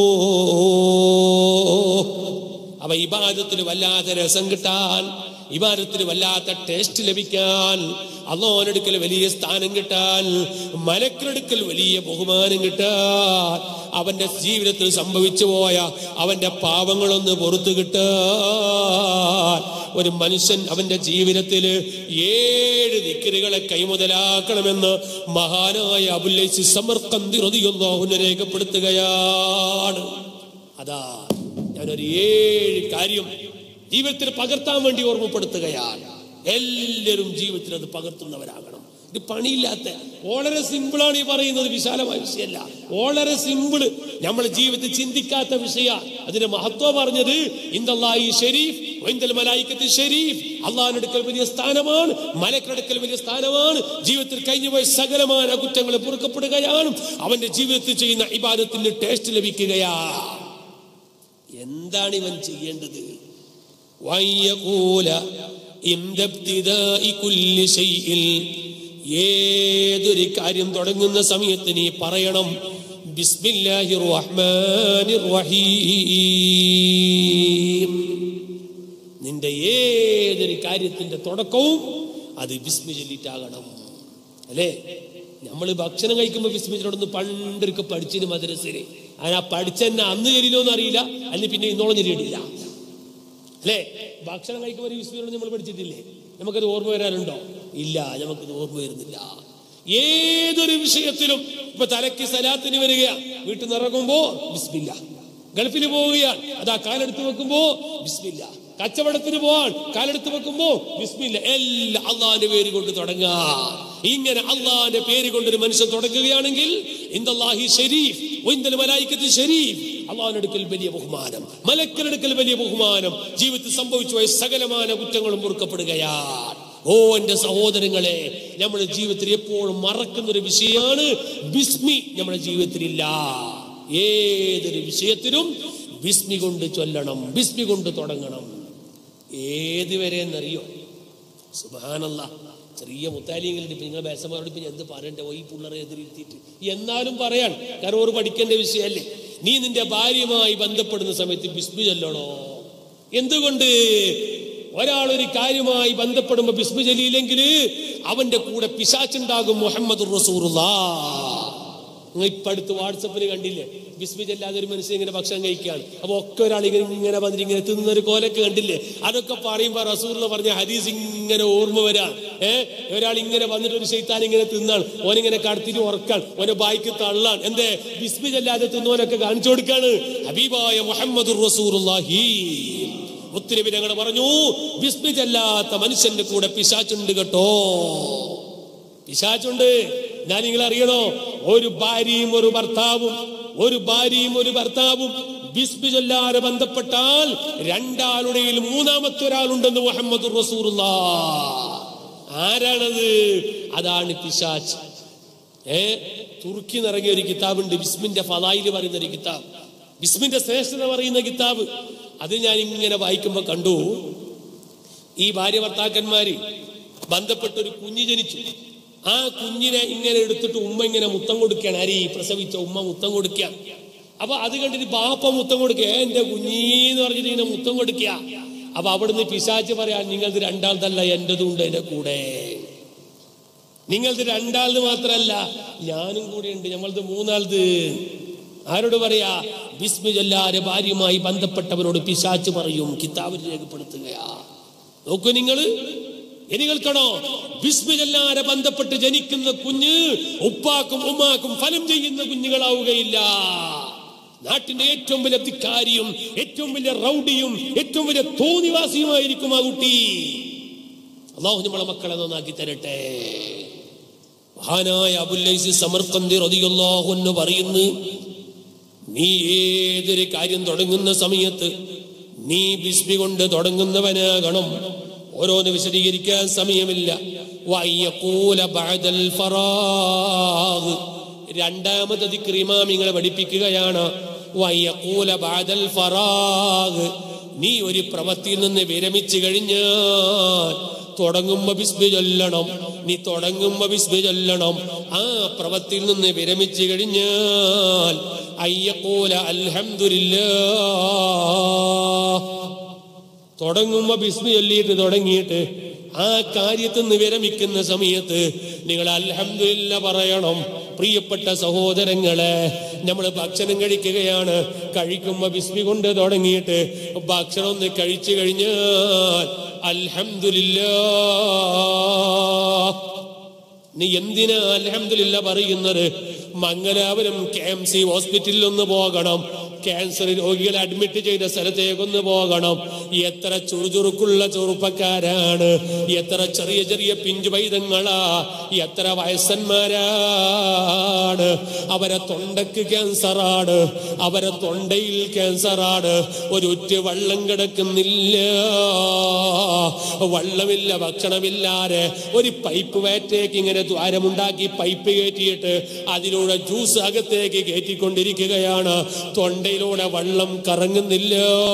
അവ ഇബാദത്തിന് വല്ലാത്ത രസം കിട്ടാൻ, ഇബാദത്തിന് വല്ലാത്ത ടേസ്റ്റ് ലഭിക്കാൻ, അല്ലാഹുവിന്റെ അടുക്കൽ വലിയ സ്ഥാനം കിട്ടാൻ, മലക്കുകളുടെ അടുക്കൽ വലിയ ബഹുമാനം കിട്ടാൻ, അവന്റെ ജീവിതത്തിൽ സംഭവിച്ചു പോയ അവന്റെ പാപങ്ങളൊന്ന് പുറത്തു കിട്ടാൻ ഒരു മനുഷ്യൻ അവന്റെ ജീവിതത്തിൽ 7 ദിക്റുകളെ കൈമുതലാക്കണമെന്ന് മഹാനായ അബുൽ ലൈസ് സമർഖന്ദി റളിയല്ലാഹു അൻഹു രേഖപ്പെടുത്തുകയാണ്. അതാ ഞാനൊരു 7 കാര്യം ജീവിതത്തിൽ പകർത്താൻ വേണ്ടി ഓർമ്മപ്പെടുത്തുകയാണ്. എല്ലാവരും ജീവിതത്തിൽ അത് പകർത്തുന്നവരാകണം. ഇത് പണിയില്ലാത്ത, വളരെ സിമ്പിളാണ് ഈ പറയുന്നത്, വിശാലമായ വിഷയമല്ല, വളരെ സിമ്പിള്, നമ്മൾ ജീവിതത്തിൽ ചിന്തിക്കാത്ത വിഷയ. അതിന്റെ മഹത്വം പറഞ്ഞത് ഇൻദല്ലാഹി ശരീഫ് വഇൻദൽ മലായികത്തി ശരീഫ്, അല്ലാഹുവിന്റെ അടുക്കൽ വലിയ സ്ഥാനമാണ്, മലക്കുകളുടെ അടുക്കൽ വലിയ സ്ഥാനമാണ്. ജീവിതത്തിൽ കഴിഞ്ഞുപോയ സകലമായ കുറ്റങ്ങൾ പൊറുക്കപ്പെടുകയാണ്. അവന്റെ ജീവിതത്തിൽ ചെയ്യുന്ന ഇബാദത്തിന് ടേസ്റ്റ് ലഭിക്കുകയാ. എന്താണ് ഇവൻ ചെയ്യേണ്ടത്? വയഖൂല ഇംദബ്തിദാഇ കുല്ലി ശൈഇൻ, ഏതൊരു കാര്യം തുടങ്ങുന്ന സമയത്ത് നീ പറയണം ബിസ്മില്ലാഹിർ റഹ്മാനിർ റഹീം. നിന്റെ ഏതൊരു കാര്യത്തിന്റെ തുടക്കവും അത് ബിസ്മി ചൊല്ലിട്ടാകണം. അല്ലേ? നമ്മൾ ഭക്ഷണം കഴിക്കുമ്പോൾ ബിസ്മി ചൊല്ലുന്നത് പണ്ടൊക്കെ പഠിച്ചിന് മദ്രസയിൽ. അതിനാ പഠിച്ചെന്നെ അന്ന് ചൊല്ലിലോന്ന് അറിയില്ല, അല്ലെങ്കിൽ പിന്നെ ഇന്നോളം ചൊല്ലിയിട്ടില്ല. അല്ലേ? ഭക്ഷണം കഴിക്കുമ്പോൾ ബിസ്മി ചൊല്ലുന്നത് നമ്മൾ പഠിച്ചിട്ടില്ലേ? നമുക്കത് ഓർമ്മ വരാനുണ്ടോ? ഇല്ല, നമുക്കത് ഓർമ്മ വരുന്നില്ല. ഏതൊരു വിഷയത്തിലും ഇപ്പൊ തലയ്ക്ക് സലാത്തിന് വരികയാണ്, വീട്ടിൽ നിന്ന് ഇറങ്ങുമ്പോ ബിസ്മില്ല. ഗൾഫിൽ പോവുകയാണ്, അതാ കാലെടുത്ത് വെക്കുമ്പോ ബിസ്മില്ല. കച്ചവടത്തിന് പോവാൻ കാലെടുത്ത് വെക്കുമ്പോ ബിസ്മില്ല. എല്ലാം അള്ളാന്റെ പേര് കൊണ്ട് തുടങ്ങുക. ഇങ്ങനെ അള്ളാന്റെ പേര് കൊണ്ടൊരു മനുഷ്യൻ തുടങ്ങുകയാണെങ്കിൽ ഇൻദല്ലാഹി ശരീഫ് വഇൻദൽ മലായികത്തി ശരീഫ്, അള്ളാഹുവിന്റെ അടുക്കൽ വലിയ ബഹുമാനം, മലക്കുകളുടെ അടുക്കൽ വലിയ ബഹുമാനം. ജീവിതത്തിൽ സംഭവിച്ചു പോയ സകലമായ കുറ്റങ്ങളും പൊറുക്കപ്പെടുകയാണ്. ഓ എന്റെ സഹോദരങ്ങളെ, നമ്മുടെ ജീവിതത്തിൽ എപ്പോഴും മറക്കുന്നൊരു വിഷയമാണ് ബിസ്മി. നമ്മുടെ ജീവിതത്തിലില്ല. ഏതൊരു വിഷയത്തിലും ബിസ്മി കൊണ്ട് ചൊല്ലണം, ബിസ്മി കൊണ്ട് തുടങ്ങണം. ഏതുവരെ എന്നറിയോ? സുബ്ഹാനല്ലാഹ്, ചെറിയ മുത്താലിങ്ങളുണ്ട്. ഇപ്പൊ നിങ്ങൾ ബേസമാരോട് ഇപ്പൊ എന്ത് പറയണ്ടേ? ഈ പിള്ളേരെ എതിരിത്തിട്ട് എന്നാലും പറയാൻ, കാരണം ഓർ പഠിക്കേണ്ട വിഷയമല്ലേ. നീ നിന്റെ ഭാര്യയുമായി ബന്ധപ്പെടുന്ന സമയത്ത് ബിസ്മി ചൊല്ലണോ? എന്തുകൊണ്ട്? ഒരാളൊരു കാര്യമായി ബന്ധപ്പെടുമ്പോ ബിസ്മി ചൊല്ലിയില്ലെങ്കിൽ അവന്റെ കൂടെ പിശാച്ചുണ്ടാകും. മുഹമ്മദുർ റസൂലുള്ളാഹ്. നിങ്ങൾ ഇപ്പൊ അടുത്ത് വാട്സപ്പിൽ കണ്ടില്ലേ, ബിസ്മി ചൊല്ലാതെ ഒരു മനുഷ്യൻ ഇങ്ങനെ ഭക്ഷണം കഴിക്കുകയാണ്. അപ്പൊ ഒക്കെ ഒരാൾ ഇങ്ങനെ വന്നിട്ട് ഇങ്ങനെ തിന്നൊരു കോലൊക്കെ കണ്ടില്ലേ? അതൊക്കെ പറയുമ്പോ റസൂലുള്ളാഹി പറഞ്ഞ ഹദീസ് ഇങ്ങനെ ഓർമ്മ വരാൻ. ഒരാൾ ഇങ്ങനെ വന്നിട്ട് ഒരു ശൈത്താൻ ഇങ്ങനെ തിന്നാണ്, ഓനിങ്ങനെ കടത്തിട്ട് ഉറക്കാൻ, ഓനെ ബായിക്ക് തള്ളാൻ. എന്തേ? ബിസ്മി ചൊല്ലാതെ തിന്നോനൊക്കെ കാണിച്ചു കൊടുക്കാണ്. ഹബീബായ മുഹമ്മദുർ റസൂലുള്ളാഹി മുത്തുനബി ഞങ്ങൾ പറഞ്ഞു, ബിസ്മി ചൊല്ലാത്ത മനുഷ്യന്റെ കൂടെ പിശാചുണ്ട് കേട്ടോ. പിശാചുണ്ട്. ഞാൻ നിങ്ങൾ അറിയണോ? ഒരു ഭാര്യയും ഒരു ഭർത്താവും ബിസ്മി ചൊല്ലാതെ ബന്ധപ്പെട്ടാൽ രണ്ടാളുടെയിൽ മൂന്നാമത്തെ ഒരാളുണ്ടെന്ന് മുഹമ്മദുർ റസൂലുള്ളാഹ്. ആരാണത്? അതാണ് പിശാച്. തുർക്കി നിറങ്ങിയ ഒരു കിതാബുണ്ട്, ബിസ്മിന്റെ ഫളായില് പറയുന്ന ഒരു കിതാബ്, ബിസ്മിന്റെ ശ്രേഷ്ഠത പറയുന്ന കിതാബ്. അത് ഞാൻ ഇങ്ങനെ വായിക്കുമ്പോ കണ്ടു, ഈ ഭാര്യ ഭർത്താക്കന്മാര് ബന്ധപ്പെട്ടൊരു കുഞ്ഞ് ജനിച്ചു. ആ കുഞ്ഞിനെ ഇങ്ങനെ എടുത്തിട്ട് ഉമ്മ ഇങ്ങനെ മുത്തം കൊടുക്കുകയാണ്. ആര്? പ്രസവിച്ച ഉമ്മ മുത്തം കൊടുക്കുക. അപ്പൊ അത് കണ്ടിട്ട് ബാപ്പ മുത്തം കൊടുക്കുക, എന്റെ കുഞ്ഞീന്ന് പറഞ്ഞിട്ട് ഇങ്ങനെ മുത്തം കൊടുക്കുക. അപ്പൊ അവിടുന്ന് പിശാച് പറയാൻ, നിങ്ങളത് രണ്ടാൾതല്ല, എന്റെതും ഉണ്ട് എന്റെ കൂടെ. നിങ്ങളത് രണ്ടാളത് മാത്രല്ല, ഞാനും കൂടെ ഉണ്ട്, നമ്മളത് മൂന്നാളത്. ആരോട് പറയാ? ബിസ്മി ചൊല്ലാതെ ഭാര്യയുമായി ബന്ധപ്പെട്ടവരോട് പിശാച് പറയും. കിതാബിൽ രേഖപ്പെടുത്തുകയാ. നോക്കൂ നിങ്ങള്, എനിക്കണോ? ബിസ്മി ചൊല്ലാതെ ബന്ധപ്പെട്ട് ജനിക്കുന്ന കുഞ്ഞ് ഉപ്പാക്കും ഉമ്മാക്കും ഫലം ചെയ്യുന്ന കുഞ്ഞുങ്ങളാവുകയില്ല. നാട്ടിന്റെ ഏറ്റവും വലിയ ധിക്കാരിയും ഏറ്റവും വലിയ റൗഡിയും ഏറ്റവും വലിയ തോന്നിവാസിയുമായിരിക്കും ആ കുട്ടി. അല്ലാഹു നമ്മളെ മക്കളെ നന്നാക്കി തരട്ടെ. മഹാനായ അബുൽ ലൈസ് സമർഖന്ദി റളിയല്ലാഹു അൻഹു പറയുന്നു, നീ ഏതൊരു കാര്യം തുടങ്ങുന്ന സമയത്ത് നീ ബിസ്മി കൊണ്ട് തുടങ്ങുന്നവനാകണം. ഓരോന്ന് വിശദീകരിക്കാൻ സമയമില്ല. വയഖൂല ബഅദൽ ഫറാഗ്, രണ്ടാമത്തെ ദിക്ർ ഇമാമിങ്ങളെ പഠിപ്പിക്കുകയാണ്. വയഖൂല ബഅദൽ ഫറാഗ്, നീ ഒരു പ്രവൃത്തിയിൽ നിന്ന് വിരമിച്ചു കഴിഞ്ഞാൽ തുടങ്ങുമ്പോ ബിസ്മി ചൊല്ലണം. നീ തുടങ്ങുമ്പോ ബിസ്മി ചൊല്ലണം. ആ പ്രവൃത്തിയിൽ നിന്ന് വിരമിച്ചു കഴിഞ്ഞാൽ അയ്യഖൂല അൽഹംദുലില്ലാഹ്, തുടങ്ങുമ്പോ ബിസ്മി ചൊല്ലിയിട്ട് തുടങ്ങിയിട്ട് ആ കാര്യത്തിൽ നിന്ന് വിരമിക്കുന്ന സമയത്ത് നിങ്ങൾ അൽഹംദുലില്ലാഹ് പറയണം. പ്രിയപ്പെട്ട സഹോദരങ്ങളെ, നമ്മൾ ഭക്ഷണം കഴിക്കുകയാണ്, കഴിക്കുമ്പോ ബിസ്മി കൊണ്ട് തുടങ്ങിയിട്ട് ഭക്ഷണം ഒന്ന് കഴിച്ചു കഴിഞ്ഞാൽ അൽഹംദുലില്ലാഹ്. നീ എന്തിനാ അൽഹംദുലില്ലാഹ് പറയുന്നത്? മംഗലാപുരം KMC ഹോസ്പിറ്റലിൽ ഒന്ന് പോകണം. ക്യാൻസർ രോഗികളെ അഡ്മിറ്റ് ചെയ്ത സ്ഥലത്തേക്കൊന്ന് പോകണം. എത്ര ചുറുചുറുക്കുള്ള ചെറുപ്പക്കാരാണ്, എത്ര ചെറിയ ചെറിയ പിഞ്ചു പൈതങ്ങളാ, എത്ര വയസ്സന്മാരാണ്. അവരെ തൊണ്ടക്ക് ക്യാൻസറാണ്, അവരെ തൊണ്ടയിൽ ക്യാൻസറാണ്. ഒരുറ്റ വെള്ളം കിടക്കുന്നില്ല, വെള്ളമില്ല, ഭക്ഷണമില്ലാതെ ഒരു പൈപ്പ് വേറ്റേക്ക് ഇങ്ങനെ ദ്വാരമുണ്ടാക്കി പൈപ്പ് കയറ്റിയിട്ട് അതിലൂടെ ജ്യൂസ് അകത്തേക്ക് കയറ്റിക്കൊണ്ടിരിക്കുകയാണ്. തൊണ്ടയിലൂടെ വെള്ളം കറങ്ങുന്നില്ല.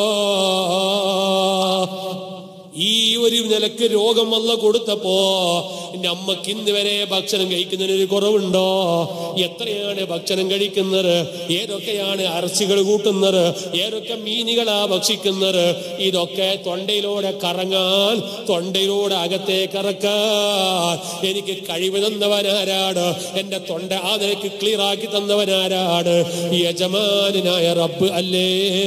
ഈ ഒരു നിലക്ക് രോഗം വല്ല കൊടുത്തപ്പോ നമ്മക്ക് ഇന്ന് വരെ ഭക്ഷണം കഴിക്കുന്നതിനൊരു കുറവുണ്ടോ? എത്രയാണ് ഭക്ഷണം കഴിക്കുന്നത്? ഏതൊക്കെയാണ് ഇറച്ചികൾ കൂട്ടുന്നത്? ഏതൊക്കെ മീനുകളാ ഭക്ഷിക്കുന്നത്? ഇതൊക്കെ തൊണ്ടയിലൂടെ കറങ്ങാൻ, തൊണ്ടയിലൂടെ അകത്തേക്ക് ഇറക്കാൻ എനിക്ക് കഴിവ് തന്നവനാരാണ്? എന്റെ തൊണ്ട ആ നിലക്ക് ക്ലിയർ ആക്കി തന്നവനാരാണ്? യജമാനായ റബ്ബ് അല്ലേ?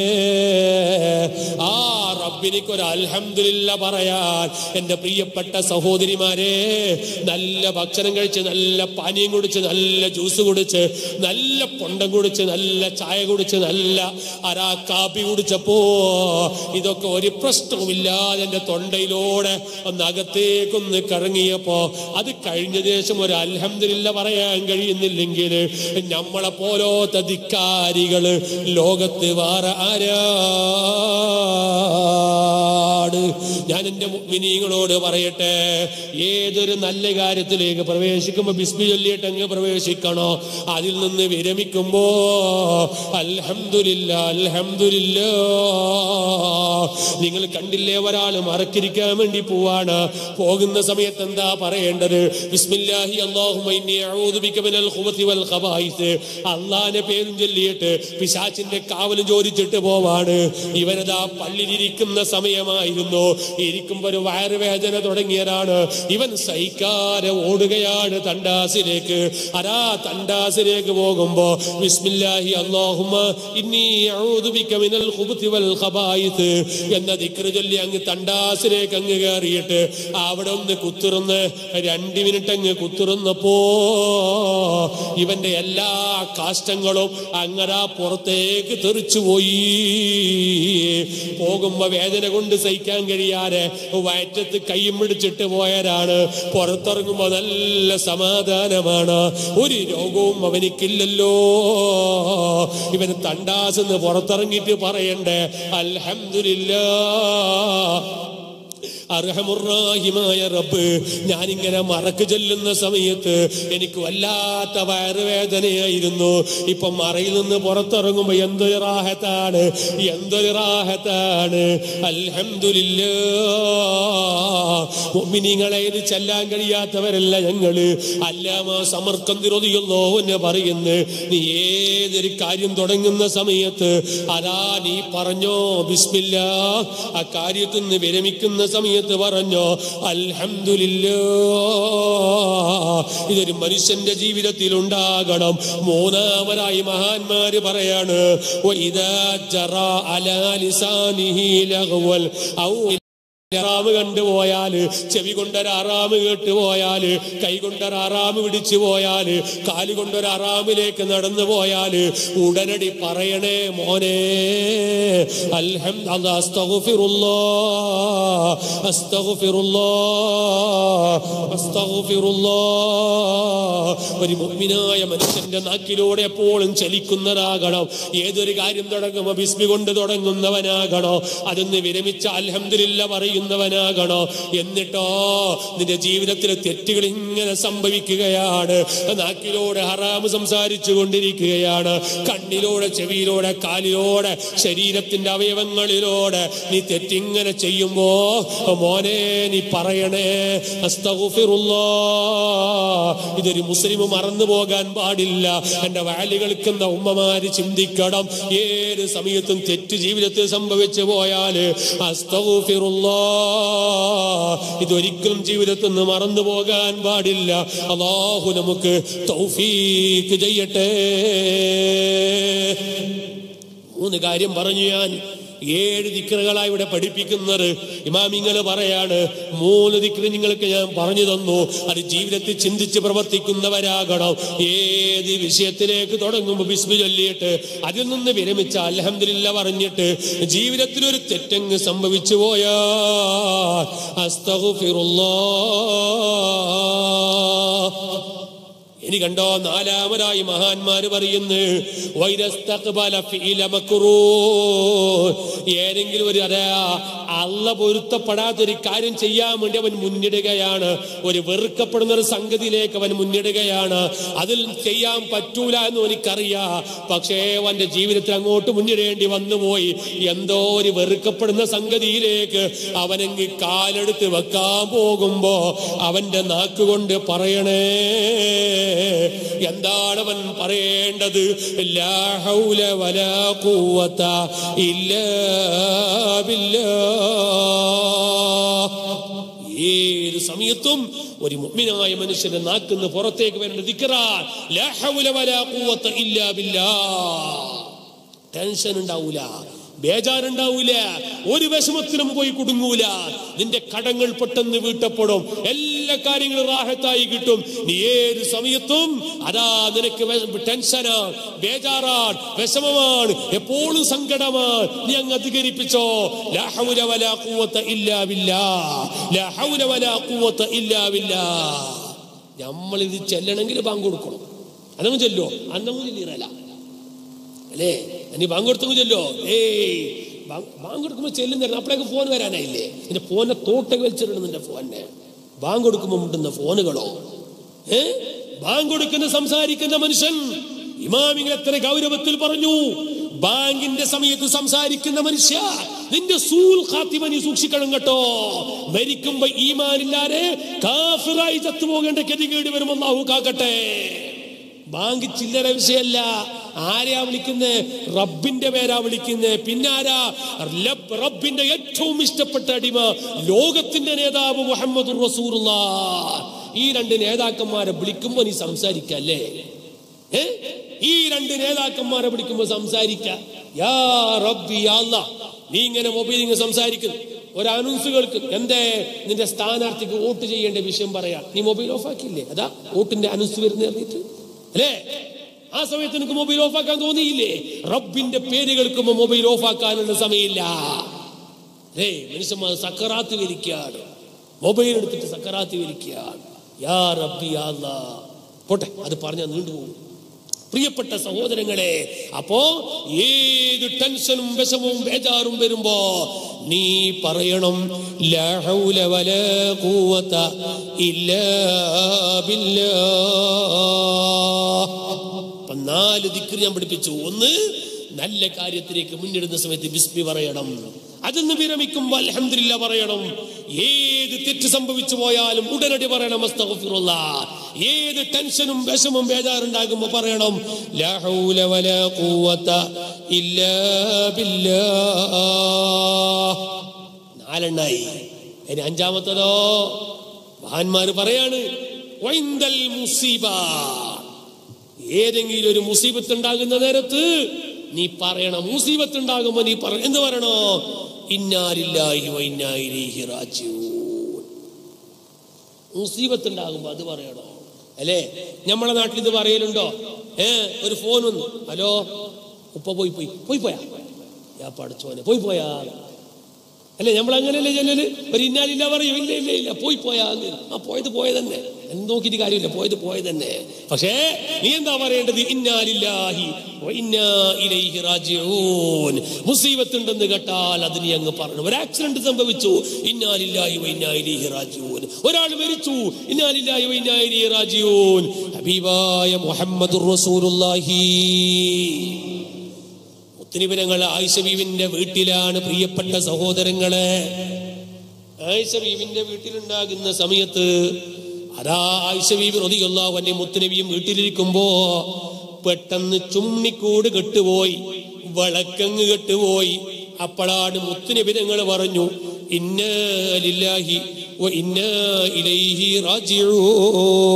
ആ റബ്ബിനിക്കൊരു അൽഹംദുലില്ലാ പറയാൻ എന്റെ പ്രിയപ്പെട്ട സഹോദരിമാരെ, നല്ല ഭക്ഷണം കഴിച്ച്, നല്ല പാനീയം കുടിച്ച്, നല്ല ജ്യൂസ് കുടിച്ച്, നല്ല പൊണ്ടം കുടിച്ച്, നല്ല ചായ കുടിച്ച്, നല്ല കാപ്പി കുടിച്ചപ്പോ ഇതൊക്കെ ഒരു പ്രശ്നവുമില്ലാതെ എന്റെ തൊണ്ടയിലൂടെ ഒന്ന് അകത്തേക്കൊന്ന് കറങ്ങിയപ്പോ അത് കഴിഞ്ഞ ശേഷം ഒരു അൽഹംദുലില്ലാ പറയാൻ കഴിയുന്നില്ലെങ്കിൽ നമ്മളെ പോലത്തെ ധിക്കാരികള് ലോകത്ത് വേറെ ആരാണ്? ഞാൻ എന്റെ മുഅ്മിനീങ്ങളോട് പറയട്ടെ, ഏതൊരു നല്ല കാര്യത്തിലേക്ക് പ്രവേശിക്കുമ്പോ ബിസ്മി ചൊല്ലിയിട്ട് അങ്ങ് പ്രവേശിക്കണോ. അതിൽ നിന്ന് വിരമിക്കുമ്പോ അൽഹംദുലില്ലാ അൽഹംദുലില്ലാ. നിങ്ങൾ കണ്ടില്ലേ, ഒരാൾ മറക്കിരിക്കാൻ വേണ്ടി പോവാണ്. പോകുന്ന സമയത്ത് എന്താ പറയേണ്ടത്? ബിസ്മില്ലാഹി അല്ലാഹുമ്മ ഇന്നി അഊദു ബിക മിനൽ ഖുബതി വൽ ഖബായിസ്. അല്ലാഹുവിന്റെ പേരും ചൊല്ലിയിട്ട് പിശാചിന്റെ കാവലും ചോദിച്ചിട്ട് പോവാണ്. ഇവനതാ പള്ളിയിലിരിക്കുന്ന സമയമായിരുന്നു. ഇരിക്കുമ്പോ ഒരു വയറുവേദന തുടങ്ങിയതാണ്. ഇവൻ സഹിക്കാതെ ഓടുകയാണ് തണ്ടാസിലേക്ക്. തണ്ടാസിലേക്ക് പോകുമ്പോ ബിസ്മില്ലാഹി അല്ലാഹുമ്മ ഇന്നി അഊദു ബിക മിനൽ ഖുബതി വൽ ഖബായിസ് എന്ന ദിക്ർ ചൊല്ലി അങ്ങ് തണ്ടാസിലേക്ക് അങ്ങ് കയറിയിട്ട് അവിടെ ഒന്ന് കുത്തുറന്ന് 2 മിനിറ്റ് അങ്ങ് കുത്തുറന്നപ്പോ ഇവന്റെ എല്ലാ കാഷ്ടങ്ങളും അങ്ങനെ പുറത്തേക്ക് തെറിച്ചുപോയി. പോകുമ്പോ വേദന കൊണ്ട് സഹിക്കാൻ കഴിയാതെ വയറ്റത്ത് കൈയും പിടിച്ചിട്ട് പോയവരാണ്. പുറത്തിറങ്ങുമ്പോ നല്ല സമാധാനമാണ്, ഒരു രോഗവും അവനിക്കില്ലല്ലോ. ഇവന് തണ്ടാസെന്ന് പുറത്തിറങ്ങിയിട്ട് പറയണ്ടേ അൽഹംദുലില്ലാ. അർഹമുർറാഹിമായ റബ്ബ്, ഞാനിങ്ങനെ മറക്ക് ചൊല്ലുന്ന സമയത്ത് എനിക്ക് വല്ലാത്ത വയറുവേദനയായിരുന്നു. ഇപ്പൊ മറയിൽ നിന്ന് പുറത്തിറങ്ങുമ്പോ എന്തൊരു റാഹത്താണ്, എന്തൊരു റാഹത്താണ്. അൽഹംദുലില്ലാ. മുഅ്മിനീങ്ങളെ, ഇത് ചെല്ലാൻ കഴിയാത്തവരല്ല ഞങ്ങള്. അല്ലാമാ സമർക്കന്ദി റളിയല്ലാഹു അൻഹു പറയുന്നു, നീ ഏതൊരു കാര്യം തുടങ്ങുന്ന സമയത്ത് നീ പറഞ്ഞോ ബിസ്മില്ലാ. ആ കാര്യത്തിൽ നിന്ന് വിരമിക്കുന്ന സമയത്ത് പറഞ്ഞോ അൽഹംദുലില്ലാ. ഇതൊരു മനുഷ്യന്റെ ജീവിതത്തിൽ ഉണ്ടാകണം. മൂന്നാമതായി മഹാന്മാര് പറയാണ്, വഇദാ ജറാ അലാ ലിസാനിഹി ലഗ്വൽ ഔ ആറാമ് കണ്ടുപോയാല്, ചെവി കൊണ്ടൊരാറാമ് കേട്ടുപോയാല്, കൈ കൊണ്ടൊരാറാമ് പിടിച്ചു പോയാല്, കാല് കൊണ്ടൊരാറാമിലേക്ക് നടന്നു പോയാല് ഉടനടി പറയണേ മോനെ അൽഹംദുലില്ലാ, അസ്തഗ്ഫിറുല്ലാഹ് അസ്തഗ്ഫിറുല്ലാഹ് അസ്തഗ്ഫിറുല്ലാഹ്. ഒരു മുഅ്മിനായ മനുഷ്യന്റെ നാക്കിലൂടെ എപ്പോഴും ചലിക്കുന്നതാകണം. ഏതൊരു കാര്യം തുടങ്ങുമ്പോ ബിസ്മി കൊണ്ട് തുടങ്ങുന്നവനാകണോ. അതൊന്ന് വിരമിച്ച അൽഹംദുലില്ലാ പറയുന്നവനാകണോ. എന്നിട്ടോ നിന്റെ ജീവിതത്തിലെ തെറ്റുകൾ ഇങ്ങനെ സംഭവിക്കുകയാണ്. നാക്കിലൂടെ ഹറാമ് സംസാരിച്ചു കൊണ്ടിരിക്കുകയാണ്, കണ്ണിലൂടെ, ചെവിയിലൂടെ, കാലിലൂടെ, ശരീരത്തിന്റെ അവയവങ്ങളിലൂടെ നീ തെറ്റിങ്ങനെ ചെയ്യുമ്പോ മോനെ നീ പറയണേ അസ്തഗ്ഫിറുല്ലാഹ്. ഇതൊരു മുസ്ലിം മറന്നു പോകാൻ പാടില്ല. എന്റെ വാലി കളിക്കുന്ന ഉമ്മമാര് ചിന്തിക്കണം, ഏത് സമയത്തും തെറ്റ് ജീവിതത്തിൽ സംഭവിച്ചു പോയാല് അസ്തഗ്ഫിറുല്ലാഹ് ഇതൊരിക്കലും ജീവിതത്തിൽ നിന്ന് മറന്നു പോകാൻ പാടില്ല. അല്ലാഹു നമുക്ക് തൗഫീഖ് ചെയ്യട്ടെ. 3 കാര്യം പറഞ്ഞു ഞാൻ. 7 ദിക്റുകളാണ് ഇവിടെ പഠിപ്പിക്കുന്നത്. ഇമാമിങ്ങൾ പറയാണ് 3 ദിക്റ് നിങ്ങൾക്ക് ഞാൻ പറഞ്ഞു തന്നു. അത് ജീവിതത്തിൽ ചിന്തിച്ച് പ്രവർത്തിക്കുന്നവരാകണം. ഏത് വിഷയത്തിലേക്ക് തുടങ്ങുമ്പോൾ ബിസ്മി ചൊല്ലിയിട്ട് അതിൽ നിന്ന് വിരമിച്ച അൽഹംദുലില്ലാഹ് പറഞ്ഞിട്ട് ജീവിതത്തിൽ ഒരു തെറ്റങ്ങ് സംഭവിച്ചു പോയാൽ അസ്തഗ്ഫിറുല്ലാഹ്. ഇനി കണ്ടോ, 4ാമതായി മഹാന്മാര് പറയുന്നു ഏതെങ്കിലും ഒരു അള്ള പൊരുത്തപ്പെടാത്തൊരു കാര്യം ചെയ്യാൻ വേണ്ടി അവൻ മുന്നിടുകയാണ്. ഒരു വെറുക്കപ്പെടുന്ന ഒരു സംഗതിയിലേക്ക് അവൻ മുന്നിടുകയാണ്. അതിൽ ചെയ്യാൻ പറ്റൂല എന്ന് എനിക്കറിയാം. പക്ഷേ അവന്റെ ജീവിതത്തിൽ അങ്ങോട്ട് മുന്നിടേണ്ടി വന്നുപോയി. എന്തോ ഒരു വെറുക്കപ്പെടുന്ന സംഗതിയിലേക്ക് അവനെങ്കിൽ കാലെടുത്ത് വെക്കാൻ പോകുമ്പോ അവന്റെ നാക്കുകൊണ്ട് പറയണേ, എന്താണ് അവൻ പറയേണ്ടത്? ലാ ഹൗല വലാ ഖുവത ഇല്ലാ ബില്ലാഹ്. ഏത് സമയത്തും ഒരു മുഅ്മിനായ മനുഷ്യന്റെ നാക്കിന്ന് പുറത്തേക്ക് വരേണ്ട ദിക്റാ ലാ ഹൗല വലാ ഖുവത ഇല്ലാ ബില്ലാഹ്. ടെൻഷൻ ഉണ്ടാവൂല, ബേജാറുണ്ടാവൂല, ഒരു വിഷമത്തിലും പോയി കുടുങ്ങൂല. നിന്റെ കടങ്ങൾ പെട്ടെന്ന് വീട്ടപ്പെടും, എല്ലാ കാര്യങ്ങളും റാഹത്തായി കിട്ടും. നീ ഏത് സമയത്തും അതാ നിനക്ക് ടെൻഷനാണ്, ബേജാറാണ്, വിഷമമാണ്, എപ്പോഴും സങ്കടമാണ്, നീ അങ്ങ് അധികരിപ്പിച്ചോ ലാ ഹൗല വലാ ഖുവത ഇല്ലാ ബില്ലാഹ്, ലാ ഹൗല വലാ ഖുവത ഇല്ലാ ബില്ലാഹ്. നമ്മളിത് ചെല്ലണമെങ്കിൽ ബാങ്ക് കൊടുക്കണം. അതങ്ങ് ചെല്ലോ, അന്നങ്ങ് ചെല്ലിറല അല്ലേ? നീ ബാങ്ക് കൊടുത്തെങ്കിൽ ചെല്ലോ. ബാങ്ക് കൊടുക്കുമ്പോൾ ചെല്ലുന്ന അപ്പോഴേക്ക് ഫോൺ വരാനായില്ലേ? നിന്റെ ഫോനെ തോട്ടൊക്കെ വലിച്ചിടണം. നിന്റെ ഫോനെ ബാങ്ക് കൊടുക്കുമ്പോൾ മുട്ടുന്ന ഫോണുകളോ? ബാങ്ക് കൊടുക്കുന്ന സംസാരിക്കുന്ന മനുഷ്യൻ ഇമാമിങ്ങൾ എത്ര ഗൗരവത്തിൽ പറഞ്ഞു. ബാങ്കിന്റെ സമയത്ത് സംസാരിക്കുന്ന മനുഷ്യ, നിന്റെ സൂൽ ഖാത്തിമ നീ സൂക്ഷിക്കണം കേട്ടോ. മരിക്കുമ്പോ ഈമാനില്ലാതെ കാഫിറായി ചത്തുപോകേണ്ട ഗതികേട് വരും. അല്ലാഹു കാക്കട്ടെ. ബാങ്ക് ചില്ലറ വിഷയമല്ല. ആരെയാ വിളിക്കുന്നത്? റബ്ബിന്റെ പേരാ വിളിക്കുന്നത്. പിന്നാരാ? റബ്ബിന്റെ ഏറ്റവും ഇഷ്ടപ്പെട്ട അടിമ, ലോകത്തിന്റെ നേതാവ് മുഹമ്മദുർ റസൂലുള്ളാഹ്. ഈ 2 നേതാക്കന്മാരെ വിളിക്കുമ്പോ നീ സംസാരിക്കല്ലേ? ഈ 2 നേതാക്കന്മാരെ വിളിക്കുമ്പോ സംസാരിക്ക. യാ റബ്ബി യാ അല്ലാഹ്. നീ ഇങ്ങനെ മൊബൈലിൽ സംസാരിക്കുന്നു, ഒരു അനൗൺസ് കേൾക്കും. എന്തേ? നിന്റെ സ്ഥാനാർത്ഥിക്ക് വോട്ട് ചെയ്യേണ്ട വിഷയം പറയാം. നീ മൊബൈൽ ഓഫ് ആക്കിയില്ലേ? അതാ വോട്ടിന്റെ അനൗൺസ് വരുന്ന പറഞ്ഞിട്ട് അല്ലേ? ആ സമയത്ത് എനിക്ക് മൊബൈൽ ഓഫ് ആക്കാൻ തോന്നിയില്ലേ? റബ്ബിന്റെ പേര് കേൾക്കുമ്പോ മൊബൈൽ ഓഫ് ആക്കാനുള്ള സമയമില്ല. മനുഷ്യന്മാർ സക്കറാത്ത് വലിക്കുകയാണ്, മൊബൈൽ എടുത്തിട്ട് സക്കറാത്ത് വലിക്കുകയാണ്. യാ റബ്ബി യാ അല്ലാഹ്. പോട്ടെ, അത് പറഞ്ഞാൽ നീണ്ടുപോകും. പ്രിയപ്പെട്ട സഹോദരങ്ങളെ, അപ്പോ ഏത് ടെൻഷനും വിഷമവും ബേജാറും വരുമ്പോ നീ പറയണം ലാ ഹൗല വലാ ഖുവത ഇല്ലാ ബില്ലാഹ്. 4 ദിക്ർ ഞാൻ പഠിപ്പിച്ചു. 1, നല്ല കാര്യത്തിലേക്ക് മുന്നിടുന്ന സമയത്ത് ബിസ്മി പറയണം. അതിന്ന് വിരമിക്കുമ്പോൾ അൽഹംദുലില്ലാഹ് പറയണം. ഏത് തെറ്റ് സംഭവിച്ചു പോയാലും ഉടനടി പറയണം അസ്തഗ്ഫിറുല്ലാഹ്. ഏത് ടെൻഷനും വിഷമവും ബേജാറുണ്ടാകുമ്പോൾ പറയണം ലാ ഹൗല വലാ ഖുവത ഇല്ലാ ബില്ലാഹ്. 4 ഇനി 5ാമത്തതോ മഹാന്മാര് പറയാണ് വഇൻദൽ മുസീബ. ഏതെങ്കിലും ഒരു മുസീബത്ത് ഉണ്ടാകുന്ന നേരത്ത് നീ പറയണം. മുസീബത്ത് ഉണ്ടാകുമ്പോ നീ എന്ത് പറയണോ? ഇന്നാ ലില്ലാഹി വ ഇന്നാ ഇലൈഹി റാജിഊൻ. മുസീബത്ത് ഉണ്ടാകുമ്പോ അത് പറയണോ? അല്ലേ? നമ്മളെ നാട്ടിൽ ഇത് പറയലുണ്ടോ? ഒരു ഫോൺ വന്നു, ഹലോ ഉപ്പ പോയാ ഞാൻ പഠിച്ചോനെ പോയാ അല്ലേ? നമ്മൾ അങ്ങനെയല്ലേ ചെല്ലല്? ഒരു ഇന്നാലില്ല പറയും. ഇല്ല പോയാ. ആ പോയത് തന്നെ, നോക്കിയിട്ട് കാര്യമില്ല, പോയത് തന്നെ. പക്ഷേ നീ എന്താ പറയേണ്ടത്? ഇന്നാ ലില്ലാഹി വ ഇന്നാ ഇലൈഹി റാജിഊൻ. മുസീബത്ത് ഉണ്ടെന്ന് കേട്ടാൽ അത് നീ അങ്ങ് പറഞ്ഞു. ഒരു ആക്സിഡന്റ് സംഭവിച്ചു, ഇന്നാ ലില്ലാഹി വ ഇന്നാ ഇലൈഹി റാജിഊൻ. ഒരാൾ മരിച്ചു, ഇന്നാ ലില്ലാഹി വ ഇന്നാ ഇലൈഹി റാജിഊൻ. ഹബീബായ മുഹമ്മദുർ റസൂലുള്ളാഹി. മുത്തനബിതങ്ങൾ ആയിഷ ബീവിന്റെ വീട്ടിലാണ്. പ്രിയപ്പെട്ട സഹോദരങ്ങളെ, ആയിഷ ബീവിന്റെ വീട്ടിലുണ്ടാകുന്ന സമയത്ത് അതാ ആയിഷ ബീവി റളിയല്ലാഹു അൻഹ മുത്തനബിയും വീട്ടിലിരിക്കുമ്പോ പെട്ടെന്ന് ചുമ്മിക്കൂട് കെട്ടുപോയി, വളക്കങ്ങ് കെട്ടുപോയി. അപ്പോഴാണ് മുത്തനബിതങ്ങൾ പറഞ്ഞു ഇന്നാ ലില്ലാഹി വ ഇന്നാ ഇലൈഹി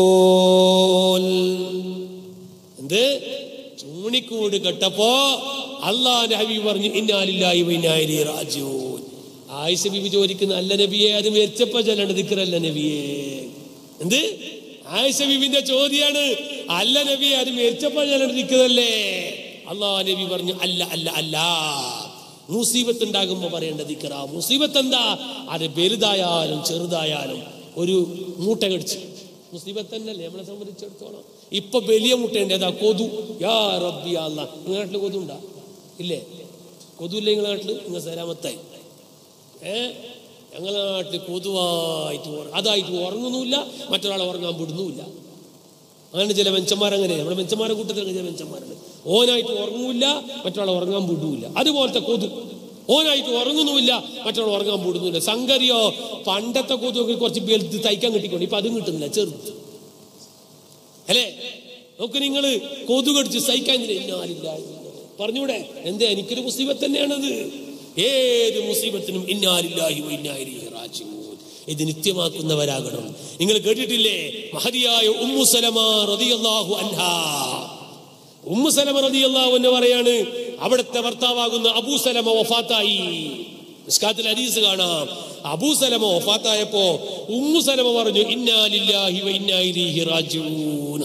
റാജിഊൻ. എന്ത്? ചൂണിക്കൂട് കെട്ടപ്പോ അള്ളാന്റെ ഹബീബ് പറഞ്ഞു ഇന്നാ ലില്ലാഹി വ ഇന്നാ ഇലൈഹി റാജിഊൻ. ആയിഷ ബീവി ചോദിക്കുന്ന അല്ല നബിയെ അത് മരിച്ചപ്പോ ചൊല്ലേണ്ട ദിക്റല്ല നബിയെ. എന്ത്? ആയിഷ ബീവിന്റെ ചോദ്യാണ്. അല്ല നബിയെ അത് മരിച്ചപ്പോ ചൊല്ലേണ്ട ദിക്റല്ലേ? അള്ളാഹ് നബി പറഞ്ഞു അല്ല അല്ല അല്ല, മുസീബത്ത് ഉണ്ടാകുമ്പോ പറയേണ്ട ദിക്റ. മുസീബത്ത് എന്താ? അത് വലുതായാലും ചെറുതായാലും ഒരു മൂട്ട കടിച്ച് മുസീബത്ത് തന്നെയല്ലേ നമ്മളെ സംബന്ധിച്ചിടത്തോളം. ഇപ്പൊ വലിയ മുട്ടയുണ്ട്, ഏതാ? കൊതു. യാ റബ്ബി യാ അല്ലാഹ്. നിങ്ങളുടെ നാട്ടിൽ കൊതു ഉണ്ടാ? ഇല്ലേ? കൊതുല്ലേ നിങ്ങളുടെ നാട്ടിൽ? നിങ്ങൾ സലാമത്തായി. ഞങ്ങളുടെ നാട്ടിൽ കൊതുവായിട്ട് അതായിട്ട് ഉറങ്ങുന്നുമില്ല, മറ്റൊരാളെ ഉറങ്ങാൻ വിടുന്നുമില്ല. അങ്ങനെ ചില മെച്ചന്മാരങ്ങനെ, നമ്മുടെ മെച്ചന്മാരുടെ കൂട്ടത്തിൽ ചില മെച്ചന്മാരുണ്ട്. ഓനായിട്ട് ഉറങ്ങൂല്ല, മറ്റൊരാളെ ഉറങ്ങാൻ വിടൂല്ല. അതുപോലത്തെ കൊതു. ഓനായിട്ട് ഉറങ്ങുന്നുമില്ല, മറ്റൊരാൾ ഉറങ്ങാൻ വിടുന്നില്ല. സംഗതിയോ പണ്ടത്തെ കൊതുവൊക്കെ കുറച്ച് വലുത് തയ്ക്കാൻ കിട്ടിക്കൊണ്ട് ഇപ്പൊ അതും കിട്ടുന്നില്ല, ചെറുത് അല്ലേ? നോക്ക് നിങ്ങൾ, കൊതു കടിച്ച് സഹിക്കാൻ പറഞ്ഞൂടെ? എന്താ? എനിക്കൊരു മുസീബത്ത് തന്നെയാണത്. ഏത് മുസീബത്തിനും ഇന്നാ ലില്ലാഹി വ ഇന്നാ ഇലൈഹി റാജിഊൻ. ഇത് നിത്യമാക്കുന്നവരാകണം. നിങ്ങൾ കേട്ടിട്ടില്ലേ മഹദിയായ ഉമ്മു സലമ റളിയല്ലാഹു അൻഹാ? ഉമ്മു സലമ റളിയല്ലാഹു അൻഹ പറയാണ്, അവിടുത്തെ ഭർത്താവാകുന്ന അബൂ സലമ വഫാത്തായി. മിസ്കാത്തിൽ ഹദീസ് കാണാം. അബൂ സലമ വഫാത്തായപ്പോ ഉമ്മു സലമ പറഞ്ഞു ഇന്നാ ലില്ലാഹി വ ഇന്നാ ഇലൈഹി റാജിഊൻ.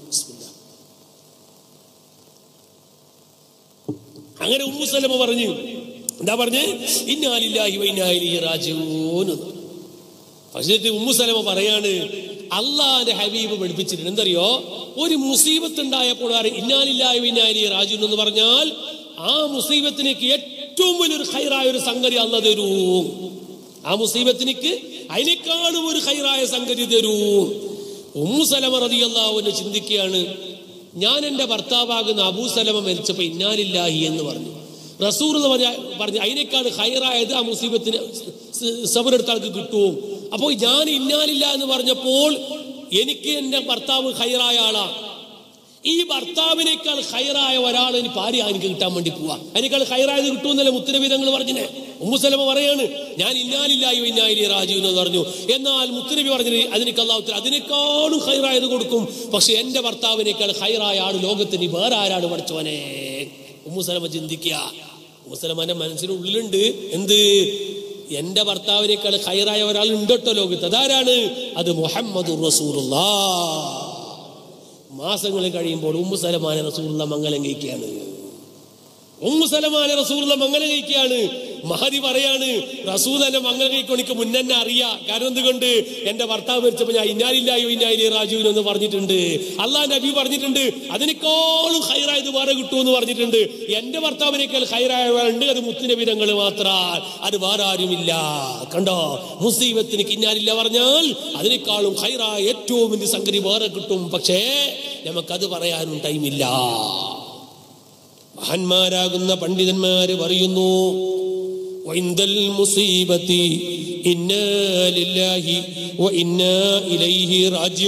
അങ്ങനെ ഉമ്മു സലമ പറഞ്ഞു, എന്താ പറഞ്ഞ്? ഇന്നാ ലില്ലാഹി വ ഇന്നാ ഇലൈഹി റാജിഊൻ. പക്ഷേ ഉമ്മു സലമ പറയാണ്, അള്ളാന്റെ ഹബീബ് പഠിപ്പിച്ചിട്ടുണ്ട്. എന്തറിയോ? ഒരു മുസീബത്ത് ഉണ്ടായപ്പോൾ ഇന്നാ ലില്ലാഹി വ ഇന്നാ ഇലൈഹി റാജിഊൻ എന്ന് പറഞ്ഞാൽ ആ മുസീബത്തിനേക്ക് ഏറ്റവും വലിയൊരു ഖൈറായ ഒരു സംഗതി അല്ലാഹ് തരൂ. ആ മുസീബത്തിനേക്ക് അതിനേക്കാളും ഒരു ഖൈറായ സംഗതി തരൂ. ഉമ്മു സലമ റളിയല്ലാഹു അൻഹ ചിന്തിക്കുകയാണ്, ഞാൻ എൻ്റെ ഭർത്താവാകുന്ന അബൂ സലമ മരിച്ചപ്പോ ഇന്നാ ലില്ലാഹി എന്ന് പറഞ്ഞു. റസൂൽ പറഞ്ഞു അതിനേക്കാൾ ഖൈറായത് ആ മുസീബത്തിന് സബറെടുത്ത ആൾക്ക് കിട്ടും. അപ്പോൾ ഞാൻ ഇന്നാ ലില്ലാഹി എന്ന് പറഞ്ഞപ്പോൾ എനിക്ക് എൻ്റെ ഭർത്താവ് ഖൈറായ ആളാ. ഈ ഭർത്താവിനേക്കാൾ ഖൈറായ ഒരാൾ എനിക്ക് ഭാര്യ എനിക്ക് കിട്ടാൻ വേണ്ടി പോവാ. അതിനേക്കാൾ ഖൈറായത് കിട്ടുമെന്നല്ലേ മുത്തുനബി തങ്ങൾ പറഞ്ഞേ. ഉമ്മു സലമ പറയാണ്, ഞാൻ ഇന്നാ ലില്ലാഹി വ ഇന്നാ ഇലൈഹി റാജിഊൻ എന്ന് പറഞ്ഞു. എന്നാൽ മുത്തുനബി പറഞ്ഞത് അതിനേക്ക് അല്ലാഹു അതിനേക്കാളും ഖൈറായത് കൊടുക്കും. പക്ഷെ എൻ്റെ ഭർത്താവിനേക്കാൾ ഖൈറായ ആൾ ലോകത്തിന് വേറെ ആരാണ് പഠിച്ചവനെ? ഉമ്മു സലമ ചിന്തിക്കുക. ഉമ്മു സലമന്റെ മനസ്സിനുള്ളിലുണ്ട് എന്ത്? എന്റെ ഭർത്താവിനേക്കാൾ ഖൈറായ ഒരാൾ ഉണ്ടോ ലോകത്ത്. അതാരാണ്? അത് മുഹമ്മദുർ റസൂലുള്ളാഹ്. മാസങ്ങൾ കഴിയുമ്പോൾ ഉമ്മു സലമാനെ റസൂലുള്ളാഹ് മംഗലം കഴിക്കുകയാണ്. ഉമ്മു സലമാനെ റസൂലുള്ളാഹ് മംഗലം കഴിക്കുകയാണ്. മഹദി പറയാണ്, റസൂൽ എന്നെ മംഗലം കഴിക്കാൻ എനിക്ക് മുന്നേ അറിയാം. കാരണം എന്തുകൊണ്ട്? എന്റെ ഭർത്താവ് മരിച്ചപ്പോ ഞാൻ ഇന്നാ ലില്ലാഹി വ ഇന്നാ ഇലൈഹി റാജിഊൻ എന്ന് പറഞ്ഞിട്ടുണ്ട്. അള്ളാഹ് നബി പറഞ്ഞിട്ടുണ്ട് അതിനേക്കാളും ഖൈറായത് വേറെ കിട്ടുമെന്ന് പറഞ്ഞിട്ടുണ്ട്. എന്റെ ഭർത്താവിനേക്കാൾ ഖൈറായവരുണ്ട്, അത് മുത്തുനബി തങ്ങൾ മാത്രം, അത് വേറെ ആരുമില്ല. കണ്ടോ? മുസീബത്തിന് ഇന്നാ ലില്ലാഹി പറഞ്ഞാൽ അതിനേക്കാളും ഖൈറായ ഏറ്റവും വലിയ സംഗതി വേറെ കിട്ടും. പക്ഷേ നമുക്കത് പറയാനും ടൈമില്ല. മഹാന്മാരാകുന്ന പണ്ഡിതന്മാര് പറയുന്നു, വഇൻദൽ മുസീബത്തി ഇന്നാ ലില്ലാഹി വ ഇന്നാ ഇലൈഹി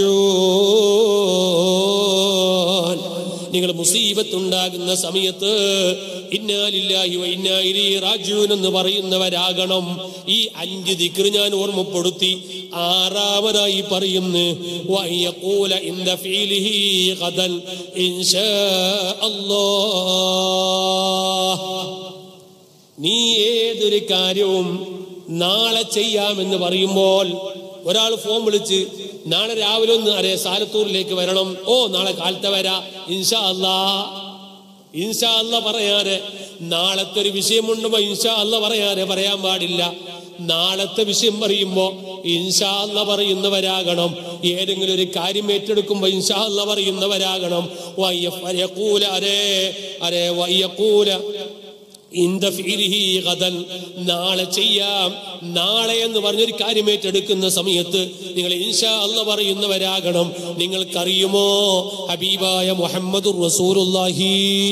റാജിഊൻ. നിങ്ങൾ മുസീബത്ത് ഉണ്ടാകുന്ന സമയത്ത് ഇന്നാ ലില്ലാഹി വ ഇന്നാ ഇലൈഹി റാജിഊൻ എന്ന് പറയുന്നവരാകണം. ഈ 5 ദിക്ർ ഞാൻ ഓർമ്മപ്പെടുത്തി. ആറാമതായി പറയുന്നു വയഖൂല ഇൻദ ഫീലിഹി ഗദൻ ഇൻഷാ അല്ലാഹ്. നീ ഏതൊരു കാര്യവും നാളെ ചെയ്യാമെന്ന് പറയുമ്പോൾ, ഒരാൾ ഫോൺ വിളിച്ച് നാളെ രാവിലെ ഒന്ന് സാലത്തൂരിലേക്ക് വരണം, ഓ നാളെ കാലത്തെ വരാ ഇൻഷാ അല്ലാഹ്. ഇൻഷാ അല്ലാഹ് പറയാതെ നാളത്തെ ഒരു വിഷയമുണ്ടുമ്പോ ഇൻഷാ അല്ലാഹ് പറയാതെ പറയാൻ പാടില്ല. നാളത്തെ വിഷയം പറയുമ്പോ ഇൻഷാ അല്ലാഹ് പറയുന്നവരാകണം. ഏതെങ്കിലും ഒരു കാര്യം ഏറ്റെടുക്കുമ്പോ ഇൻഷാ അല്ലാഹ് പറയുന്നവരാകണം. വയഖൂല വയഖൂല നാളെ ചെയ്യാം, നാളെ എന്ന് പറഞ്ഞൊരു കാര്യം ഏറ്റെടുക്കുന്ന സമയത്ത് നിങ്ങൾ ഇൻഷാ അല്ലാഹ് പറയുന്നവരാകണം. നിങ്ങൾക്കറിയുമോ ഹബീബായ മുഹമ്മദുർ റസൂലുള്ളാഹി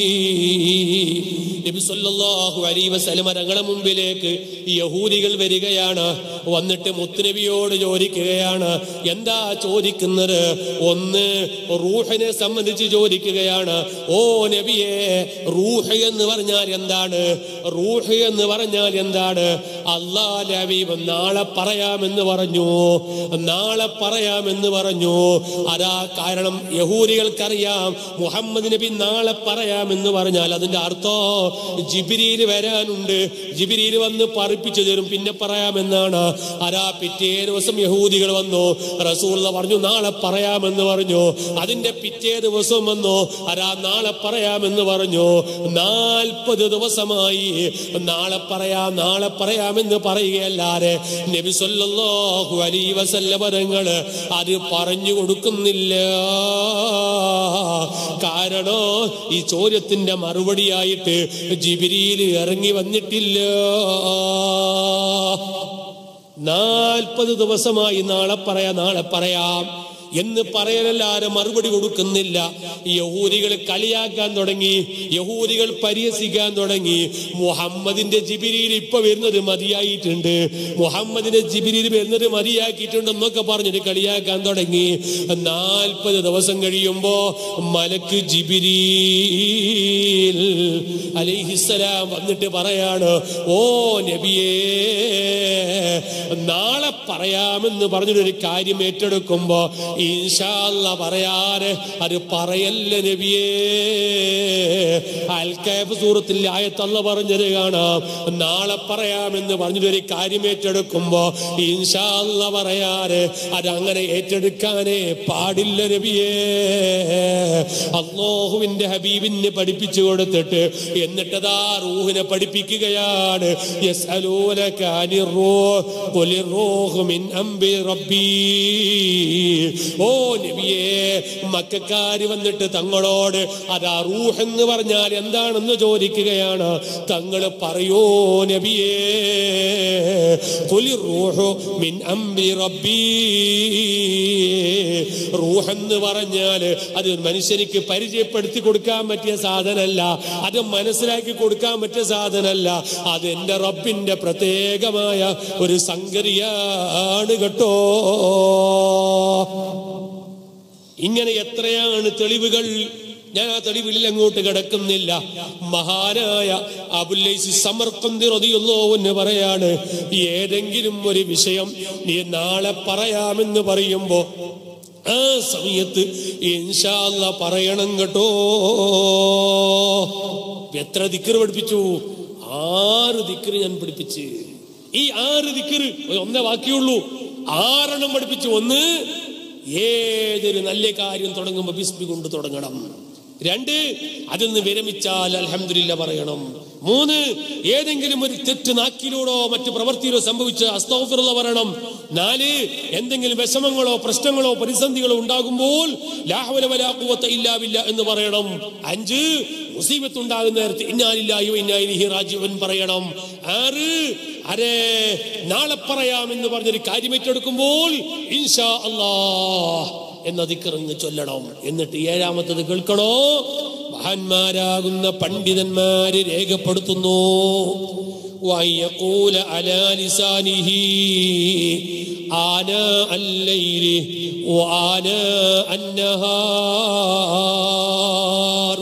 നബി സല്ലല്ലാഹു അലൈഹി വസല്ലം തങ്ങളുടെ മുമ്പിലേക്ക് യഹൂദികൾ വരികയാണ്. വന്നിട്ട് മുത്തുനബിയോട് ചോദിക്കുകയാണ്. എന്താ ചോദിക്കുന്നത്? ഒന്ന് റൂഹിനെ സംബന്ധിച്ച് ചോദിക്കുകയാണ്. ഓ നബിയെ, റൂഹ് എന്ന് പറഞ്ഞാൽ എന്താണ്? റൂഹ് എന്ന് പറഞ്ഞാൽ എന്താണ്? അല്ലാഹുവിന്റെ ഹബീബ് നാളെ പറയാമെന്ന് പറഞ്ഞു, നാളെ പറയാമെന്ന് പറഞ്ഞു. അതാ കാരണം യഹൂദികൾക്കറിയാം മുഹമ്മദ് നബി നാളെ പറയാമെന്ന് പറഞ്ഞാൽ അതിന്റെ അർത്ഥം ജിബ്രീൽ വരാനുണ്ട്, ജിബ്രീൽ വന്ന് പറയിപ്പിച്ചു തരും, പിന്നെ പറയാമെന്നാണ്. അതാ പിറ്റേ ദിവസം യഹൂദികൾ വന്നു, റസൂലുള്ളാഹി പറഞ്ഞു നാളെ പറയാമെന്ന് പറഞ്ഞു. അതിന്റെ പിറ്റേ ദിവസം വന്നു, അതാ നാളെ പറയാമെന്ന് പറഞ്ഞു. 40 ദിവസമായി നാളെ പറയാം നാളെ പറയാമെന്ന് പറയുകയല്ലാതെ നബി സല്ലല്ലാഹു അലൈഹി വസല്ലം തങ്ങൾ അത് പറഞ്ഞു കൊടുക്കുന്നില്ല. കാരണം ഈ ചോദ്യത്തിന്റെ മറുപടിയായിട്ട് ജിബ്രീൽ ഇറങ്ങി വന്നിട്ടില്ല. 40 ദിവസമായി നാളെ പറയാം എന്ന് പറയലല്ലാതെ മറുപടി കൊടുക്കുന്നില്ല. യഹൂദികൾ കളിയാക്കാൻ തുടങ്ങി, യഹൂദികൾ പരിഹസിക്കാൻ തുടങ്ങി. മുഹമ്മദിന്റെ ജിബ്രീൽ ഇപ്പൊ വരുന്നത് മതിയായിട്ടുണ്ട്, മുഹമ്മദിന്റെ ജിബ്രീൽ വരുന്നത് മതിയാക്കിയിട്ടുണ്ട് എന്നൊക്കെ പറഞ്ഞിട്ട് കളിയാക്കാൻ തുടങ്ങി. 40 ദിവസം കഴിയുമ്പോ മലക്ക് ജിബ്രീൽ അലൈഹിസ്സലാം വന്നിട്ട് പറയാണ്, ഓ നബിയേ, നാളെ പറയാമെന്ന് പറഞ്ഞൊരു കാര്യം ഏറ്റെടുക്കുമ്പോ ഇൻഷാ അല്ലാഹ് പറയാതെ അത് പറയല്ല നബിയേ. അൽ കഹ്ഫ് സൂറത്തിൽ ആയത്ത് അല്ലാഹ് പറഞ്ഞത് കാണാം, നാളെ പറയാമെന്ന് പറഞ്ഞൊരു കാര്യം ഏറ്റെടുക്കുമ്പോ ഇൻഷാ അല്ലാഹ് പറയാതെ അത് അങ്ങനെ ഏറ്റെടുക്കാനേ പാടില്ല നബിയേ. അല്ലാഹുവിന്റെ ഹബീബിനെ പഠിപ്പിച്ചു കൊടുത്തിട്ട് എന്നിട്ടതാ റൂഹിനെ പഠിപ്പിക്കുകയാണ്. യസ്അലൂനക അനിർ റൂഹ് ഖുലിർ റൂഹു മിൻ അംരി റബ്ബി. ഓ നബിയേ, മക്കക്കാര് വന്നിട്ട് തങ്ങളോട് അതാ റൂഹ് എന്ന് പറഞ്ഞാൽ എന്താണെന്ന് ചോദിക്കുകയാണ്. തങ്ങൾ പറയോ നബിയേ, ഖുലിർ റൂഹു മിൻ അംരി റബ്ബി. റൂഹ് എന്ന് പറഞ്ഞാൽ അത് മനുഷ്യനിക്ക് പരിചയപ്പെടുത്തി കൊടുക്കാൻ പറ്റിയ സാധനമല്ല, അത് മനസ്സിലാക്കി കൊടുക്കാൻ പറ്റിയ സാധനമല്ല, അത് എന്റെ റബ്ബിന്റെ പ്രത്യേകമായ ഒരു സംഗതിയാണ് കേട്ടോ. ഇങ്ങനെ എത്രയാണ് തെളിവുകൾ, ഞാൻ ആ തെളിവിൽ അങ്ങോട്ട് കിടക്കുന്നില്ല. മഹാനായ അബുൽ ലൈസ് സമർഖന്ദി റളിയല്ലാഹു അൻഹു പറയാണ്, ഏതെങ്കിലും ഒരു വിഷയം നീ നാളെ പറയാമെന്ന് പറയുമ്പോ ആ സമയത്ത് ഇൻഷാ അല്ലാഹ് പറയണം കേട്ടോ. എത്ര ദിക്ർ പഠിപ്പിച്ചു? 6 ദിക്ർ ഞാൻ പഠിപ്പിച്ച്. ഈ 6 ദിക്ർ ഒന്നേ ബാക്കിയുള്ളൂ, 6 പഠിപ്പിച്ചു. ഒന്ന്, ഏതൊരു നല്ല കാര്യം തുടങ്ങുമ്പോ ബിസ്മി കൊണ്ട് തുടങ്ങണം. 2, അതിൽ നിന്ന് വിരമിച്ചാൽ അൽഹംദുലില്ലാ പറയണം. 3, ഏതെങ്കിലും ഒരു തെറ്റ് നാക്കിലൂടോ മറ്റു പ്രവൃത്തിയിലോ സംഭവിച്ച് അസ്തഗ്ഫിറുല്ലാഹ് പറയണം. 4, എന്തെങ്കിലും വിഷമങ്ങളോ പ്രശ്നങ്ങളോ പ്രതിസന്ധികളോ ഉണ്ടാകുമ്പോൾ ലാ ഹൗല വലാ ഖുവത ഇല്ലാ ബില്ലാഹ് എന്ന് പറയണം. 5, മുസീബത്ത് ഉണ്ടാകുന്ന നേരത്ത് ഇന്നാ ലില്ലാഹി വ ഇന്നാ ഇലൈഹി റാജിഊൻ പറയണം. 6, നാളെ പറയാമെന്ന് പറഞ്ഞൊരു കാര്യം ഏറ്റെടുക്കുമ്പോൾ ഇൻഷാ അല്ലാഹ് എന്ന ദിക്റങ്ങ് ചൊല്ലണം. എന്നിട്ട് 7-മത്തത് കേൾക്കണോ? മഹാന്മാരാകുന്ന പണ്ഡിതന്മാര് രേഖപ്പെടുത്തുന്നു, വയഖൂല അലാ ലിസാനിഹി ആനാ അല്ലൈലി വആനാ അന്നഹാർ.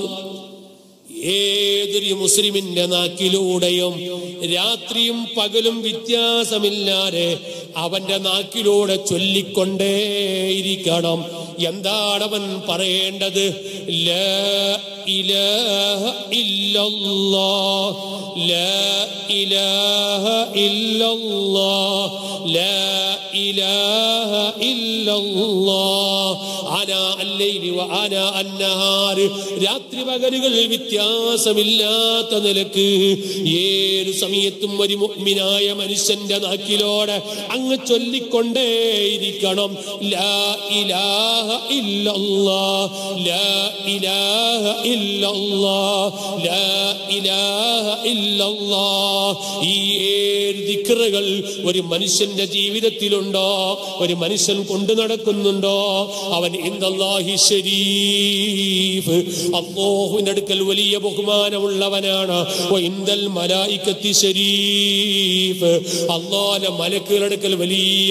ഏതൊരു മുസ്ലിമിന്റെ നാക്കിലൂടെയും രാത്രിയും പകലും വ്യത്യാസമില്ലാതെ അവന്റെ നാക്കിലൂടെ ചൊല്ലിക്കൊണ്ടേയിരിക്കണം. എന്താണ് അവൻ പറയേണ്ടത്? ലാ ഇലാഹ ഇല്ലല്ലാഹ്, ലാ ഇലാഹ ഇല്ലല്ലാഹ്, ലാ ഇലാഹ ഇല്ലല്ലാഹ്, അനാ അല്ലൈലി വ അനാ അന്നഹാർ. രാത്രി പകലുകൾ വ്യത്യാസമില്ലാത്ത നിലക്ക് ഏത് സമയത്തും ഒരു മുഅ്മിനായ മനുഷ്യന്റെ നാക്കിലൂടെ അങ്ങ് ചൊല്ലിക്കൊണ്ടേയിരിക്കണം. ലാ ഇലാഹ ഇല്ലല്ലാഹ്, ലാ ഇലാഹ ഇല്ലല്ലാഹ്, ലാ ഇലാഹ ഇല്ലല്ലാഹ്. ഈ 7 ദിക്റുകൾ ഒരു മനുഷ്യന്റെ ജീവിതത്തിലുണ്ടോ, ഒരു മനുഷ്യൻ കൊണ്ടു നടക്കുന്നുണ്ടോ, അവൻ ഇൻദല്ലാഹി ശരീഫ്, അല്ലാഹുവിന്റെ അടുക്കൽ വലിയ ബഹുമാനമുള്ളവനാണ്. ഇൻദൽ മലായികത്തി ശരീഫ്, അല്ലാഹുവിന്റെ മലക്കുകളുടെ അടുക്കൽ വലിയ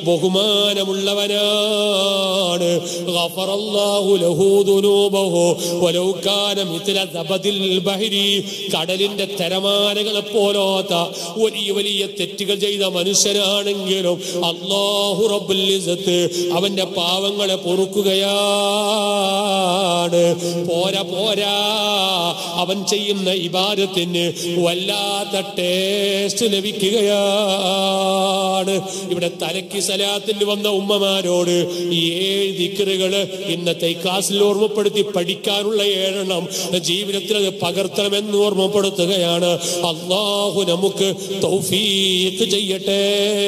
ബഹുമാനമുള്ളവനാണ്. ഗഫറല്ലാഹു ലഹു ദുനൂബഹു വലൗ കാന മിത്ല ദബദിൽ ബഹരി, കടലിന്റെ തിരമാലകളെ പോലോത്ത വലിയ വലിയ തെറ്റുകൾ ചെയ്ത മനുഷ്യനാണെങ്കിലും അല്ലാഹു റബ്ബുൽ ഇസ്സത്ത് അവന്റെ പാവങ്ങളെ പൊറുക്കുകയാണ്. പോരാ പോരാ, അവൻ ചെയ്യുന്ന ഇബാദത്തിന് വല്ലാത്ത ടേസ്റ്റ് ലഭിക്കുകയാണ്. ഇവിടെ തലക്കി സലാത്തിന് വന്ന ഉമ്മമാരോട് ഈ 7 ദിക്റുകള് ഇന്നത്തെ ക്ലാസ്സിൽ ഓർമ്മപ്പെടുത്തി പഠിക്കാനുള്ള 7 എണ്ണം ജീവിതത്തിൽ അത് പകർത്തണമെന്ന് ഓർമ്മപ്പെടുത്തുകയാണ്. അല്ലാഹു നമുക്ക് തൗഫീഖ് ചെയ്യട്ടെ.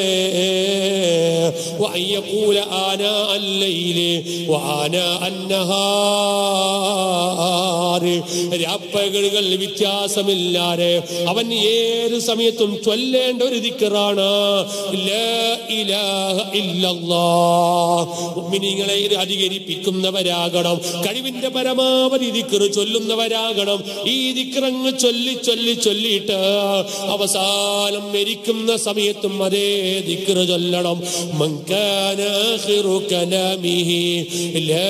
വഅയ്യഖൂല ആനാ അല്ലൈലി വആനാ അന്നഹാർ, രാപ്പകലുകൾ വ്യത്യാസമില്ലാതെ അവൻ ഏത് സമയത്തും ചൊല്ലേണ്ട ഒരു ദിക്റാണ് ലാ ഇലാഹ ഇല്ലല്ലാഹ്. മുഅ്മിനീങ്ങളെ ഇത് അധികരിപ്പിക്കുന്നവരാകണം, കഴിവിന്റെ പരമാവധി ദിക്ർ ചൊല്ലുന്നവരാകണം. ഈ ദിക്റങ്ങ് ചൊല്ലി ചൊല്ലി ചൊല്ലിയിട്ട് അവസാനം മരിക്കുന്ന സമയത്തും അതേ ദിക്ർ ചൊല്ലണം. മൻ കാന ആഖിറു കലാമിഹി ലാ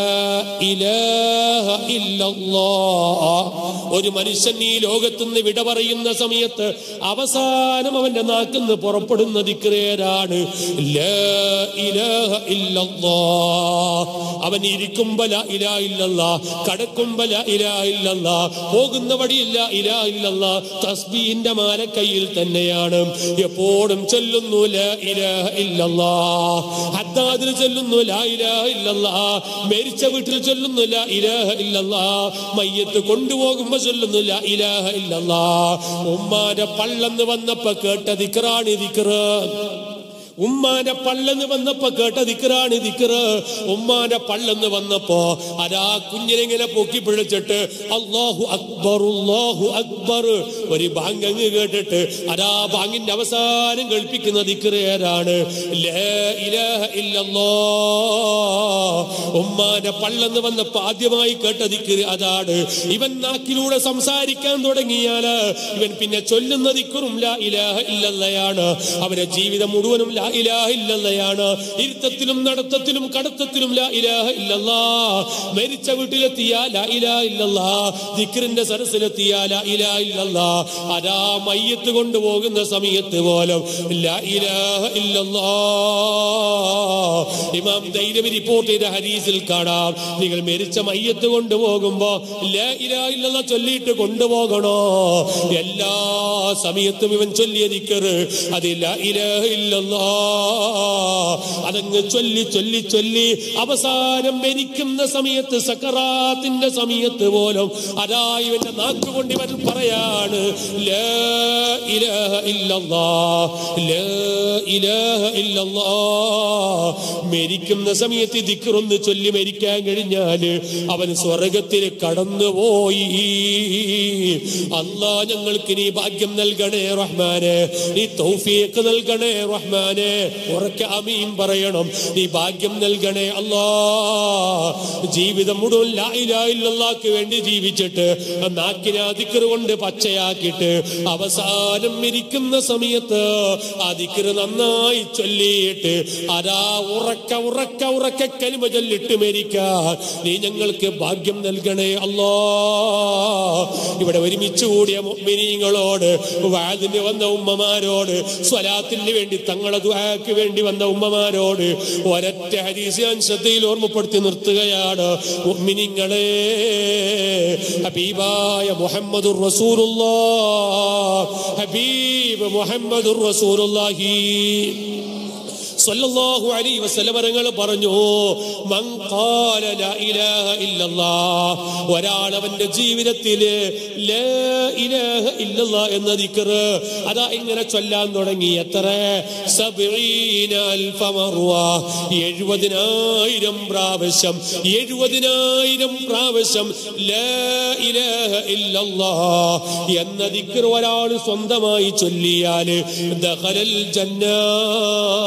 ഇലാഹ ഇല്ലല്ലാഹ്. ഒരു മനുഷ്യൻ ഈ ലോകത്തുനിന്ന് വിട പറയുന്ന സമയത്ത് അവസാനം അവന്റെ നാക്കിന്ന് പുറപ്പെടുന്ന ദിക്ർ ഏതാണ്? ലാ ഇലാഹ ഇല്ലല്ലാഹ്. അവൻ ഇരിക്കുമ്പോൾ ലാ ഇലാഹ ഇല്ലല്ലാഹ്, കടക്കുമ്പോൾ ലാ ഇലാഹ ഇല്ലല്ലാഹ്, പോകുന്ന വഴിയിൽ ലാ ഇലാഹ ഇല്ലല്ലാഹ്. തസ്ബീഹിന്റെ മാല കയ്യിൽ തന്നെയാണ്, എപ്പോഴും ചൊല്ലുന്നു ലാ ഇലാഹ ഇല്ലല്ലാഹ്. ഹദ്ദാദിൽ ചൊല്ലുന്നു ലാ ഇലാഹ ഇല്ലല്ലാഹ്, മരിച്ച വീട്ടിൽ ചൊല്ലുന്നു ലാ ഇലാഹ ഇല്ലല്ലാഹ്, മയ്യത്ത് കൊണ്ടുപോകുമ്പോ ചൊല്ലുന്നു ലാ ഇലാഹ ഇല്ലല്ലാഹ്. ഉമ്മാന്റെ പള്ളന്ന് വന്നപ്പോ കേട്ട ദിക്റാണ് ദിക്ർ. ഉമ്മാന്റെ പള്ളന്ന് വന്നപ്പോ കേട്ട ദിക്റാണ് ദിക്ർ. ഉമ്മാന്റെ പള്ളന്ന് വന്നപ്പോ അതാ കുഞ്ഞിനെങ്ങനെ പൊക്കി പിടിച്ചിട്ട് അല്ലാഹു അക്ബർ അല്ലാഹു അക്ബർ ഒരു ബാങ്ക് അങ്ങ് കേട്ടിട്ട് അതാ ബാങ്കിന്റെ അവസാനം കേൾപ്പിക്കുന്ന ദിക്ർ ഏതാണ്? ലാ ഇലാഹ ഇല്ലല്ലാഹ്. ഉമ്മാന്റെ പള്ളന്ന് വന്നപ്പോ ആദ്യമായി കേട്ട ദിക്ർ അതാണ്. ഇവൻ നാക്കിലൂടെ സംസാരിക്കാൻ തുടങ്ങിയാല് ഇവൻ പിന്നെ ചൊല്ലുന്ന ദിക്റും ലാ ഇലാഹ ഇല്ലല്ലാഹയാണ്. അവന്റെ ജീവിതം മുഴുവനും ലാ ഇലാഹ ഇല്ലല്ലാഹയാണ്. ഇരുത്തത്തിലും നടത്തത്തിലും കടത്തത്തിലും ലാ ഇലാഹ ഇല്ലല്ലാഹ്. മരിച്ച വീട്ടിലെത്തിയ ലാ ഇലാഹ ഇല്ലല്ലാഹ്, ദിക്റിന്റെ സരസിലെത്തിയ ലാ ഇലാഹ ഇല്ലല്ലാഹ്. അതാ മയ്യത്ത് കൊണ്ടുപോകുന്ന സമയത്ത് പോലും ലാ ഇലാഹ ഇല്ലല്ലാഹ്. ഇമാം ദൈലവി റിപ്പോർട്ട് ചെയ്ത ഹദീസിൽ കാണാം, നിങ്ങൾ മരിച്ച മയ്യത്ത് കൊണ്ടുപോകുമ്പോ ലാ ഇലാഹ ഇല്ലല്ലാഹ് ചൊല്ലിയിട്ട് കൊണ്ടുപോകണോ. എല്ലാ സമയത്തും ഇവൻ ചൊല്ലിയ ദിക്ർ അത് ലാ ഇലാഹ ഇല്ലല്ലാഹ്. അതങ്ങ് ചൊല്ലി ചൊല്ലി ചൊല്ലി അവസാനം മരിക്കുന്ന സമയത്ത് സക്കറാത്തിന്റെ സമയത്ത് പോലും അതാ ഇവന്റെ നാക്കുകൊണ്ട് ഇവൻ പറയാണ് ലാ ഇലാഹ ഇല്ലല്ലാഹ് ലാ ഇലാഹ ഇല്ലല്ലാഹ്. മരിക്കുന്ന സമയത്ത് ദിക്റൊന്ന് ചൊല്ലി മരിക്കാൻ കഴിഞ്ഞാല് അവൻ സ്വർഗത്തിൽ കടന്നുപോയി. അല്ലാഹ് ഞങ്ങൾക്ക് നീ ഭാഗ്യം നൽകണേ റഹ്മാനെ, നീ തൗഫീഖ് നൽകണേ റഹ്മാനെ. ഉറക്കെ ആമീൻ പറയണം. നീ ഭാഗ്യം നൽകണേ അല്ലാഹ്. ജീവിതം മുഴുവൻ ലാ ഇലാഹ ഇല്ലല്ലാഹ്ക്ക് വേണ്ടി ജീവിച്ചിട്ട് നാക്കിനെ ദിക്ർ കൊണ്ട് പച്ചയാക്കിയിട്ട് അവസാനം മരിക്കുന്ന സമയത്ത് ആ ദിക്ർ നന്നായി ചൊല്ലിയിട്ട് അതാ ഉറക്ക ഉറക്ക ഉറക്ക കലിമ ചൊല്ലിട്ട് മരിക്കാൻ നീ ഞങ്ങൾക്ക് ഭാഗ്യം നൽകണേ അല്ലാഹ്. ഇവിടെ ഒരുമിച്ച് കൂടിയ മുഅ്മിനീങ്ങളോട്, വഅദിന് വന്ന ഉമ്മമാരോട്, സ്വലാത്തിന് വേണ്ടി തങ്ങളെ ദുആക്ക് വേണ്ടി വന്ന ഉമ്മമാരോട് ഒരൊറ്റ ഹദീസ് ഞാൻ ശ്രദ്ധയിൽ ഓർമ്മപ്പെടുത്തി നിർത്തുകയാണ്. മുഅ്മിനീങ്ങളെ, ഹബീബായ മുഹമ്മദുർ റസൂലുള്ളാഹ്, ഹബീബ് മുഹമ്മദുർ റസൂലുള്ളാഹി സല്ലല്ലാഹു അലൈഹി വസല്ലം തങ്ങൾ പറഞ്ഞു, മൻ ഖാല ലാ ഇലാഹ ഇല്ലല്ലാഹ്, ഒരാൾ അവന്റെ ജീവിതത്തിൽ ലാ ഇലാഹ ഇല്ലല്ലാഹ് എന്ന ദിക്ർ അതാ ഇങ്ങനെ ചൊല്ലാൻ തുടങ്ങി. എത്ര? 70,000 മർവ, 70,000 പ്രാവശ്യം, 70,000 പ്രാവശ്യം ലാ ഇലാഹ ഇല്ലല്ലാഹ് എന്ന ദിക്ർ ഒരാൾ സ്വന്തമായി ചൊല്ലിയാൽ ദഖലൽ ജന്ന,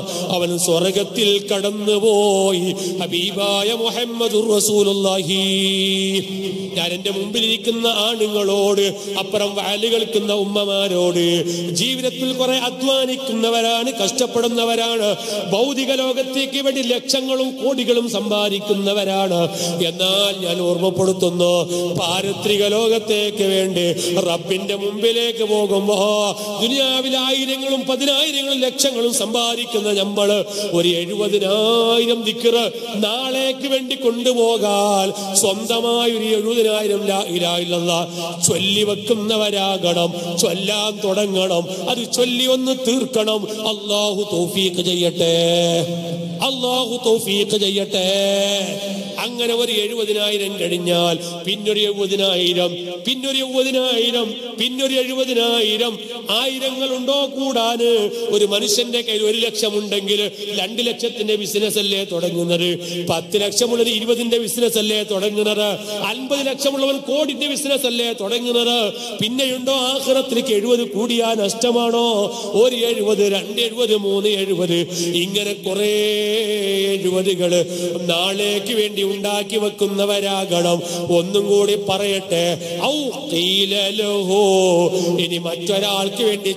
അവൻ സ്വർഗത്തിൽ കടന്നുപോയി. ഹബീബായ മുഹമ്മദുർ റസൂലുള്ളാഹി. ഞാൻ എന്റെ മുമ്പിലിരിക്കുന്ന ആണുങ്ങളോട്, അപ്പുറം വാല് കേൾക്കുന്ന ഉമ്മമാരോട്, ജീവിതത്തിൽ കുറെ അധ്വാനിക്കുന്നവരാണ്, കഷ്ടപ്പെടുന്നവരാണ്, ഭൗതിക ലോകത്തേക്ക് വേണ്ടി ലക്ഷങ്ങളും കോടികളും സമ്പാദിക്കുന്നവരാണ്. എന്നാൽ ഞാൻ ഓർമ്മപ്പെടുത്തുന്നു, പാരത്രിക ലോകത്തേക്ക് വേണ്ടി റബ്ബിന്റെ മുമ്പിലേക്ക് പോകുമ്പോ ദുനിയാവിൽ ആയിരങ്ങളും പതിനായിരങ്ങളും ലക്ഷങ്ങളും സമ്പാദിക്കുന്ന നമ്മള് ഒരു 70,000 ദിക്റ് നാളേക്ക് വേണ്ടി കൊണ്ടുപോകാൻ സ്വന്തമായി ഒരു 70,000 ലാ ഇലാഹ ഇല്ലല്ലാഹ് ചൊല്ലി വെക്കുന്നവരാകണം. ചൊല്ലാൻ തുടങ്ങണം. അത് ചൊല്ലി ഒന്ന് തീർക്കണം. അല്ലാഹു തൗഫീഖ് ചെയ്യട്ടെ. അല്ലാഹു തൗഫീഖ് ചെയ്യട്ടെ. അങ്ങനെ ഒരു 70,000 കഴിഞ്ഞാൽ പിന്നൊരു 70,000, പിന്നൊരു 70,000, പിന്നൊരു 70,000. ആയിരങ്ങളുണ്ടോ കൂടാന്? ഒരു മനുഷ്യന്റെ കയ്യിൽ 1 ലക്ഷം ഉണ്ടെങ്കിൽ 2 ലക്ഷത്തിന്റെ ബിസിനസ് അല്ലേ തുടങ്ങുന്നത്? 10 ലക്ഷമുള്ളത് 20ന്റെ ബിസിനസ് അല്ലേ തുടങ്ങുന്നത്? 50 ലക്ഷമുള്ളവൻ കോടിന്റെ ബിസിനസ് അല്ലേ തുടങ്ങുന്നത്? പിന്നെയുണ്ടോ ആഖിറത്തിലേക്ക് 70 കൂടിയാ നഷ്ടമാണോ? ഒരു 70, 2 70, 3 70, ഇങ്ങനെ കുറെ 70കള് നാളേക്ക് വേണ്ടി ഉണ്ടാക്കി വെക്കുന്നവരാകണം. ഒന്നും കൂടി പറയട്ടെ, ഔ ഖീല ലഹു, ഇനി മറ്റൊരാൾക്ക് വേണ്ടി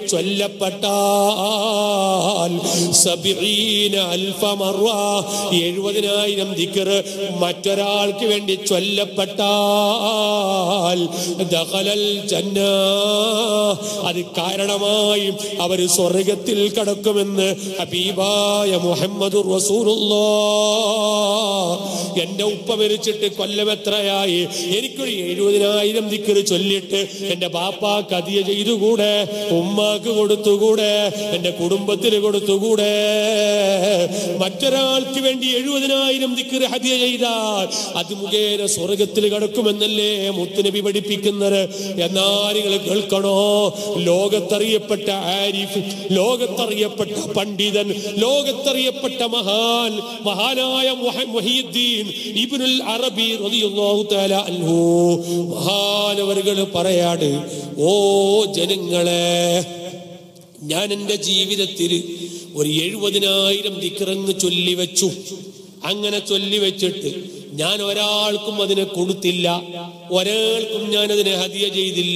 ചൊല്ലപ്പെട്ടാൽ 70,000 മർവ, 70,000 ദിക്റ് മറ്റൊരാൾക്ക് വേണ്ടി ചൊല്ലപ്പെട്ടാൽ ദഖലൽ ജന്ന, അത് കാരണമായി അവർ സ്വർഗത്തിൽ കടക്കുമെന്ന് ഹബീബായ മുഹമ്മദുർ റസൂലുള്ളാഹ്. എന്റെ ഉപ്പ മരിച്ചിട്ട് കൊല്ലം എത്രയായി? എനിക്കൊരു 70,000 ദിക്റ് ചൊല്ലിട്ട് എന്റെ ബാപ്പാക്ക് ഹദിയ ചെയ്തുകൂടെ? ഉമ്മാക്ക് കൊടുത്തുകൂടെ? എന്റെ കുടുംബത്തിന് കൊടുത്തുകൂടെ? മറ്റൊരാൾക്ക് വേണ്ടി 70,000 ദിക്റ് ഹദിയ ചെയ്താൽ അത് മുഖേന സ്വർഗത്തിൽ കടക്കുമെന്നല്ലേ മുത്തുനബി പഠിപ്പിക്കുന്നത്. എന്നാൽ നിങ്ങൾ കേൾക്കണോ, ലോകത്തറിയപ്പെട്ട ആരിഫ്, ലോകത്തറിയപ്പെട്ട പണ്ഡിതൻ, ലോകത്തറിയപ്പെട്ട മഹാനായ മുഹയ്യിദ്ദീൻ ഇബ്നുൽ അറബി റളിയല്ലാഹു തആല അൻഹു മഹാനവറുകൾ പറയാണ്, ഓ ജനങ്ങളെ, ഞാൻ എൻ്റെ ജീവിതത്തിൽ ഒരു 70,000 ദിക്റങ്ങ് ചൊല്ലിവെച്ചു. അങ്ങനെ ചൊല്ലിവെച്ചിട്ട് ഞാൻ ഒരാൾക്കും അതിനെ കൊടുത്തില്ല, ഒരാൾക്കും ഞാൻ അതിനെ ഹദിയ ചെയ്തില്ല.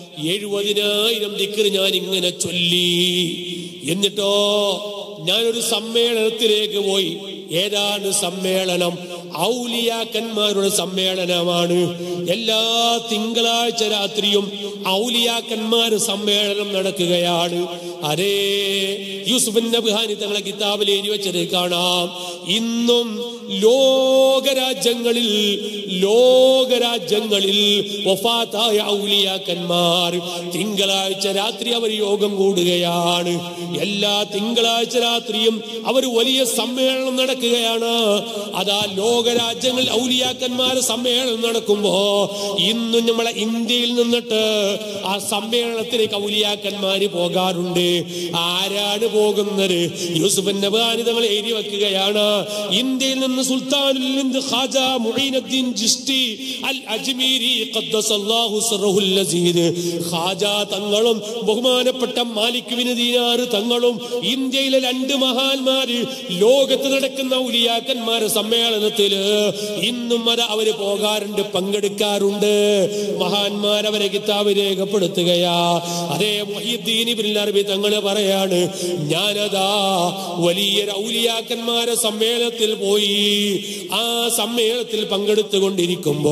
70,000 ദിക്റ് ഞാൻ ഇങ്ങനെ ചൊല്ലി. എന്നിട്ടോ ഞാനൊരു സമ്മേളനത്തിലേക്ക് പോയി. ഏതാണ് സമ്മേളനം? ഔലിയാക്കന്മാരുടെ സമ്മേളനമാണ്. എല്ലാ തിങ്കളാഴ്ച രാത്രിയും ഔലിയാക്കന്മാർ സമ്മേളനം നടക്കുകയാണ്. അതേ യൂസുഫ് നബ്ഹാനി തങ്ങളെ കിതാബിൽ എഴുതി വെച്ചത് കാണാം. ഇന്നും ലോകരാജ്യങ്ങളിൽ വഫാത്തായ ഔലിയാക്കന്മാർ തിങ്കളാഴ്ച രാത്രി അവർ യോഗം കൂടുകയാണ്. എല്ലാ തിങ്കളാഴ്ച രാത്രിയും അവർ വലിയ സമ്മേളനം നടക്കുകയാണ്. അതാ ലോകരാജ്യങ്ങളിൽ ഔലിയാക്കന്മാർ സമ്മേളനം നടക്കുമ്പോ ഇന്നും നമ്മളെ ഇന്ത്യയിൽ നിന്നിട്ട് ആ സമ്മേളനത്തിലേക്ക് ഔലിയാക്കന്മാര് പോകാറുണ്ട്. ആരാണ് പോകുന്നത്? യൂസുഫ് നബ്ഹാനി തങ്ങൾ എഴുതി വെക്കുകയാണ്, ഇന്ത്യയിൽ നിന്ന് സുൽത്താനുൽ ഹിന്ദ് ഖാജ മുഈനുദ്ദീൻ ചിശ്തി അൽ അജ്മീരി ഖദ്ദസല്ലാഹു സിർറഹുൽ അസീദ് ഖാജ തങ്ങളും ബഹുമാനപ്പെട്ട മാലിക് ബിൻ ദീനാർ തങ്ങളും ഇന്ത്യയിലെ 2 മഹാന്മാര് ലോകത്ത് നടക്കുന്ന ഔലിയാക്കന്മാരുടെ സമ്മേളനത്തില് ഇന്നും അവര് പോകാറുണ്ട്, പങ്കെടുക്കാറുണ്ട്. മഹാന്മാർ അവരെ കിതാബ് രേഖപ്പെടുത്തുകയാ. അതേ മുഹയ്യിദ്ദീൻ ഇബ്നുൽ അറബി തങ്ങൾ പറയാണ്, ഞാനതാ വലിയ ഔലിയാക്കന്മാരെ സമ്മേളനത്തിൽ പോയി. ആ സമ്മേളനത്തിൽ പങ്കെടുത്തുകൊണ്ടിരിക്കുമ്പോ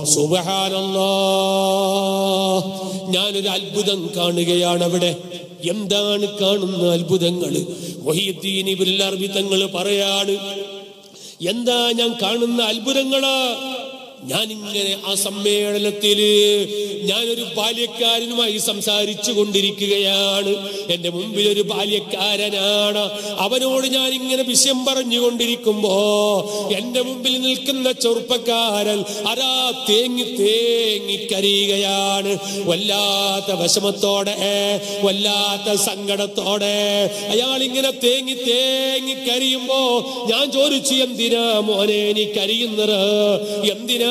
സുബ്ഹാനല്ലാഹ്, ഞാനൊരു അത്ഭുതം കാണുകയാണ് അവിടെ. എന്താണ് കാണുന്ന അത്ഭുതങ്ങൾ? മുഹയ്യിദ്ദീൻ ഇബ്നുൽ അറബി തങ്ങൾ പറയാണ്, എന്താ ഞാൻ കാണുന്ന അത്ഭുതങ്ങള്? ഞാനിങ്ങനെ ആ സമ്മേളനത്തില് ഞാനൊരു ബാല്യക്കാരനുമായി സംസാരിച്ചു കൊണ്ടിരിക്കുകയാണ്. എന്റെ മുമ്പിൽ ഒരു ബാല്യക്കാരനാണ്. അവനോട് ഞാൻ ഇങ്ങനെ വിഷയം പറഞ്ഞുകൊണ്ടിരിക്കുമ്പോ എന്റെ മുമ്പിൽ നിൽക്കുന്ന ചെറുപ്പക്കാരൻ അതാ തേങ്ങി കരയുകയാണ്. വല്ലാത്ത വിഷമത്തോടെ, വല്ലാത്ത സങ്കടത്തോടെ അയാൾ ഇങ്ങനെ തേങ്ങി കരയുമ്പോ ഞാൻ ചോദിച്ചു, എന്തിനാ മോനെ നീ കരയുന്നത്? എന്തിനാ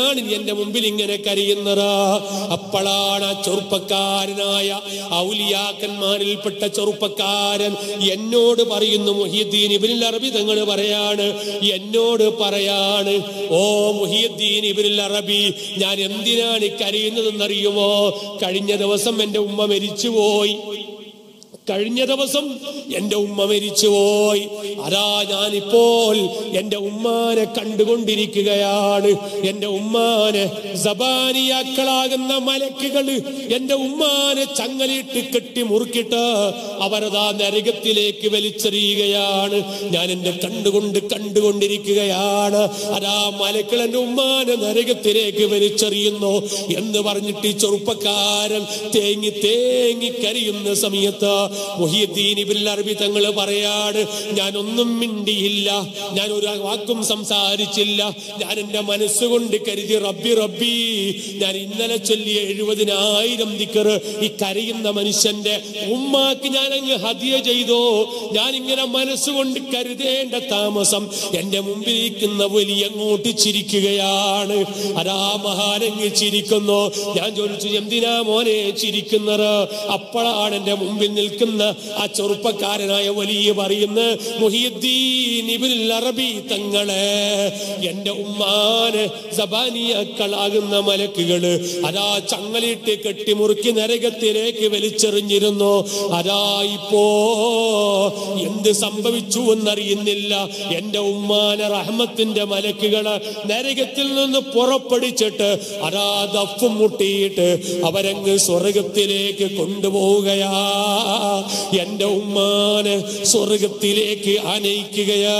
എന്തിനാണ് നീ എന്റെ മുമ്പിൽ ഇങ്ങനെ കരയുന്നത്? അപ്പോഴാണ് ആ ചെറുപ്പക്കാരനായ ഔലിയാക്കന്മാരിൽപ്പെട്ട ചെറുപ്പക്കാരൻ എന്നോട് പറയുന്നു, മുഹിയുദ്ദീൻ ഇബ്നുൽ അറബി തങ്ങൾ പറയാണ്, എന്നോട് പറയാണ്, ഓ മുഹിയുദ്ദീൻ ഇബ്നുൽ അറബി, ഞാൻ എന്തിനാണ് കരയുന്നതെന്നറിയുമോ? കഴിഞ്ഞ ദിവസം എന്റെ ഉമ്മ മരിച്ചുപോയി. കഴിഞ്ഞ ദിവസം എന്റെ ഉമ്മ മരിച്ചുപോയി. അതാ ഞാനിപ്പോൾ എന്റെ ഉമ്മാനെ കണ്ടുകൊണ്ടിരിക്കുകയാണ്. എന്റെ ഉമ്മാനെ സബാനിയാക്കളാകുന്ന മലക്കുകൾ എന്റെ ഉമ്മാനെ ചങ്ങലിട്ട് കെട്ടി മുറുക്കിട്ട് അവരതാ നരകത്തിലേക്ക് വലിച്ചെറിയുകയാണ്. ഞാൻ എന്റെ കണ്ടുകൊണ്ടിരിക്കുകയാണ്. അതാ മലക്കൾ എന്റെ ഉമ്മാനെ നരകത്തിലേക്ക് വലിച്ചെറിയുന്നു എന്ന് പറഞ്ഞിട്ട് ഈ ചെറുപ്പക്കാരൻ തേങ്ങി തേങ്ങി കരയുന്ന സമയത്ത് മുഹിയുദ്ദീൻ ഇബ്നുൽ അറബി തങ്ങൾ പറയാണ്, ഞാനൊന്നും മിണ്ടിയില്ല, ഞാൻ ഒരു വാക്കും സംസാരിച്ചില്ല. ഞാൻ എന്റെ മനസ്സുകൊണ്ട് കരുതി, റബ്ബി റബ്ബി, ഞാൻ ഇന്നലെ ചൊല്ലിയ 70,000 ദിക്ർ ഈ കരയുന്ന മനുഷ്യന്റെ ഉമ്മാക്ക് ഞാൻ അങ്ങ് ഹദിയ ചെയ്തോ. ഞാൻ ഇങ്ങനെ മനസ്സുകൊണ്ട് കരുതേണ്ട താമസം എന്റെ മുമ്പിലിരിക്കുന്ന വലിയ അങ്ങോട്ട് ചിരിക്കുകയാണ്. അതാ മഹാനങ്ങ് ചിരിക്കുന്നു. ഞാൻ ചോദിച്ചു, എന്തിനാ മോനെ ചിരിക്കുന്നത്? അപ്പോഴാണ് എന്റെ മുമ്പിൽ നിൽക്കുന്ന ആ ചെറുപ്പക്കാരനായ വലിയ പറയുന്ന, മുഹിയുദ്ദീൻ ഇബ്നുൽ അറബി തങ്ങളെ, എന്റെ ഉമ്മാനെ സബാനിയാക്കളാകുന്ന മലക്കുകള് അതാ ചങ്ങലിട്ട് കെട്ടിമുറുക്കി നരകത്തിലേക്ക് വലിച്ചെറിഞ്ഞിരുന്നു. അതാ ഇപ്പോ എന്ത് സംഭവിച്ചു എന്നറിയുന്നില്ല. എന്റെ ഉമ്മാനെ റഹ്മത്തിന്റെ മലക്കുകള് നരകത്തിൽ നിന്ന് പുറപ്പെടുവിച്ചിട്ട് അതാ ദഫും മുട്ടിയിട്ട് അവരങ്ങ് സ്വർഗത്തിലേക്ക് കൊണ്ടുപോവുകയാ. എന്റെ ഉമ്മാനെ സ്വർഗത്തിലേക്ക് ആനയിക്കുകയാ.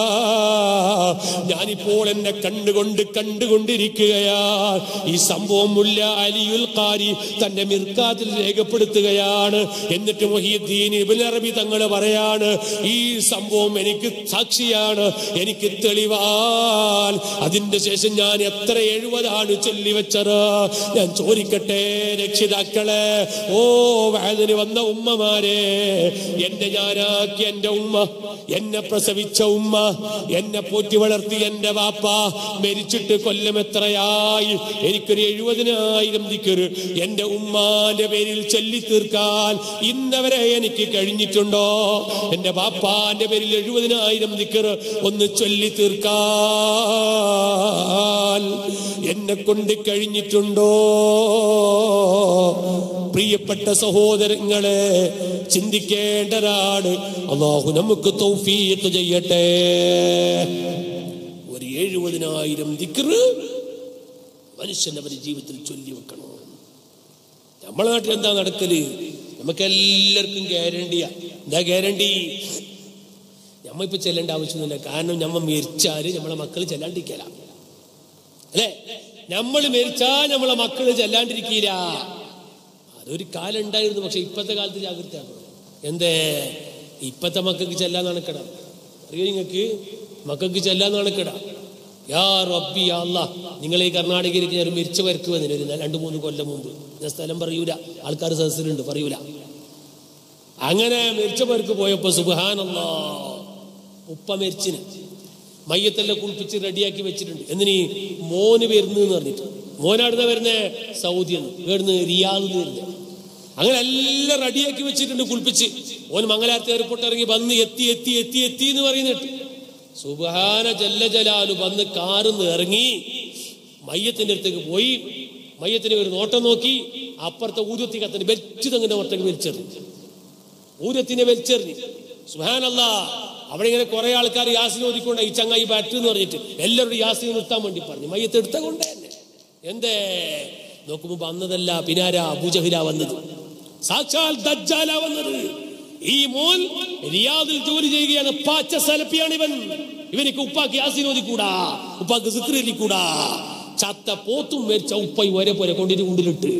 ഞാനിപ്പോൾ എന്നെ കണ്ടുകൊണ്ടിരിക്കുകയാ. ഈ സംഭവം മുല്ല അലിയുൽ ഖാരി തന്റെ മിർകാത്തിൽ രേഖപ്പെടുത്തുകയാണ്. എന്നിട്ട് മുഹിയുദ്ദീൻ ഇബ്നുൽ അറബി തങ്ങൾ പറയാണ്, ഈ സംഭവം എനിക്ക് സാക്ഷിയാണ്, എനിക്ക് തെളിവാൻ. അതിന്റെ ശേഷം ഞാൻ എത്ര 70 ചൊല്ലിവെച്ചത് ഞാൻ ചോദിക്കട്ടെ രക്ഷിതാക്കളെ, ഓ വഅദിന് വന്ന ഉമ്മമാരെ, എന്നെ ഞാനാക്കി എന്റെ ഉമ്മ, എന്നെ പ്രസവിച്ച ഉമ്മ, എന്നെ പോറ്റി വളർത്തി എന്റെ വാപ്പ മരിച്ചിട്ട് കൊല്ലം എത്രയായി? എനിക്കൊരു 70,000 ദിക്ർ എന്റെ ഉമ്മാന്റെ പേരിൽ ചൊല്ലി തീർക്കാൻ ഇന്നവരെ എനിക്ക് കഴിഞ്ഞിട്ടുണ്ടോ? എന്റെ വാപ്പാന്റെ പേരിൽ 70,000 ദിക്ർ ഒന്ന് ചൊല്ലി തീർക്കാൻ എന്നെ കൊണ്ട് കഴിഞ്ഞിട്ടുണ്ടോ? പ്രിയപ്പെട്ട സഹോദരങ്ങളെ, ചിന്തിക്കേണ്ടതാണ്. അല്ലാഹു നമുക്ക് തൗഫീഖ് ചെയ്യട്ടെ. ഒരു 70,000 ദിക്ർ മനുഷ്യൻ അവരുടെ ജീവിതത്തിൽ ചൊല്ലി വെക്കണം. നമ്മളെ നാട്ടിൽ എന്താ നടക്കല്? നമുക്ക് എല്ലാവർക്കും ഗ്യാരണ്ടിയാ. എന്താ ഗ്യാരണ്ടി? നമ്മ ഇപ്പൊ ചെല്ലേണ്ട ആവശ്യമൊന്നുമില്ല. കാരണം നമ്മ മരിച്ചാല് നമ്മളെ മക്കൾ ചെല്ലാണ്ടിരിക്കല, അല്ലെ? നമ്മൾ മരിച്ചാൽ നമ്മളെ മക്കള് ചെല്ലാണ്ടിരിക്കില്ല. അതൊരു കാലം ഉണ്ടായിരുന്നു. പക്ഷെ ഇപ്പത്തെ കാലത്ത് ജാഗ്രതയാണ്. എന്തേ? ഇപ്പത്തെ മക്കൾക്ക് ചെല്ലാൻ നടക്കട. അറിയോ നിങ്ങൾക്ക്? മക്കൾക്ക് ചെല്ലാൻ നടക്കട. യാ റബ്ബി യാ അല്ലാഹ്, നിങ്ങൾ ഈ കർണാടകയിലേക്ക് ഞാൻ മരിച്ച വരക്ക് വന്നില്ല ഒരു 2-3 കൊല്ലം മുമ്പ്. ഞാൻ സ്ഥലം പറയൂല, ആൾക്കാർ സദസ്സിലുണ്ട്, പറയൂല. അങ്ങനെ മരിച്ച വരക്ക് പോയപ്പോ സുബ്ഹാനല്ലാഹ്, ഉപ്പ മരിച്ചിന് മയ്യത്തെല്ലാം കുളിപ്പിച്ച് റെഡിയാക്കി വെച്ചിട്ടുണ്ട്. എന്നിനി മോന് വരുന്നു പറഞ്ഞിട്ട്. മോനാടുന്ന വരുന്നേ സൗദി എന്ന്, ഇവിടുന്ന് റിയാദ് വരുന്നത്. അങ്ങനെ എല്ലാം റെഡിയാക്കി വെച്ചിട്ടുണ്ട് കുളിപ്പിച്ച്. ഓൻ മംഗലാപുരത്ത് എയർപോർട്ട് ഇറങ്ങി വന്ന് എത്തി എത്തി എത്തി എത്തി എന്ന് പറയുന്നിട്ട് സുബ്ഹാന ജല്ല ജലാലു വന്ന് കാറിന്ന് ഇറങ്ങി മയ്യത്തിന്റെ അടുത്തേക്ക് പോയി. മയ്യത്തിന് ഒരു നോട്ടം നോക്കി. അപ്പുറത്തെ ഊരത്തി കത്തിന് വെച്ചതങ്ങനെ ഒറ്റക്ക് വലിച്ചെറിഞ്ഞു. ഊരത്തിനെ വലിച്ചെറിഞ്ഞു. സുബ്ഹാനല്ലാഹ്. അവിടെ ഇങ്ങനെ കുറെ ആൾക്കാർ യാസിൻ ഓതിക്കൊണ്ട് ഈ ചങ്ങായി ബാറ്റ് എന്ന് പറഞ്ഞിട്ട് എല്ലാവരും യാസിൻ നിർത്താൻ വേണ്ടി പറഞ്ഞു. മയ്യത്ത് എടുത്ത കൊണ്ട് തന്നെ എന്തേ നോക്കുമ്പോ വന്നതല്ല, പിന്നാരാ? അബൂജഹല വന്നത്, സാക്ഷാൽ ദജ്ജാല വന്നത്. ഈ മോൻ റിയാദിൽ ജോലി ചെയ്യുകയാണ്. പാച്ച സലപ്പിയാണ് ഇവൻ. ഇവനിക്ക് ഉപ്പാക്ക് യാസിൻ ഓതിക്കൂടാ, ഉപ്പാക്ക് സിക്ർ ചൊല്ലിക്കൂടാ. ചത്ത പോത്തും മരിച്ച ഉപ്പായി ഒരേ പോലെ കൊണ്ടിട്ട് ഉണ്ടിലിട്ട്.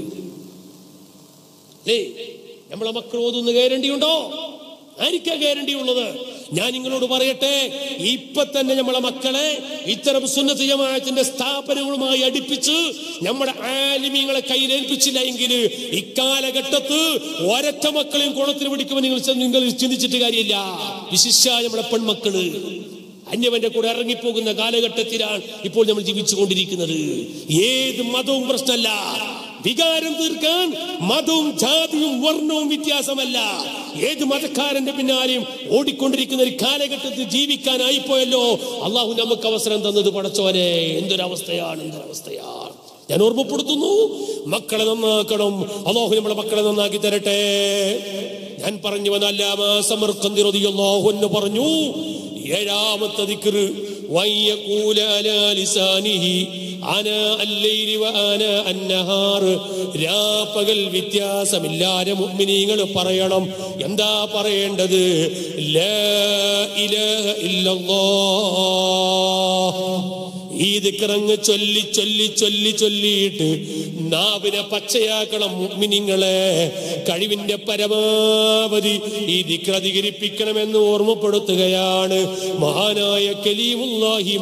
നമ്മളെ മക്കൾ ഓതുന്ന ഗ്യാരണ്ടി ഉണ്ടോ? ആയിരിക്കാ ഗ്യാരണ്ടി ഉള്ളത്? ഞാൻ നിങ്ങളോട് പറയട്ടെ, ഇപ്പൊ തന്നെ നമ്മളെ മക്കളെ ഇത്തരം സുന്നത്ത് ജമാഅത്തിന്റെ സ്ഥാപനങ്ങളുമായി അടുപ്പിച്ച് നമ്മുടെ ആലിമീങ്ങളെ കയ്യിലേൽപ്പിച്ചില്ല എങ്കിൽ ഇക്കാലഘട്ടത്ത് ഒരൊറ്റ മക്കളെയും കുളത്തിൽ പിടിക്കുമ്പോൾ നിങ്ങൾ ചിന്തിച്ചിട്ട് കാര്യമില്ല. വിശിഷ്യ നമ്മുടെ പെൺമക്കള് അന്യവന്റെ കൂടെ ഇറങ്ങിപ്പോകുന്ന കാലഘട്ടത്തിലാണ് ഇപ്പോൾ നമ്മൾ ജീവിച്ചുകൊണ്ടിരിക്കുന്നത്. ഏത് മതവും പ്രശ്നമല്ല. വികാരം തീർക്കാൻ മതവും ജാതിയും വർണ്ണവും വ്യത്യാസമല്ല. ഏത് മതക്കാരന്റെ പിന്നാലെയും ഓടിക്കൊണ്ടിരിക്കുന്ന ഒരു കാലഘട്ടത്തിൽ ജീവിക്കാനായിപ്പോയല്ലോ അള്ളാഹു നമുക്ക് അവസരം തന്നത്. പടച്ചോനെ, എന്തൊരവസ്ഥയാണ്. ഞാൻ ഓർമ്മപ്പെടുത്തുന്നു, മക്കളെ നന്നാക്കണം. അല്ലാഹു നമ്മുടെ മക്കളെ നന്നാക്കി തരട്ടെ. ഞാൻ പറഞ്ഞു വന്നല്ലാമ സമർഖന്ദി റളിയല്ലാഹു അൻഹു പറഞ്ഞു, ഏഴാമത്തെ ദിക്ർ വയഖൂല അലാ ലിസാനിഹി അനാ അല്ലൈലി വഅനാ അന്നഹാർ. രാപകൽ വ്യത്യാസമില്ലാതെ മുഅ്മിനീങ്ങൾ പറയണം. എന്താ പറയേണ്ടത്? ലാ ഇലാഹ ഇല്ലല്ലാഹ്. ഈ ദിക്റങ്ങ് ചൊല്ലിയിട്ട് നാവിനെ പച്ചയാക്കണം. മുഅ്മിനീങ്ങളെ, കഴിവിന്റെ പരമാവധി ഈ ദിക്ർ അധികരിപ്പിക്കണമെന്ന് ഓർമ്മപ്പെടുത്തുകയാണ് മഹാനായ കലീമുല്ലാഹി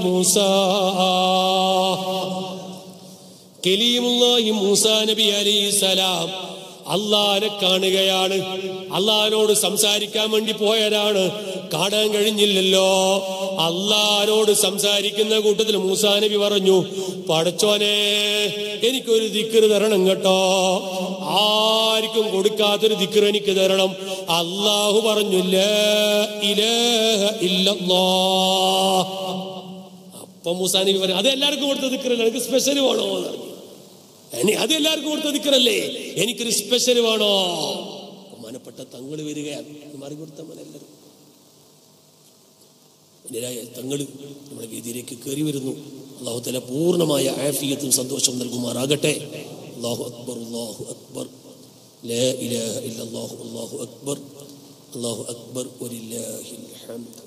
മൂസാ നബി അലൈഹിസ്സലാം. അള്ളാനെ കാണുകയാണ്. അള്ളാഹിനോട് സംസാരിക്കാൻ വേണ്ടി പോയതാണ്. കാണാൻ കഴിഞ്ഞില്ലല്ലോ. അള്ളാഹിനോട് സംസാരിക്കുന്ന കൂട്ടത്തിൽ മൂസാ നബി പറഞ്ഞു, പടച്ചോനെ, എനിക്കൊരു ദിക്ർ തരണം കേട്ടോ. ആർക്കും കൊടുക്കാത്തൊരു ദിക്ർ എനിക്ക് തരണം. അള്ളാഹു പറഞ്ഞു, ലാ ഇലാഹ ഇല്ലല്ലാഹ്. അപ്പൊ മൂസാ നബി പറഞ്ഞു, അത് എല്ലാവർക്കും കൊടുത്ത ദിക്റല്ല, എനിക്ക് സ്പെഷ്യൽ വേണോ എന്ന് പറഞ്ഞു. അത് എല്ലാവർക്കും കൊടുത്ത ദിക്റല്ലേ, എനിക്കൊരു സ്പെഷ്യൽ വേണോ? ബഹുമാനപ്പെട്ട തങ്ങൾ വരികയാണ്. മാറി കൊടുത്ത എല്ലാവരും തങ്ങൾ നമ്മുടെ വേദിയിലേക്ക് കയറി വരുന്നു. അല്ലാഹു തആല പൂർണ്ണമായ ആഫിയത്തും സന്തോഷം നൽകുമാറാകട്ടെ. അല്ലാഹു അക്ബർ, അല്ലാഹു അക്ബർ, ലാ ഇലാഹ ഇല്ലല്ലാഹു, അല്ലാഹു അക്ബർ, അല്ലാഹു അക്ബർ, വലില്ലാഹിൽ ഹംദ്.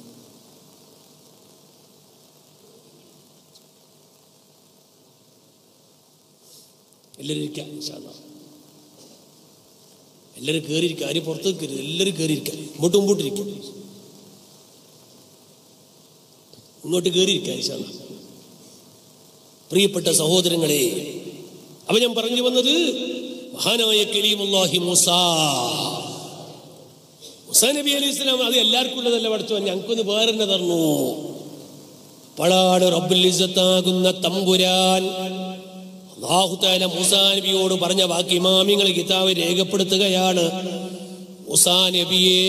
എല്ലാവരും ഇരിക്കാം. ഇൻഷാ അല്ലാഹ് എല്ലാവരും കയറിയിരിക്കുക. ആരും പുറത്തേക്ക് കയറി, എല്ലാവരും കയറിയിരിക്കാം. മുമ്പോട്ടിരിക്കാം, ഇങ്ങോട്ട് കയറിയിരിക്കാം. ഇൻഷാ അല്ലാഹ് പ്രിയപ്പെട്ട സഹോദരങ്ങളെ, അപ്പൊ ഞാൻ പറഞ്ഞു വന്നത് മഹാനായ കലീമുല്ലാഹി മൂസാ നബി അലൈഹി സ്വലാം. അത് എല്ലാവർക്കും ഉള്ളതല്ല പഠിച്ചോ, ഞങ്ങൾക്കൊന്ന് വേറെ തന്നെ തന്നു. പളാട് റബ്ബുൽ ഇസ്സത്താകുന്ന തമ്പുരാൻ അല്ലാഹു തആല മൂസാ നബിയോട് പറഞ്ഞ വാക്ക് ഇമാമിങ്ങൾ കിതാബ് രേഖപ്പെടുത്തുകയാണ്. മൂസാ നബിയേ,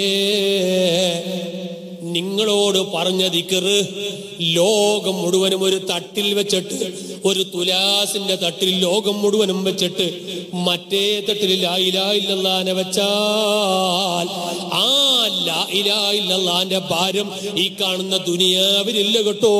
നിങ്ങളോട് പറഞ്ഞ ദിക്ർ ലോകം മുഴുവനും ഒരു തട്ടിൽ വെച്ചിട്ട്, ഒരു തുലാസിന്റെ തട്ടിൽ ലോകം മുഴുവനും വെച്ചിട്ട് മറ്റേ തട്ടിൽ ലാ ഇലാഹ ഇല്ലല്ലാഹനെ വെച്ചാൽ ആ ലാ ഇലാഹ ഇല്ലല്ലാഹന്റെ ഭാരം ഈ കാണുന്ന ദുനിയാവിലില്ല കേട്ടോ.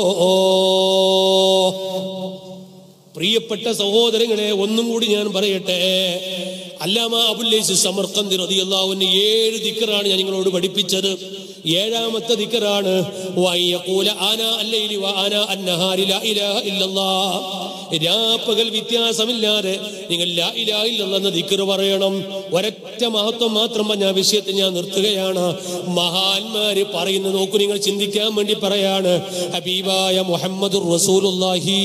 പ്രിയപ്പെട്ട സഹോദരങ്ങളെ, ഒന്നും കൂടി ഞാൻ പറയട്ടെ. അല്ലാമ അബുൽ ലൈസ് സമർഖന്ദി റളിയല്ലാഹു അൻഹു 7 ദിക്റാണ് ഞാൻ നിങ്ങളോട് പഠിപ്പിച്ചത്. ഏഴാമത്തെ ദിക്റാണ് വയഖൂല അനാ അല്ലൈലി വഅനാ അന്നഹാരി ലാ ഇലാഹ ഇല്ലല്ലാഹ്. രാപ്പകൽ വ്യത്യാസമില്ലാതെ നിങ്ങൾ ലാ ഇലാഹ ഇല്ലല്ലാഹ് എന്ന ദിക്ർ പറയണം. ഒരൊറ്റ മഹത്വം മാത്രം പറഞ്ഞ വിഷയത്തെ ഞാൻ നിർത്തുകയാണ്. മഹാന്മാര് പറയുന്നത് നോക്കൂ, നിങ്ങൾ ചിന്തിക്കാൻ വേണ്ടി പറയാണ്. ഹബീബായ മുഹമ്മദുർ റസൂലുള്ളാഹി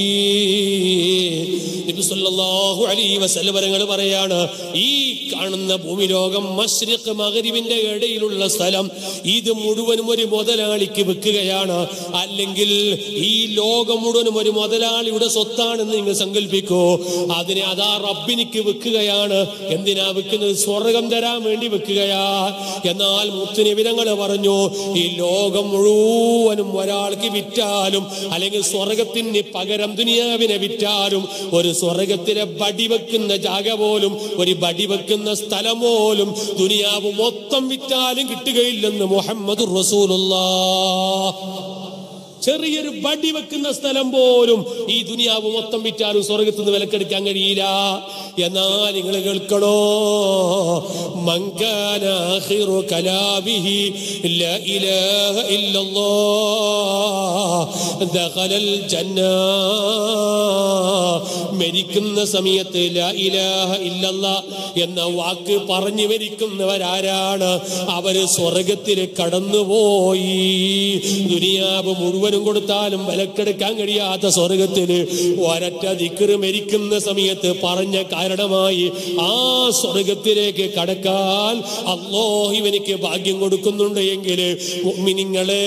നബി സല്ലല്ലാഹു അലൈഹി വസല്ലം വരങ്ങൾ പറയാണ്, ഈ കാണുന്ന ഭൂമി ലോകം മശ്രിഖ് മഗ്രിബിന്റെ ഇടയിലുള്ള സ്ഥലം ഇത് മുഴുവനും ഒരു മുതലാളിക്ക് വെക്കുകയാണ്. അല്ലെങ്കിൽ ഈ ലോകം മുഴുവനും ഒരു മുതലാളിയുടെ സ്വത്താണെന്ന് നിങ്ങൾ സങ്കല്പിക്കൂ. അതിനെ അതാ റബ്ബിനിക്ക് വെക്കുകയാണ്. എന്തിനാ വെക്കുന്നത്? സ്വർഗം തരാൻ വേണ്ടി വെക്കുകയാ. എന്നാൽ മുത്തുനബി തങ്ങൾ പറഞ്ഞു, ഈ ലോകം മുഴുവനും ഒരാൾക്ക് വിറ്റാലും അല്ലെങ്കിൽ സ്വർഗത്തിന് പകരം ദുനിയാവിനെ വിറ്റാലും ഒരു സ്വർഗത്തിലെ ബടി വെക്കുന്ന ജാഗ പോലും, ഒരു ബടി വെക്കുന്ന സ്ഥലം പോലും ദുനിയാവ് മൊത്തം വിറ്റാലും കിട്ടുകയില്ലെന്ന് മുഹമ്മദുർ റസൂലുള്ളാഹ്. ചെറിയൊരു ബടി വെക്കുന്ന സ്ഥലം പോലും ഈ ദുനിയാവ് മൊത്തം വിറ്റാലും സ്വർഗത്തിൽ നിന്ന് വിലക്കെടുക്കാൻ കഴിയില്ല. എന്നാൽ നിങ്ങൾ കേൾക്കണോ, മൻകാന ആഖിറു കലാമിഹി ലാ ഇലാഹ ഇല്ലല്ലാഹ് ദഖലൽ ജന്ന. മരിക്കുന്ന സമയത്ത് ലാ ഇലാഹ ഇല്ലല്ലാഹ് എന്ന വാക്ക് പറഞ്ഞു മരിക്കുന്നവരാരാണ്? അവര് സ്വർഗത്തിൽ കടന്നുപോയി. ദുനിയാവ് മുഴുവനും മുഴുവനും കൊടുത്താലും വിലക്കെടുക്കാൻ കഴിയാത്ത സ്വർഗത്തില് ഒരൊറ്റ ദിക്ർ മരിക്കുന്ന സമയത്ത് പറഞ്ഞ കാരണമായി ആ സ്വർഗത്തിലേക്ക് കടക്കാൻ അല്ലാഹു ഇവനിക്ക് ഭാഗ്യം കൊടുക്കുന്നുണ്ട് എങ്കിൽ മുഅ്മിനീങ്ങളെ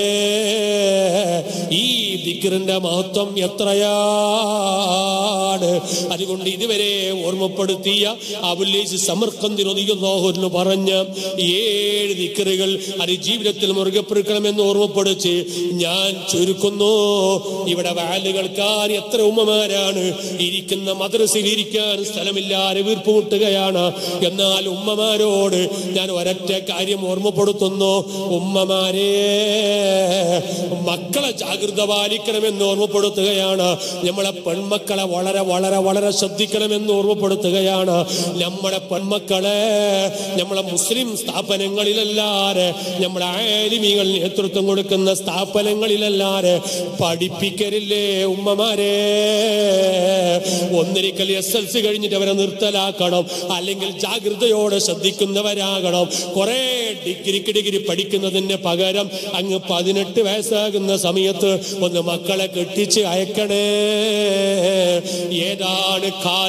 ഈ ദിക്റിന്റെ മഹത്വം എത്രയാണ്. അതുകൊണ്ട് ഇതുവരെ ഓർമ്മപ്പെടുത്തിയ അബുല്ലൈസ് സമർഖന്ദി റളിയല്ലാഹു അൻഹു പറഞ്ഞ 7 ദിക്റുകൾ അത് ജീവിതത്തിൽ മുറുകെ പിടിക്കണമെന്ന് ഓർമ്മപ്പെടുത്തി ഞാൻ ചുരുക്കുന്നു. ഇവിടെ വാല് കേൾക്കാൻ എത്ര ഉമ്മമാരാണ് ഇരിക്കുന്ന, മദ്രസയിൽ ഇരിക്കാൻ സ്ഥലമില്ലാതെ വീർപ്പുമുട്ടുകയാണ്. എന്നാൽ ഉമ്മമാരോട് ഞാൻ ഒരൊറ്റ കാര്യം ഓർമ്മപ്പെടുത്തുന്നു. ഉമ്മമാരെ, മക്കളെ ജാഗ്രത പാലിക്കണമെന്ന് ഓർമ്മപ്പെടുത്തുകയാണ്. നമ്മളെ പെൺമക്കളെ വളരെ വളരെ വളരെ ശ്രദ്ധിക്കണമെന്ന് ഓർമ്മപ്പെടുത്തുകയാണ്. നമ്മുടെ പെൺമക്കളെ നമ്മളെ മുസ്ലിം സ്ഥാപനങ്ങളിലല്ലാതെ, നമ്മളെ ആലിമീങ്ങൾ നേതൃത്വം കൊടുക്കുന്ന സ്ഥാപനങ്ങളിലല്ലാതെ പഠിപ്പിക്കരുല്ലേ ഉമ്മമാരെ. ഒന്നിരിക്കൽ SLC കഴിഞ്ഞിട്ട് അവരെ നിർത്തലാക്കണം, അല്ലെങ്കിൽ ജാഗ്രതയോടെ ശ്രദ്ധിക്കുന്നവരാകണം. കുറെ ഡിഗ്രി പഠിക്കുന്നതിന് പകരം അങ്ങ് 18 വയസ്സാകുന്ന സമയത്ത് ഒന്ന് മക്കളെ കെട്ടിച്ച് അയക്കണേ. ഏതാണ്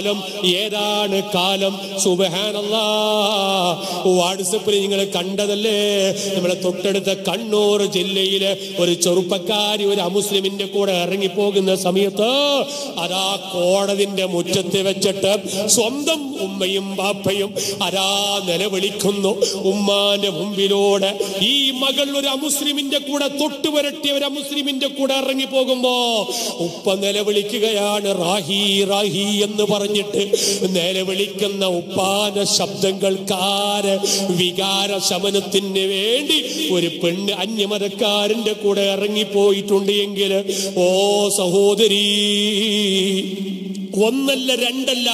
കാലം സുബ്ഹാനല്ലാഹ്. വാട്സപ്പിൽ നിങ്ങൾ കണ്ടതല്ലേ, നമ്മളെ തൊട്ടടുത്ത കണ്ണൂർ ജില്ലയിലെ ഒരു ചെറുപ്പക്കാരി ഒരു അമുസ്ലിമിന്റെ കൂടെ ഇറങ്ങിപ്പോകുന്ന സമയത്ത് അതാ കോടതിന്റെ മുറ്റത്ത് വെച്ചിട്ട് സ്വന്തം ഉമ്മയും ബാപ്പയും അതാ നിലവിളിക്കുന്നു. ഉമ്മാന്റെ മുമ്പിലൂടെ ഈ മകൾ ഒരു അമുസ്ലിമിന്റെ കൂടെ തൊട്ടുപുരട്ടിയ ഒരു അമുസ്ലിമിന്റെ കൂടെ ഇറങ്ങി പോകുമ്പോ ഉപ്പ നിലവിളിക്കുകയാണ്, റാഹി റാഹി എന്ന് പറഞ്ഞിട്ട്. നിലവിളിക്കുന്ന ഉപ്പാന്റെ ശബ്ദങ്ങൾക്കാര് വികാര ശമനത്തിന് വേണ്ടി ഒരു പെണ്ണ് അന്യമതക്കാരന്റെ കൂടെ ഇറങ്ങിപ്പോയിട്ടുണ്ട് എങ്കിൽ ഓ സഹോദരി, ഒന്നല്ല രണ്ടല്ല,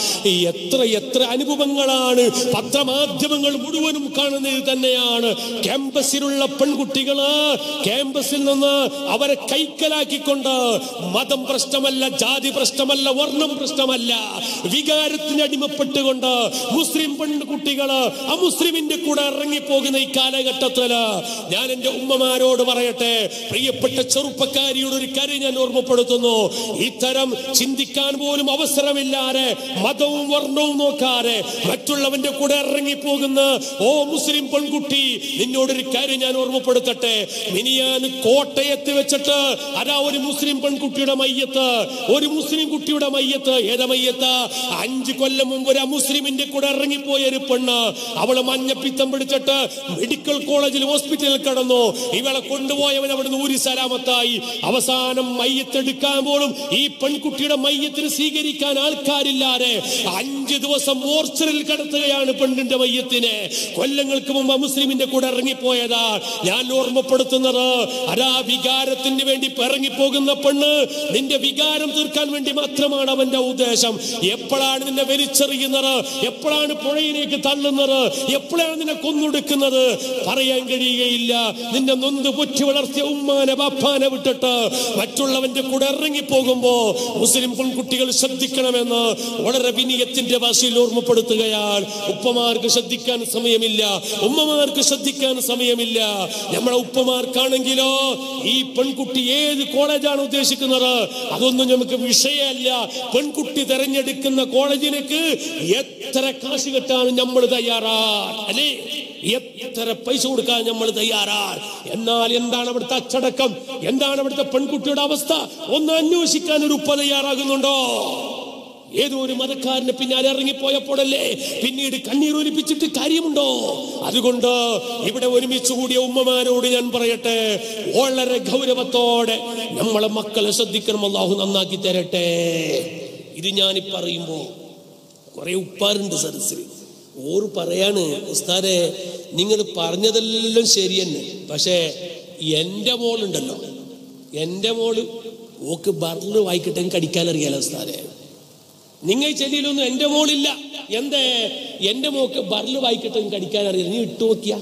എത്ര അനുഭവങ്ങളാണ് പത്രമാധ്യമങ്ങൾ മുഴുവനും കാണുന്നത് തന്നെയാണ്. ക്യാമ്പസിലുള്ള പെൺകുട്ടികള് ക്യാമ്പസിൽ നിന്ന് അവരെ കൈക്കലാക്കിക്കൊണ്ട് മതം പ്രശ്നമല്ല, ജാതി പ്രശ്നമല്ല, വർണ്ണം പ്രശ്നമല്ല, വികാരത്തിന് അടിമപ്പെട്ടുകൊണ്ട് മുസ്ലിം പെൺകുട്ടികള് അമുസ്ലിമിന്റെ കൂടെ ഇറങ്ങിപ്പോകുന്ന ഈ കാലഘട്ടത്തില് ഞാൻ എന്റെ ഉമ്മമാരോട് പറയട്ടെ, പ്രിയപ്പെട്ട ചെറുപ്പക്കാരിയുടെ ഒരു കാര്യം ഞാൻ ഓർമ്മപ്പെടുത്തുന്നു. ഇത്തരം ചിന്തിക്കാൻ പോലും അവസരമില്ലാതെ, മതവും വർണ്ണവും നോക്കാതെ മറ്റുള്ളവന്റെ കൂടെ ഇറങ്ങിപ്പോകുന്ന ഓ മുസ്ലിം പെൺകുട്ടി, നിന്നോടൊരു കാര്യം ഞാൻ ഓർമ്മപ്പെടുത്തട്ടെ. മിനിയാൻ കോട്ടയത്ത് വെച്ചിട്ട് അതാ ഒരു മുസ്ലിം പെൺകുട്ടിയുടെ മയ്യത്ത്, ഒരു മുസ്ലിം കുട്ടിയുടെ മയ്യത്ത്. ഏതാ മയ്യത്ത്? 5 കൊല്ലം മുമ്പ് ഒരു മുസ്ലിമിന്റെ കൂടെ ഇറങ്ങിപ്പോയ ഒരു പെണ്ണ്. അവള് മഞ്ഞപ്പിത്തം പിടിച്ചിട്ട് മെഡിക്കൽ കോളേജിൽ ഹോസ്പിറ്റലിൽ കിടന്നു. ഇവളെ കൊണ്ടുപോയവൻ അവിടുന്ന് ഊരി സലാമത്തായി. അവസാനം മയ്യത്തെടുക്കാൻ പോലും ഈ പെൺകുട്ടിയുടെ മയ്യത്തിന് സ്വീകരിക്കാൻ ആൾക്കാരില്ലാതെ 5 ദിവസം മോർച്ചറിൽ കിടത്തുകയാണ് പെണ്ണിന്റെ മയ്യത്തിനെ. കൊല്ലങ്ങൾക്ക് മുമ്പ് മുസ്ലിമിന്റെ കൂടെ ഇറങ്ങിപ്പോയതാ. ഞാൻ ഓർമ്മപ്പെടുത്തുന്നത്, അതാ വികാരത്തിന് വേണ്ടി ഇറങ്ങിപ്പോകുന്ന പെണ്ണ് നിന്റെ വികാരം തീർക്കാൻ വേണ്ടി മാത്രമാണ് അവന്റെ ഉദ്ദേശം. എപ്പോഴാണ് നിന്നെ വലിച്ചെറിയുന്നത്, എപ്പോഴാണ് പുഴയിലേക്ക് തള്ളുന്നത്, എപ്പോഴാണ് നിന്നെ കൊന്നൊടുക്കുന്നത് പറയാൻ കഴിയുകയില്ല. നിന്നെ നൊന്ത് പൊറ്റി വളർത്തിയ ഉമ്മാനെ ബാപ്പാനെ വിട്ടിട്ട് മറ്റുള്ളവന്റെ കൂടെ ഇറങ്ങിപ്പോകുമ്പോ മുസ്ലിം പെൺകുട്ടികൾ ശ്രദ്ധിക്കണമെന്ന് വളരെ വിനയത്തിന്റെ ഭാഷയിൽ ഓർമ്മപ്പെടുത്തുകയാണ്. ഉപ്പമാർക്ക് ശ്രദ്ധിക്കാൻ സമയമില്ല, ഉമ്മമാർക്ക് ശ്രദ്ധിക്കാൻ സമയമില്ല. നമ്മളെ ഉപ്പമാർക്കാണെങ്കിലോ ഈ പെൺകുട്ടി ഏത് കോളേജാണ് ഉദ്ദേശിക്കുന്നത് അതൊന്നും നമുക്ക് വിഷയമല്ല. പെൺകുട്ടി തെരഞ്ഞെടുക്കുന്ന കോളേജിലേക്ക് എത്ര കാശ് കെട്ടാണ് നമ്മൾ തയ്യാറാണ്, അല്ലേ? എത്ര പൈസ കൊടുക്കാൻ നമ്മൾ തയ്യാറാണ്. എന്നാൽ എന്താണ് അവിടുത്തെ അച്ചടക്കം, എന്താണ് അവിടുത്തെ പെൺകുട്ടിയുടെ അവസ്ഥ ഒന്ന് അന്വേഷിക്കാൻ ഒരു ഉപ്പ തയ്യാറാകുന്നുണ്ടോ? ഏതോ ഒരു മതക്കാരന് പിന്നാലെ ഇറങ്ങിപ്പോയപ്പോഴല്ലേ പിന്നീട് കണ്ണീരൊലിപ്പിച്ചിട്ട് കാര്യമുണ്ടോ? അതുകൊണ്ട് ഇവിടെ ഒരുമിച്ച് കൂടിയ ഉമ്മമാരോട് ഞാൻ പറയട്ടെ, വളരെ ഗൗരവത്തോടെ നമ്മളെ മക്കളെ ശ്രദ്ധിക്കണം. അല്ലാഹു നന്നാക്കി തരട്ടെ. ഇത് ഞാനീ പറയുമ്പോ കുറെ ഉപ്പാരുണ്ട് സദസ്സിൽ. ഓർ പറയാണ്, ഉസ്താദേ നിങ്ങൾ പറഞ്ഞതെല്ലാം ശരി തന്നെ, പക്ഷേ എൻ്റെ മോളുണ്ടല്ലോ, എൻ്റെ മോള് ഓക്ക് ബർല് വായിക്കട്ടെ കടിക്കാൻ അറിയാലോ ഉസ്താദേ. നിങ്ങൾ ചെല്ലിയിലൊന്നും എൻ്റെ മോളില്ല. എന്തേ? എൻ്റെ മോക്ക് ബർല് വായിക്കട്ടെ കടിക്കാൻ അറിയില്ല. നീ ഇട്ടു നോക്കിയാ,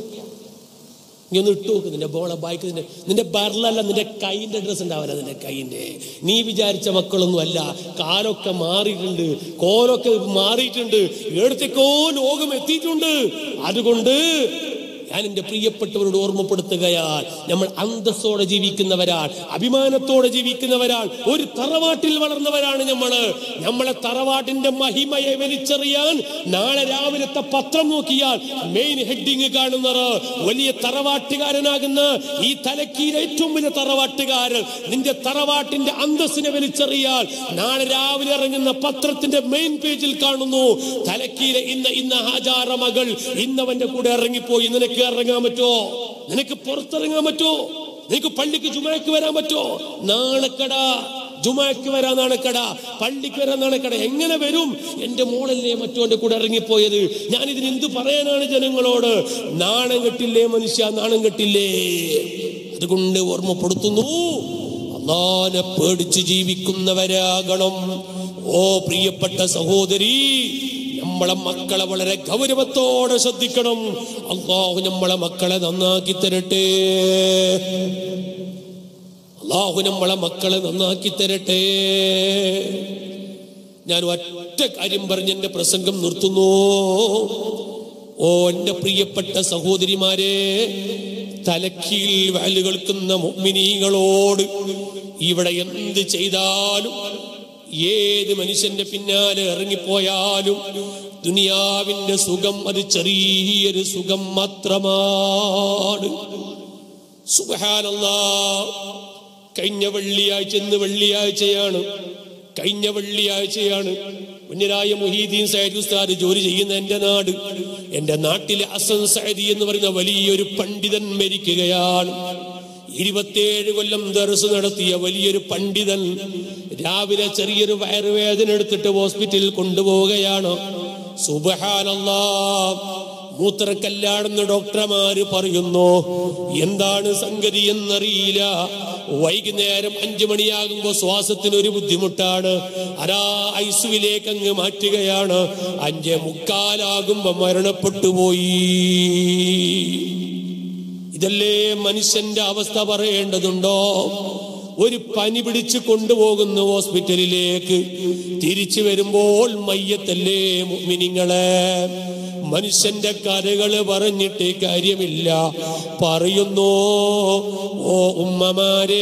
നീ ഒന്ന് ഇട്ടു നോക്ക്. നിന്റെ ബോളെ വായിക്കുന്നതിന്റെ നിന്റെ ബർലല്ല, നിന്റെ കൈൻ്റെ ഡ്രസ്സ് ഉണ്ടാവില്ല, നിന്റെ കൈൻ്റെ. നീ വിചാരിച്ച മക്കളൊന്നും അല്ല. കാലൊക്കെ മാറിയിട്ടുണ്ട്, കോലൊക്കെ മാറിയിട്ടുണ്ട്, എവിടത്തേക്കോ ലോകം എത്തിയിട്ടുണ്ട്. അതുകൊണ്ട് ഞാൻ എൻ്റെ പ്രിയപ്പെട്ടവരോട് ഓർമ്മപ്പെടുത്തുകയാണ്, നമ്മൾ അന്തസ്സോടെ ജീവിക്കുന്നവരാണ്, അഭിമാനത്തോടെ ജീവിക്കുന്നവരാണ്, ഒരു തറവാട്ടിൽ വളർന്നവരാണ് നമ്മളെ തറവാട്ടിന്റെ മഹിമയെ വലിച്ചെറിയാൻ നാളെ രാവിലത്തെ പത്രം നോക്കിയാൽ മെയിൻ ഹെഡിങ് കാണുന്നത് വലിയ തറവാട്ടുകാരനാകുന്ന ഈ തലക്കീലെ ഏറ്റവും വലിയ തറവാട്ടുകാരൻ. നിന്റെ തറവാട്ടിന്റെ അന്തസ്സിനെ വലിച്ചെറിയാൽ നാളെ രാവിലെ ഇറങ്ങുന്ന പത്രത്തിന്റെ മെയിൻ പേജിൽ കാണുന്നു, തലക്കീലെ ഇന്ന ഹാജാറ മകൾ ഇന്നവന്റെ കൂടെ ഇറങ്ങിപ്പോയി. നിനക്ക് ഇറങ്ങാൻ പറ്റോ? നിനക്ക് പുറത്തിറങ്ങാൻ പറ്റോ? നിനക്ക് പള്ളിക്ക് ജുമാക്ക് വരാൻ പറ്റോ? നാണക്കട. ജുമാക്ക് വരാൻ നാണക്കട, പള്ളിക്ക് വരാൻ നാണക്കട. എങ്ങനെ വരും? എന്റെ മോളല്ലേ മറ്റോന്റെ കൂടെ ഇറങ്ങിപ്പോയത്. ഞാൻ ഇതിന് എന്ത് പറയാനാണ് ജനങ്ങളോട്? നാണം കെട്ടില്ലേ മനുഷ്യ, നാണം കെട്ടില്ലേ? അതുകൊണ്ട് ഓർമ്മപ്പെടുത്തുന്നു, അല്ലാഹുവിനെ പേടിച്ച് ജീവിക്കുന്നവരാകണം. ഓ പ്രിയപ്പെട്ട സഹോദരി, നമ്മളെ മക്കളെ വളരെ ഗൗരവത്തോടെ ശ്രദ്ധിക്കണം. അല്ലാഹു നമ്മളെ മക്കളെ നന്നാക്കി തരട്ടെ. അല്ലാഹു നമ്മളെ മക്കളെ നന്നാക്കി തരട്ടെ. ഞാൻ ഒറ്റ കാര്യം പറഞ്ഞ് എന്റെ പ്രസംഗം നിർത്തുന്നു. ഓ എന്റെ പ്രിയപ്പെട്ട സഹോദരിമാരെ, തലക്കീൽ വാല് കേൾക്കുന്ന മുഅ്മിനീങ്ങളോട് ഇവിടെ എന്ത് ചെയ്താലും, ഏത് മനുഷ്യന്റെ പിന്നാലെ ഇറങ്ങിപ്പോയാലും ദുനിയാവിന്റെ സുഖം അത് ചെറിയൊരു സുഖം മാത്രമാണ്. സുബ്ഹാനല്ലാഹ്. കഴിഞ്ഞ വെള്ളിയാഴ്ച, ഇന്ന് വെള്ളിയാഴ്ചയാണ്, കഴിഞ്ഞ വെള്ളിയാഴ്ചയാണ് മുന്നിലായ മുഹീദ്ദീൻ സയ്യിദ് ഉസ്താദ് ജോലി ചെയ്യുന്ന എന്റെ നാട്ടിലെ ഹസൻ സഅദി എന്ന് പറയുന്ന വലിയൊരു പണ്ഡിതൻ മരിക്കുകയാണ്. 27 കൊല്ലം ദർസ് നടത്തിയ വലിയൊരു പണ്ഡിതൻ രാവിലെ ചെറിയൊരു വയറുവേദന എടുത്തിട്ട് ഹോസ്പിറ്റലിൽ കൊണ്ടുപോവുകയാണ്. സുബ്ഹാനല്ലാഹ്. മൂത്രക്കല്ലാണെന്ന് ഡോക്ടർമാര് പറയുന്നു. എന്താണ് സംഗതി എന്നറിയില്ല. വൈകുന്നേരം 5 മണിയാകുമ്പോ ശ്വാസത്തിനൊരു ബുദ്ധിമുട്ടാണ്. ഐസിയുവിലേക്ക് അങ്ങ് മാറ്റുകയാണ്. 5:45 മരണപ്പെട്ടു പോയി. ഇതല്ലേ മനുഷ്യന്റെ അവസ്ഥ? പറയേണ്ടതുണ്ടോ? ഒരു പനി പിടിച്ച് കൊണ്ടുപോകുന്നു ഹോസ്പിറ്റലിലേക്ക്, തിരിച്ചു വരുമ്പോൾ മയ്യത്തല്ലേ മുഅ്മിനീങ്ങളെ. മനുഷ്യന്റെ കഥകള് പറഞ്ഞിട്ട് കാര്യമില്ല. പറയുന്നു, ഓ ഉമ്മമാരെ,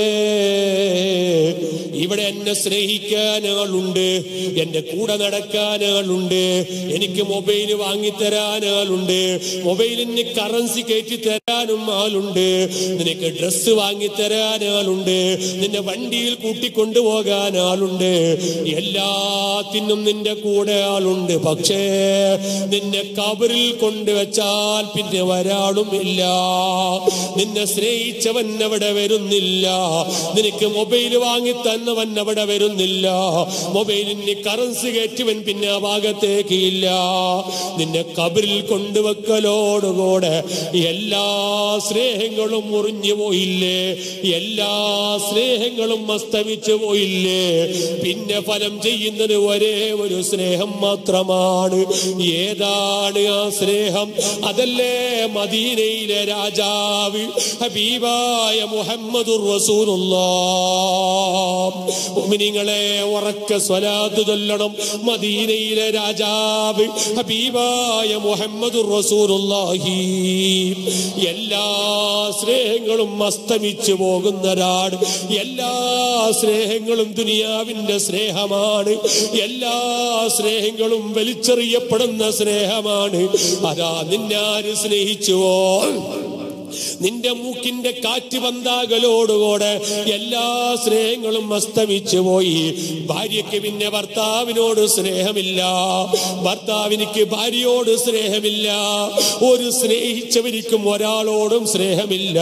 ഇവിടെ എന്നെ സ്നേഹിക്കാൻ ആളുണ്ട്, എന്റെ കൂടെ നടക്കാൻ ആളുണ്ട്, എനിക്ക് മൊബൈൽ വാങ്ങിത്തരാൻ ആളുണ്ട്, മൊബൈലിന് കറൻസി കയറ്റി തരാനും ആളുണ്ട്, നിനക്ക് ഡ്രസ്സ് വാങ്ങിത്തരാൻ ആളുണ്ട്, നിന്നെ വണ്ടിയിൽ കൂട്ടിക്കൊണ്ടുപോകാൻ ആളുണ്ട്, എല്ലാത്തിനും നിന്റെ കൂടെ ആളുണ്ട്. പക്ഷേ നിന്നെ കബറിൽ കൊണ്ടുവച്ചാൽ പിന്നെ ഒരാളുമില്ല. നിന്നെ സ്നേഹിച്ചവൻ അവിടെ വരുന്നില്ല, നിനക്ക് മൊബൈൽ വാങ്ങി തന്നവൻ അവിടെ വരുന്നില്ല, മൊബൈലിന് കറൻസി കയറ്റിവൻ പിന്നെ ആ ഭാഗത്തേക്ക് ഇല്ല. നിന്നെ കബറിൽ കൊണ്ടുവെക്കലോടുകൂടെ എല്ലാ സ്നേഹങ്ങളും മുറിഞ്ഞു പോയില്ലേ, എല്ലാ സ്നേഹങ്ങളും അസ്തമിച്ചു പോയില്ലേ. പിന്നെ ഫലം ചെയ്യുന്നത് ഒരേ ഒരു സ്നേഹം മാത്രമാണ്. ഏതാണ് ആ സ്നേഹം? അതല്ലേ മദീനയിലെ രാജാവ് ഹബീബായ മുഹമ്മദുർ റസൂലുള്ളാഹ്. മുഅ്മിനീങ്ങളെ ഉറക്കെ സ്വലാത്ത് ചൊല്ലണം. മദീനയിലെ രാജാവ് ഹബീബായ മുഹമ്മദുർ റസൂലുള്ളാഹി. എല്ലാ സ്നേഹങ്ങളും അസ്തമിച്ചു പോകുന്നവരാണ്. എല്ലാ സ്നേഹങ്ങളും ദുനിയാവിന്റെ സ്നേഹമാണ്. എല്ലാ സ്നേഹങ്ങളും വലിച്ചെറിയപ്പെടുന്ന സ്നേഹമാണ്. അതാ നിന്നാര് സ്നേഹിച്ചുവോ, നിന്റെ മൂക്കിന്റെ കാറ്റ് വന്താകലോടുകൂടെ എല്ലാ സ്നേഹങ്ങളും അസ്തമിച്ചു പോയി. ഭാര്യയ്ക്ക് പിന്നെ ഭർത്താവിനോട് സ്നേഹമില്ല, ഭർത്താവിനിക്ക് ഭാര്യയോട് സ്നേഹമില്ല, ഒരു സ്നേഹിച്ചവരിക്കും ഒരാളോടും സ്നേഹമില്ല.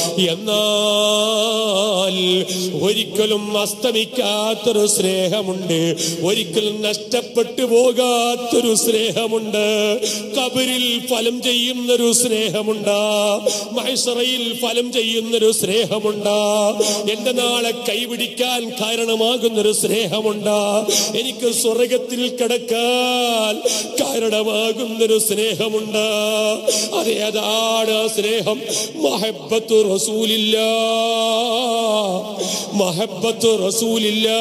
എന്നാൽ ഒരിക്കലും അസ്തമിക്കാത്തൊരു സ്നേഹമുണ്ട്, ഒരിക്കലും നഷ്ടപ്പെട്ടു പോകാത്തൊരു സ്നേഹമുണ്ട്, കബറിൽ ഫലം ചെയ്യുന്നൊരു സ്നേഹമുണ്ട്. മഹ്ശറയിൽ ഫലം ചെയ്യുന്നൊരു സ്നേഹമുണ്ട്. എന്റെ നാളെ കൈപിടിക്കാൻ കാരണമാകുന്നൊരു സ്നേഹമുണ്ട്. എനിക്ക് സ്വർഗത്തിൽ കിടക്കാൻ കാരണമാകുന്നൊരു സ്നേഹമുണ്ട്. അതേതാണ് ആ സ്നേഹം? മഹബ്ബത്തു റസൂലില്ലാ, മഹബ്ബത്തു റസൂലില്ലാ.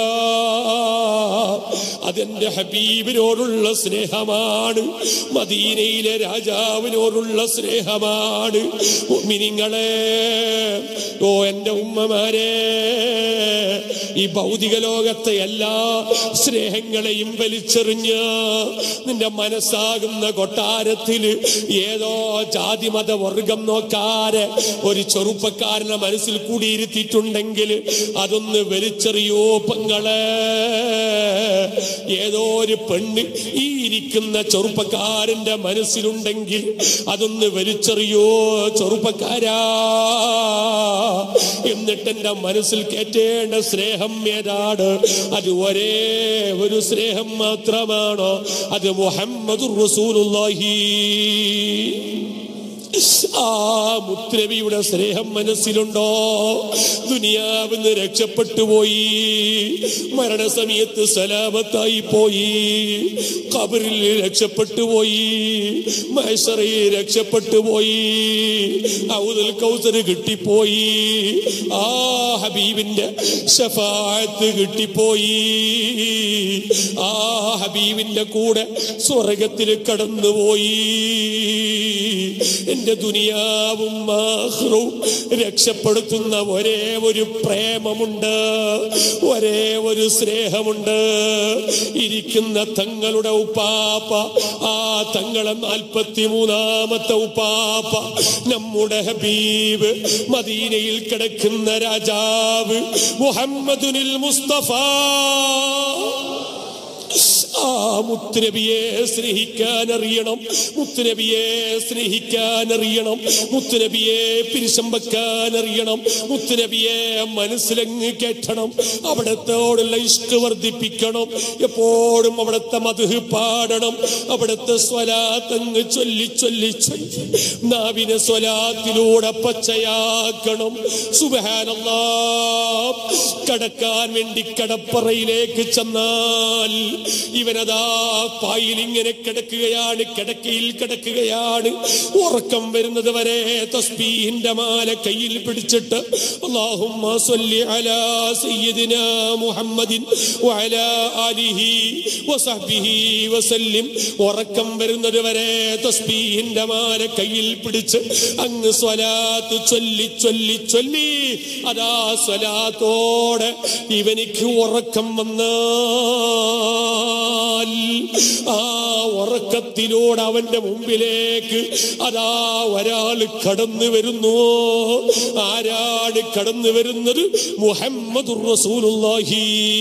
അതെന്റെ ഹബീബിനോടുള്ള സ്നേഹമാണ്. മദീനയിലെ രാജാവിനോടുള്ള സ്നേഹമാണ്. മുഅ്മിനീങ്ങളെ, ഓ എന്റെ ഉമ്മമാരെ, ഈ ഭൗതിക ലോകത്തെ എല്ലാ സ്നേഹങ്ങളെയും വലിച്ചെറിഞ്ഞ് നിന്റെ മനസ്സാകുന്ന കൊട്ടാരത്തിൽ ഏതോ ജാതി മത വർഗം നോക്കാതെ ഒരു ചെറുപ്പക്കാരനെ മനസ്സിൽ കൂടിയിരുത്തിയിട്ടുണ്ടെങ്കിൽ അതൊന്ന് വലിച്ചെറിയോ പെങ്ങളെ. ഏതോ ഒരു പെണ്ണ് ഈ ഇരിക്കുന്ന ചെറുപ്പക്കാരന്റെ മനസ്സിലുണ്ടെങ്കിൽ അതൊന്ന് വലിച്ചെറിയോ ചെറുപ്പക്കാരാ. എന്നിട്ട് എന്റെ മനസ്സിൽ കയറ്റേണ്ട സ്നേഹം ഏതാണ്? അത് ഒരേ ഒരു സ്നേഹം മാത്രമാണോ? അത് മുഹമ്മദുർ റസൂലുള്ളാഹി. ആ മുത്തുനബിയുടെ സ്നേഹം മനസ്സിലുണ്ടോ? ദുനിയാവിന്ന് രക്ഷപ്പെട്ടു പോയി, മരണസമയത്ത് സലാമത്തായി പോയി, ഖബറിൽ രക്ഷപ്പെട്ടു പോയി, മഹ്ശറയിൽ രക്ഷപ്പെട്ടു പോയി, ഔദുൽ കൗസർ കിട്ടിപ്പോയി, ആ ഹബീബിന്റെ ശഫാഅത്ത് കിട്ടിപ്പോയി, ആ ഹബീബിന്റെ കൂടെ സ്വർഗത്തിൽ കടന്നുപോയി. എന്റെ ദുനിയാവും ആഖിറവും രക്ഷപ്പെടുത്തുന്ന ഒരേ ഒരു പ്രേമമുണ്ട്, ഒരേ ഒരു സ്നേഹമുണ്ട്. ഇരിക്കുന്ന തങ്ങളുടെ ഉപ്പാപ്പ, ആ തങ്ങളെ 43-ാമത്തെ ഉപ്പാപ്പ, നമ്മുടെ ഹബീബ്, മദീനയിൽ കിടക്കുന്ന രാജാവ് മുഹമ്മദുൽ മുസ്തഫ. ആ മുത്തുനബിയെ സ്നേഹിക്കാൻ അറിയണം, മുത്തുനബിയെ സ്നേഹിക്കാൻ അറിയണം, മുത്തുനബിയെ പിരിശം വെക്കാൻ അറിയണം, മുത്തുനബിയെ മനസ്സിലങ്ങ് കേട്ടണം, അവിടത്തോടുള്ള ഇഷ്ക് വർദ്ധിപ്പിക്കണം, എപ്പോഴും അവിടുത്തെ മദ്ഹ് പാടണം, അവിടുത്തെ സ്വലാത്തങ്ങ് ചൊല്ലി ചൊല്ലി ചൊല്ലി നാവിനെ സ്വലാത്തിലൂടെ പച്ചയാക്കണം. സുബ്ഹാനല്ലാഹ്. കടക്കാൻ വേണ്ടി കടപ്പറയിലേക്ക് ചെന്നാൽ ഇവനതാ പായിൽ ഇങ്ങനെ കിടക്കുകയാണ്, കിടക്കയിൽ കിടക്കുകയാണ്. ഉറക്കം വരുന്നത് വരെ തസ്ബീഹിന്റെ മാല കയ്യിൽ പിടിച്ചിട്ട് അല്ലാഹുമ്മ സ്വല്ലി അലാ സയ്യിദിനാ മുഹമ്മദിൻ വഅലാ ആലിഹി വസഹ്ബിഹി വസല്ലിം. ഉറക്കം വരുന്നത് വരെ തസ്ബീഹിന്റെ മാല കയ്യിൽ പിടിച്ച് അങ്ങ് സ്വലാത്ത് ചൊല്ലി ചൊല്ലി ചൊല്ലി അതാ സ്വലാത്തോടെ ഇവനിക്ക് ഉറക്കം വന്നാൽ ആ ഉറക്കത്തിലൂടെ അവന്റെ മുമ്പിലേക്ക് അതാ ഒരാൾ കടന്നു വരുന്നു. ആരാണ് കടന്നു വരുന്നത്? മുഹമ്മദുർ റസൂലുള്ളാഹി.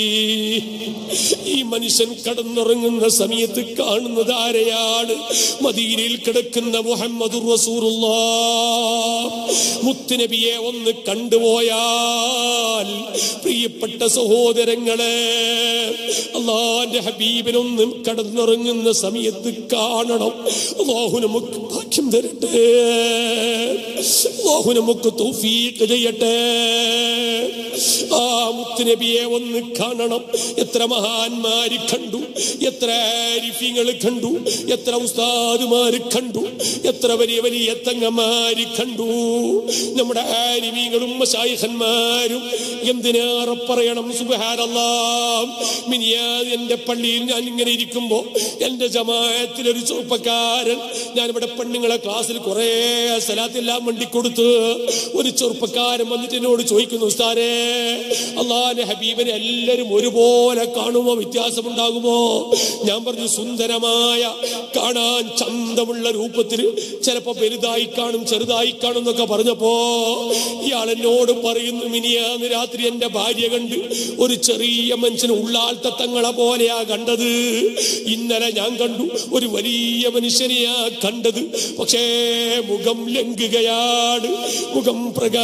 ഈ മനുഷ്യൻ കടന്നുറങ്ങുന്ന സമയത്ത് കാണുന്നത് ആരെയാണ്? മദീനയിൽ കിടക്കുന്ന മുഹമ്മദുർ റസൂലുള്ളാഹ്. മുത്തുനബിയെ ഒന്ന് കണ്ടുപോയാൽ പ്രിയപ്പെട്ട സഹോദരങ്ങളെ, അല്ലാഹുവിന്റെ ഹബീബിനൊന്നും കടന്നുറങ്ങുന്ന സമയത്ത് കാണണം. അല്ലാഹു നമുക്ക് ഭാഗ്യം തരട്ടെ, അല്ലാഹു നമുക്ക് തൗഫീഖ് ചെയ്യട്ടെ. ആ മുത്തുനബിയെ ഒന്ന് കാണണം. എത്ര മഹാന്മാര് കണ്ടു, എത്ര ആരിഫീങ്ങൾ കണ്ടു, എത്ര ഉസ്താദുമാര് കണ്ടു, എത്ര വലിയ വലിയ തങ്ങന്മാര് കണ്ടു. നമ്മുടെ ആലിമീങ്ങളും മശായിഖന്മാരും എന്തിനേറെ പറയണം. സുബ്ഹാനല്ലാഹ്. മിനിയാന്ന് എന്റെ പള്ളിയിൽ ഞാൻ ഇങ്ങനെ ഇരിക്കുമ്പോ എന്റെ ജമാഅത്തിലൊരു ചെറുപ്പക്കാരൻ, ഞാനിവിടെ പെണ്ണുങ്ങളെ ക്ലാസ്സിൽ കുറെ സലാത്തെല്ലാം വേണ്ടി കൊടുത്ത്, ഒരു ചെറുപ്പക്കാരൻ വന്നിട്ട് എന്നോട് ചോദിക്കുന്നു, ഉസ്താദേ, അല്ലാഹുവിന്റെ ഹബീബിനെ എല്ലാവരും ഒരുപോലെ കാണുമോ, വ്യത്യാസമുണ്ടാകുമോ? ഞാൻ പറഞ്ഞു, സുന്ദരമായ കാണാൻ ചന്തമുള്ള രൂപത്തിൽ ചിലപ്പോ വലുതായി കാണും, ചെറുതായി കാണും എന്നൊക്കെ പറഞ്ഞപ്പോ ഇയാൾ എന്നോട് പറയുന്നു, മിനിയാന്ന് രാത്രി എന്റെ ഭാര്യ കണ്ട് ഒരു ചെറിയ മനുഷ്യന് ഉള്ളാൾത്ത തങ്ങളെ പോലെയാ കണ്ടത്. ഇന്നലെ ഞാൻ കണ്ടു ഒരു വലിയ മനുഷ്യനെയാ കണ്ടത്. പക്ഷേ മുഖം ലംഘിക്കുകയാണ്, മുഖം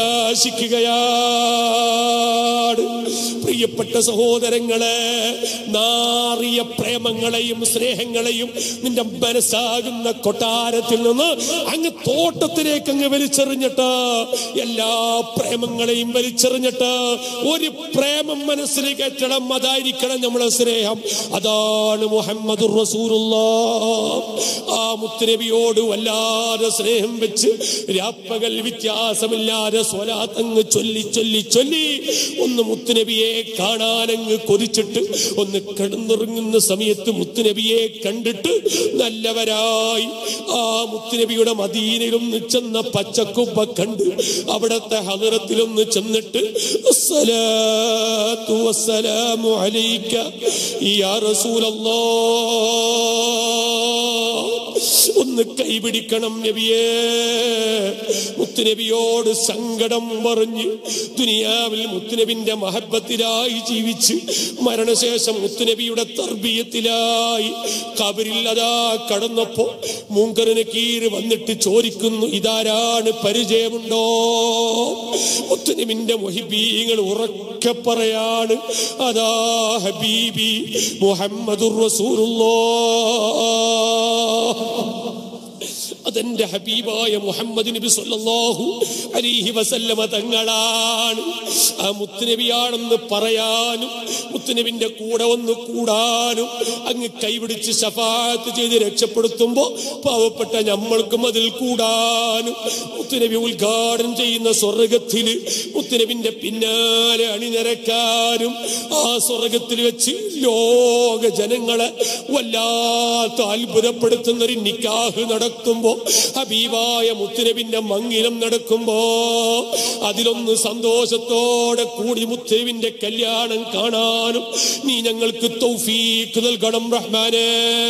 പ്രകാശിക്കുകയാണ്. പ്രിയപ്പെട്ട സഹോദരങ്ങളെ, നാറിയ പ്രേമങ്ങളെയും സ്നേഹങ്ങളെയും നിന്റെ മനസ്സാകുന്ന കൊട്ടാരത്തിൽ നിന്ന് അങ്ങ് തോട്ടത്തിലേക്ക് അങ്ങ് വലിച്ചെറിഞ്ഞിട്ട്, എല്ലാ പ്രേമങ്ങളെയും വലിച്ചെറിഞ്ഞിട്ട് ഒരു പ്രേമം മനസ്സിലേക്ക് ഏറ്റണം. അതായിരിക്കണം നമ്മളെ സ്നേഹം. അതാണ് മുഹമ്മദുർ റസൂലുള്ളാഹ്. ആ മുത്തുനബിയോട് വല്ലാതെ സ്നേഹം വെച്ച് രാപ്പകൽ വ്യത്യാസമില്ലാതെ സ്വലാത്തങ്ങ് ചൊല്ലി ചൊല്ലി ചൊല്ലി ഒന്ന് മുത്തുനബിയെ കാണാനങ്ങ് കൊതിച്ചിട്ട് ഒന്ന് കിടന്നുറങ്ങുന്ന സമയത്ത് മുത്തുനബിയെ കണ്ടിട്ട് നല്ലവരായി ആ മുത്തുനബിയുടെ മദീനയിലൊന്ന് ചെന്ന പച്ചക്കുപ്പ കണ്ട് അവിടത്തെ ഹദറത്തിലൊന്ന് ചെന്നിട്ട് അസ്സലാത്തു വസ്സലാമു അലൈക യാ റസൂലല്ലാഹ്, ഒന്ന് കൈപിടിക്കണം നബിയേ. മുത്തുനബിയോട് സങ്കടം പറഞ്ഞ് ദുനിയാവിൽ മുത്തുനബിന്റെ മഹബത്തിലായി ജീവിച്ച് മരണശേഷം മുത്തുനബിയുടെ തർബിയത്തിലായി ഖബറിൽ അതാ കടന്നപ്പോ മുങ്കർ നകീർ വന്നിട്ട് ചോദിക്കുന്നു, ഇതാരാണ്, പരിചയമുണ്ടോ? മുത്തുനബിന്റെ മുഹിബീങ്ങൾ ഉറക്കെ പറയാണ്, അതാ ഹബീബി മുഹമ്മദുർ റസൂലുള്ളാഹ്. അതെന്റെ ഹബീബായ മുഹമ്മദ് നബി സല്ലല്ലാഹു അലൈഹി വസല്ലമ തങ്ങളാണ്. ആ മുത്തുനബിയാണെന്ന് പറയാനും മുത്തുനബിന്റെ കൂടെ ഒന്ന് കൂടാനും അങ്ങ് കൈപിടിച്ച് ശഫാഅത്ത് ചെയ്ത് രക്ഷപ്പെടുത്തുമ്പോ പാവപ്പെട്ട നമ്മൾക്കും അതിൽ കൂടാനും മുത്തുനബി ഉദ്ഘാടനം ചെയ്യുന്ന സ്വർഗത്തില് മുത്തുനബിന്റെ പിന്നാലെ അണിനിരക്കാനും ആ സ്വർഗത്തിൽ വെച്ച് ലോക ജനങ്ങളെ വല്ലാത്ത അത്ഭുതപ്പെടുത്തുന്ന ഒരു നിക്കാഹ് നടത്തുമ്പോ, ഹബീബായ മുത്തുനബിന്റെ മംഗലം നടക്കുമ്പോ അതിലൊന്ന് സന്തോഷത്തോടെ കൂടി മുത്തുനബിന്റെ കല്യാണം കാണാനും നീ ഞങ്ങൾക്ക് തൗഫീഖ് നൽകണം റഹ്മാനേ,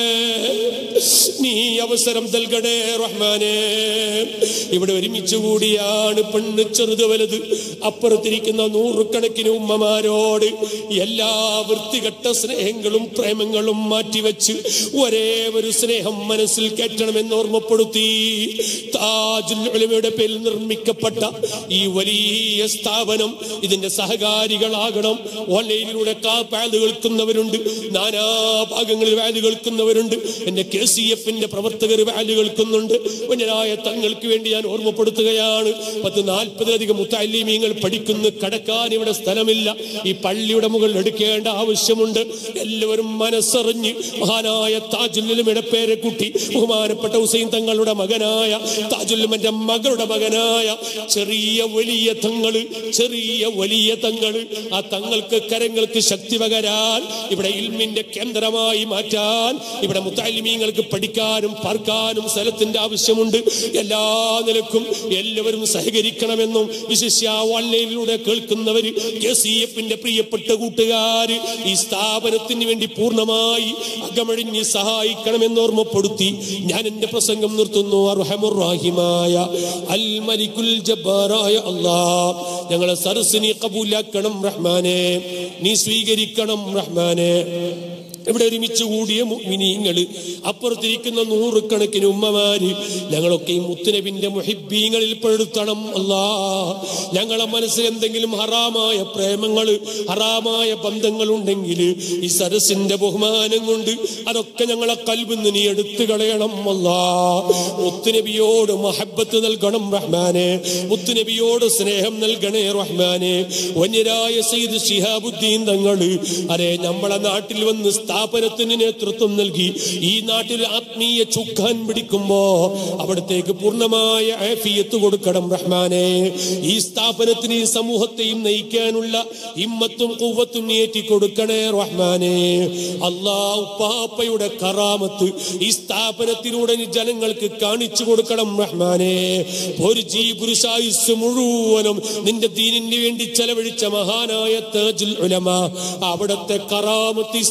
നീ അവസരം നൽകണേ റഹ്മാനേ. ഇവിടെ ഒരുമിച്ച് കൂടിയാണ് പെണ്ണ് ചെറുത് വലുത് അപ്പുറത്തിരിക്കുന്ന നൂറുകണക്കിന് ഉമ്മമാരോട് എല്ലാ വൃത്തികെട്ട സ്നേഹങ്ങളും പ്രേമങ്ങളും മാറ്റിവെച്ച് ഒരേ ഒരു സ്നേഹം മനസ്സിൽ കയറ്റണമെന്ന് ഓർമ്മപ്പെടുത്തി. താജുൽ ഉലമയുടെ പേരിൽ നിർമ്മിക്കപ്പെട്ട ഈ വലിയ സ്ഥാപനം ഇതിന്റെ സഹകാരികളാകണം. ഓൺലൈനിലൂടെ വാല് കേൾക്കുന്നവരുണ്ട്, നാനാ ഭാഗങ്ങളിൽ വാല് കേൾക്കുന്നവരുണ്ട്. എന്റെ KCF-ന്റെ പ്രവർത്തകർ വാല് കേൾക്കുന്നുണ്ട്. വന്യരായ തങ്ങൾക്ക് വേണ്ടി ഞാൻ ഓർമ്മപ്പെടുത്തുകയാണ്. 10-40 മുത്തഅല്ലിമീങ്ങൾ പഠിക്കുന്നു. കടക്കാൻ ഇവിടെ സ്ഥലമില്ല. ഈ പള്ളിയുടെ മുകളിൽ എടുക്കേണ്ട ആവശ്യമുണ്ട്. എല്ലാവരും മനസ്സറിഞ്ഞ് മഹാനായ താജുൽ ഉലമയുടെ പേരെ കൂട്ടി ബഹുമാനപ്പെട്ട ഹുസൈൻ തങ്ങളുടെ മകനായ താജുൽ ഉലമയുടെ മകളുടെ മകനായ ചെറിയ വലിയ തങ്ങള് ആ തങ്ങൾക്ക് കരങ്ങൾക്ക് ശക്തി പകരാൻ, ഇവിടെ ഇൽമിന്റെ കേന്ദ്രമായി മാറ്റാൻ, ഇവിടെ മുത്തഅല്ലിമീങ്ങൾക്ക് പഠിക്കാനും പാർക്കാനും സ്ഥലത്തിന്റെ ആവശ്യമുണ്ട്. എല്ലാ നിലക്കും എല്ലാവരും സഹകരിക്കണമെന്നും വിശിഷ്യ ഓൺലൈനിലൂടെ കേൾക്കുന്നവര് KCF-ന്റെ പ്രിയപ്പെട്ട കൂട്ടുകാര് ഈ സ്ഥാപനത്തിന് വേണ്ടി പൂർണ്ണമായി അകമഴിഞ്ഞ് സഹായിക്കണമെന്ന് ഓർമ്മപ്പെടുത്തി ഞാൻ എന്റെ പ്രസംഗം നിർത്തുന്നു. അർഹമുർ റഹീമായ അൽ മലിക്കുൽ ജബ്ബാറായ അല്ലാഹ്, ഞങ്ങളെ സരസിനെ കബൂലാക്കണം റഹ്മാനെ, നീ സ്വീകരിക്കണം റഹ്മാനെ. ഇവിടെ ഒരുമിച്ച് കൂടിയ മുഅ്മിനീങ്ങള്, അപ്പുറത്തിരിക്കുന്ന നൂറുകണക്കിന് ഉമ്മമാര്, ഞങ്ങളൊക്കെ ഈ മുത്തുനബിന്റെ മുഹിബ്ബീങ്ങളിൽ പെടുത്തണം അല്ലാഹ്. ഞങ്ങളെ മനസ്സിൽ എന്തെങ്കിലും ഹറാമായ പ്രേമങ്ങള് ഹറാമായ ബന്ധങ്ങളുണ്ടെങ്കിൽ ഈ സരസിന്റെ ബഹുമാനം കൊണ്ട് അതൊക്കെ ഞങ്ങളെ കൽബിന്ന് നീ എടുത്തു കളയണം അല്ലാഹ്. മുത്തുനബിയോട് മഹബ്ബത്ത് നൽകണം റഹ്മാനെ, മുത്തുനബിയോട് സ്നേഹം നൽകണേ റഹ്മാനെ. വന്യരായ സയ്യിദ് ശിഹാബുദ്ദീൻ തങ്ങള് അരെ നമ്മളെ നാട്ടിൽ വന്ന് സ്ഥാപനത്തിന് നേതൃത്വം നൽകി ഈ നാട്ടിൽ ആത്മീയ ചുക്കാൻ പിടിക്കുമ്പോ അവിടത്തേക്ക് പൂർണ്ണമായ ആഫിയത്ത് കൊടുക്കണം റഹ്മാനെ. ഈ സ്ഥാപനത്തിന് ഈ സമൂഹത്തെയും നയിക്കാനുള്ള ഹിമ്മത്തും ഖുവ്വത്തും നീട്ടി കൊടുക്കണേ റഹ്മാനെ. അല്ലാഹു പാപ്പയുടെ കറാമത്ത് ഈ സ്ഥാപനത്തിലൂടെ ജനങ്ങൾക്ക് കാണിച്ചു കൊടുക്കണം റഹ്മാനെ. പുരുഷായുസ് മുഴുവനും നിന്റെ ദീനിന് വേണ്ടി ചെലവഴിച്ച മഹാനായ താജുൽ ഉലമ, അവിടത്തെ കറാമത്ത്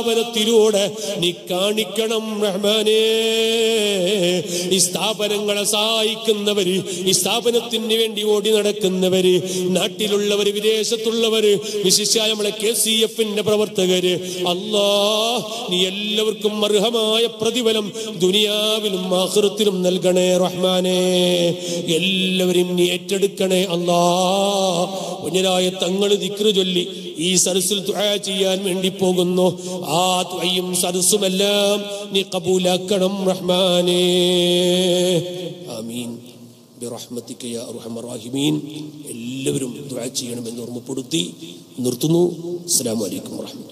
സ്ഥാപനത്തിലൂടെ നീ കാണിക്കണം റഹ്മാനേ. ഈ സ്ഥാപനങ്ങളെ സഹായിക്കുന്നവര്, ഈ സ്ഥാപനത്തിന് വേണ്ടി ഓടി നടക്കുന്നവര്, നാട്ടിലുള്ളവര്, വിദേശത്തുള്ളവര്, വിശിഷ്യ നമ്മളെ KCF-ന്റെ പ്രവർത്തകര്, അല്ലാഹ് നീ എല്ലാവർക്കും അർഹമായ പ്രതിഫലം ദുനിയാവിലും ആഖിറത്തിലും നൽകണേ റഹ്മാനേ. എല്ലാവരും നീ ഏറ്റെടുക്കണേ അല്ലാഹ്. കുഞ്ഞരായ തങ്ങൾ ദിക്ർ ചൊല്ലി ഈ സദസ്സിൽ ദുആ ചെയ്യാൻ വേണ്ടി പോകുന്നു. ആ ദുആയും സദസ്സുമെല്ലാം നീ ഖബൂലാക്കണം റഹ്മാനേ. ആമീൻ ബിറഹ്മതിക യാ അർഹമർ റഹീമീൻ. എല്ലാവരും ദുആ ചെയ്യണമെന്ന് ഓർമ്മപ്പെടുത്തി നിർത്തുന്നു. അസ്സലാമു അലൈക്കും വറഹ്മത്തുള്ളാഹി.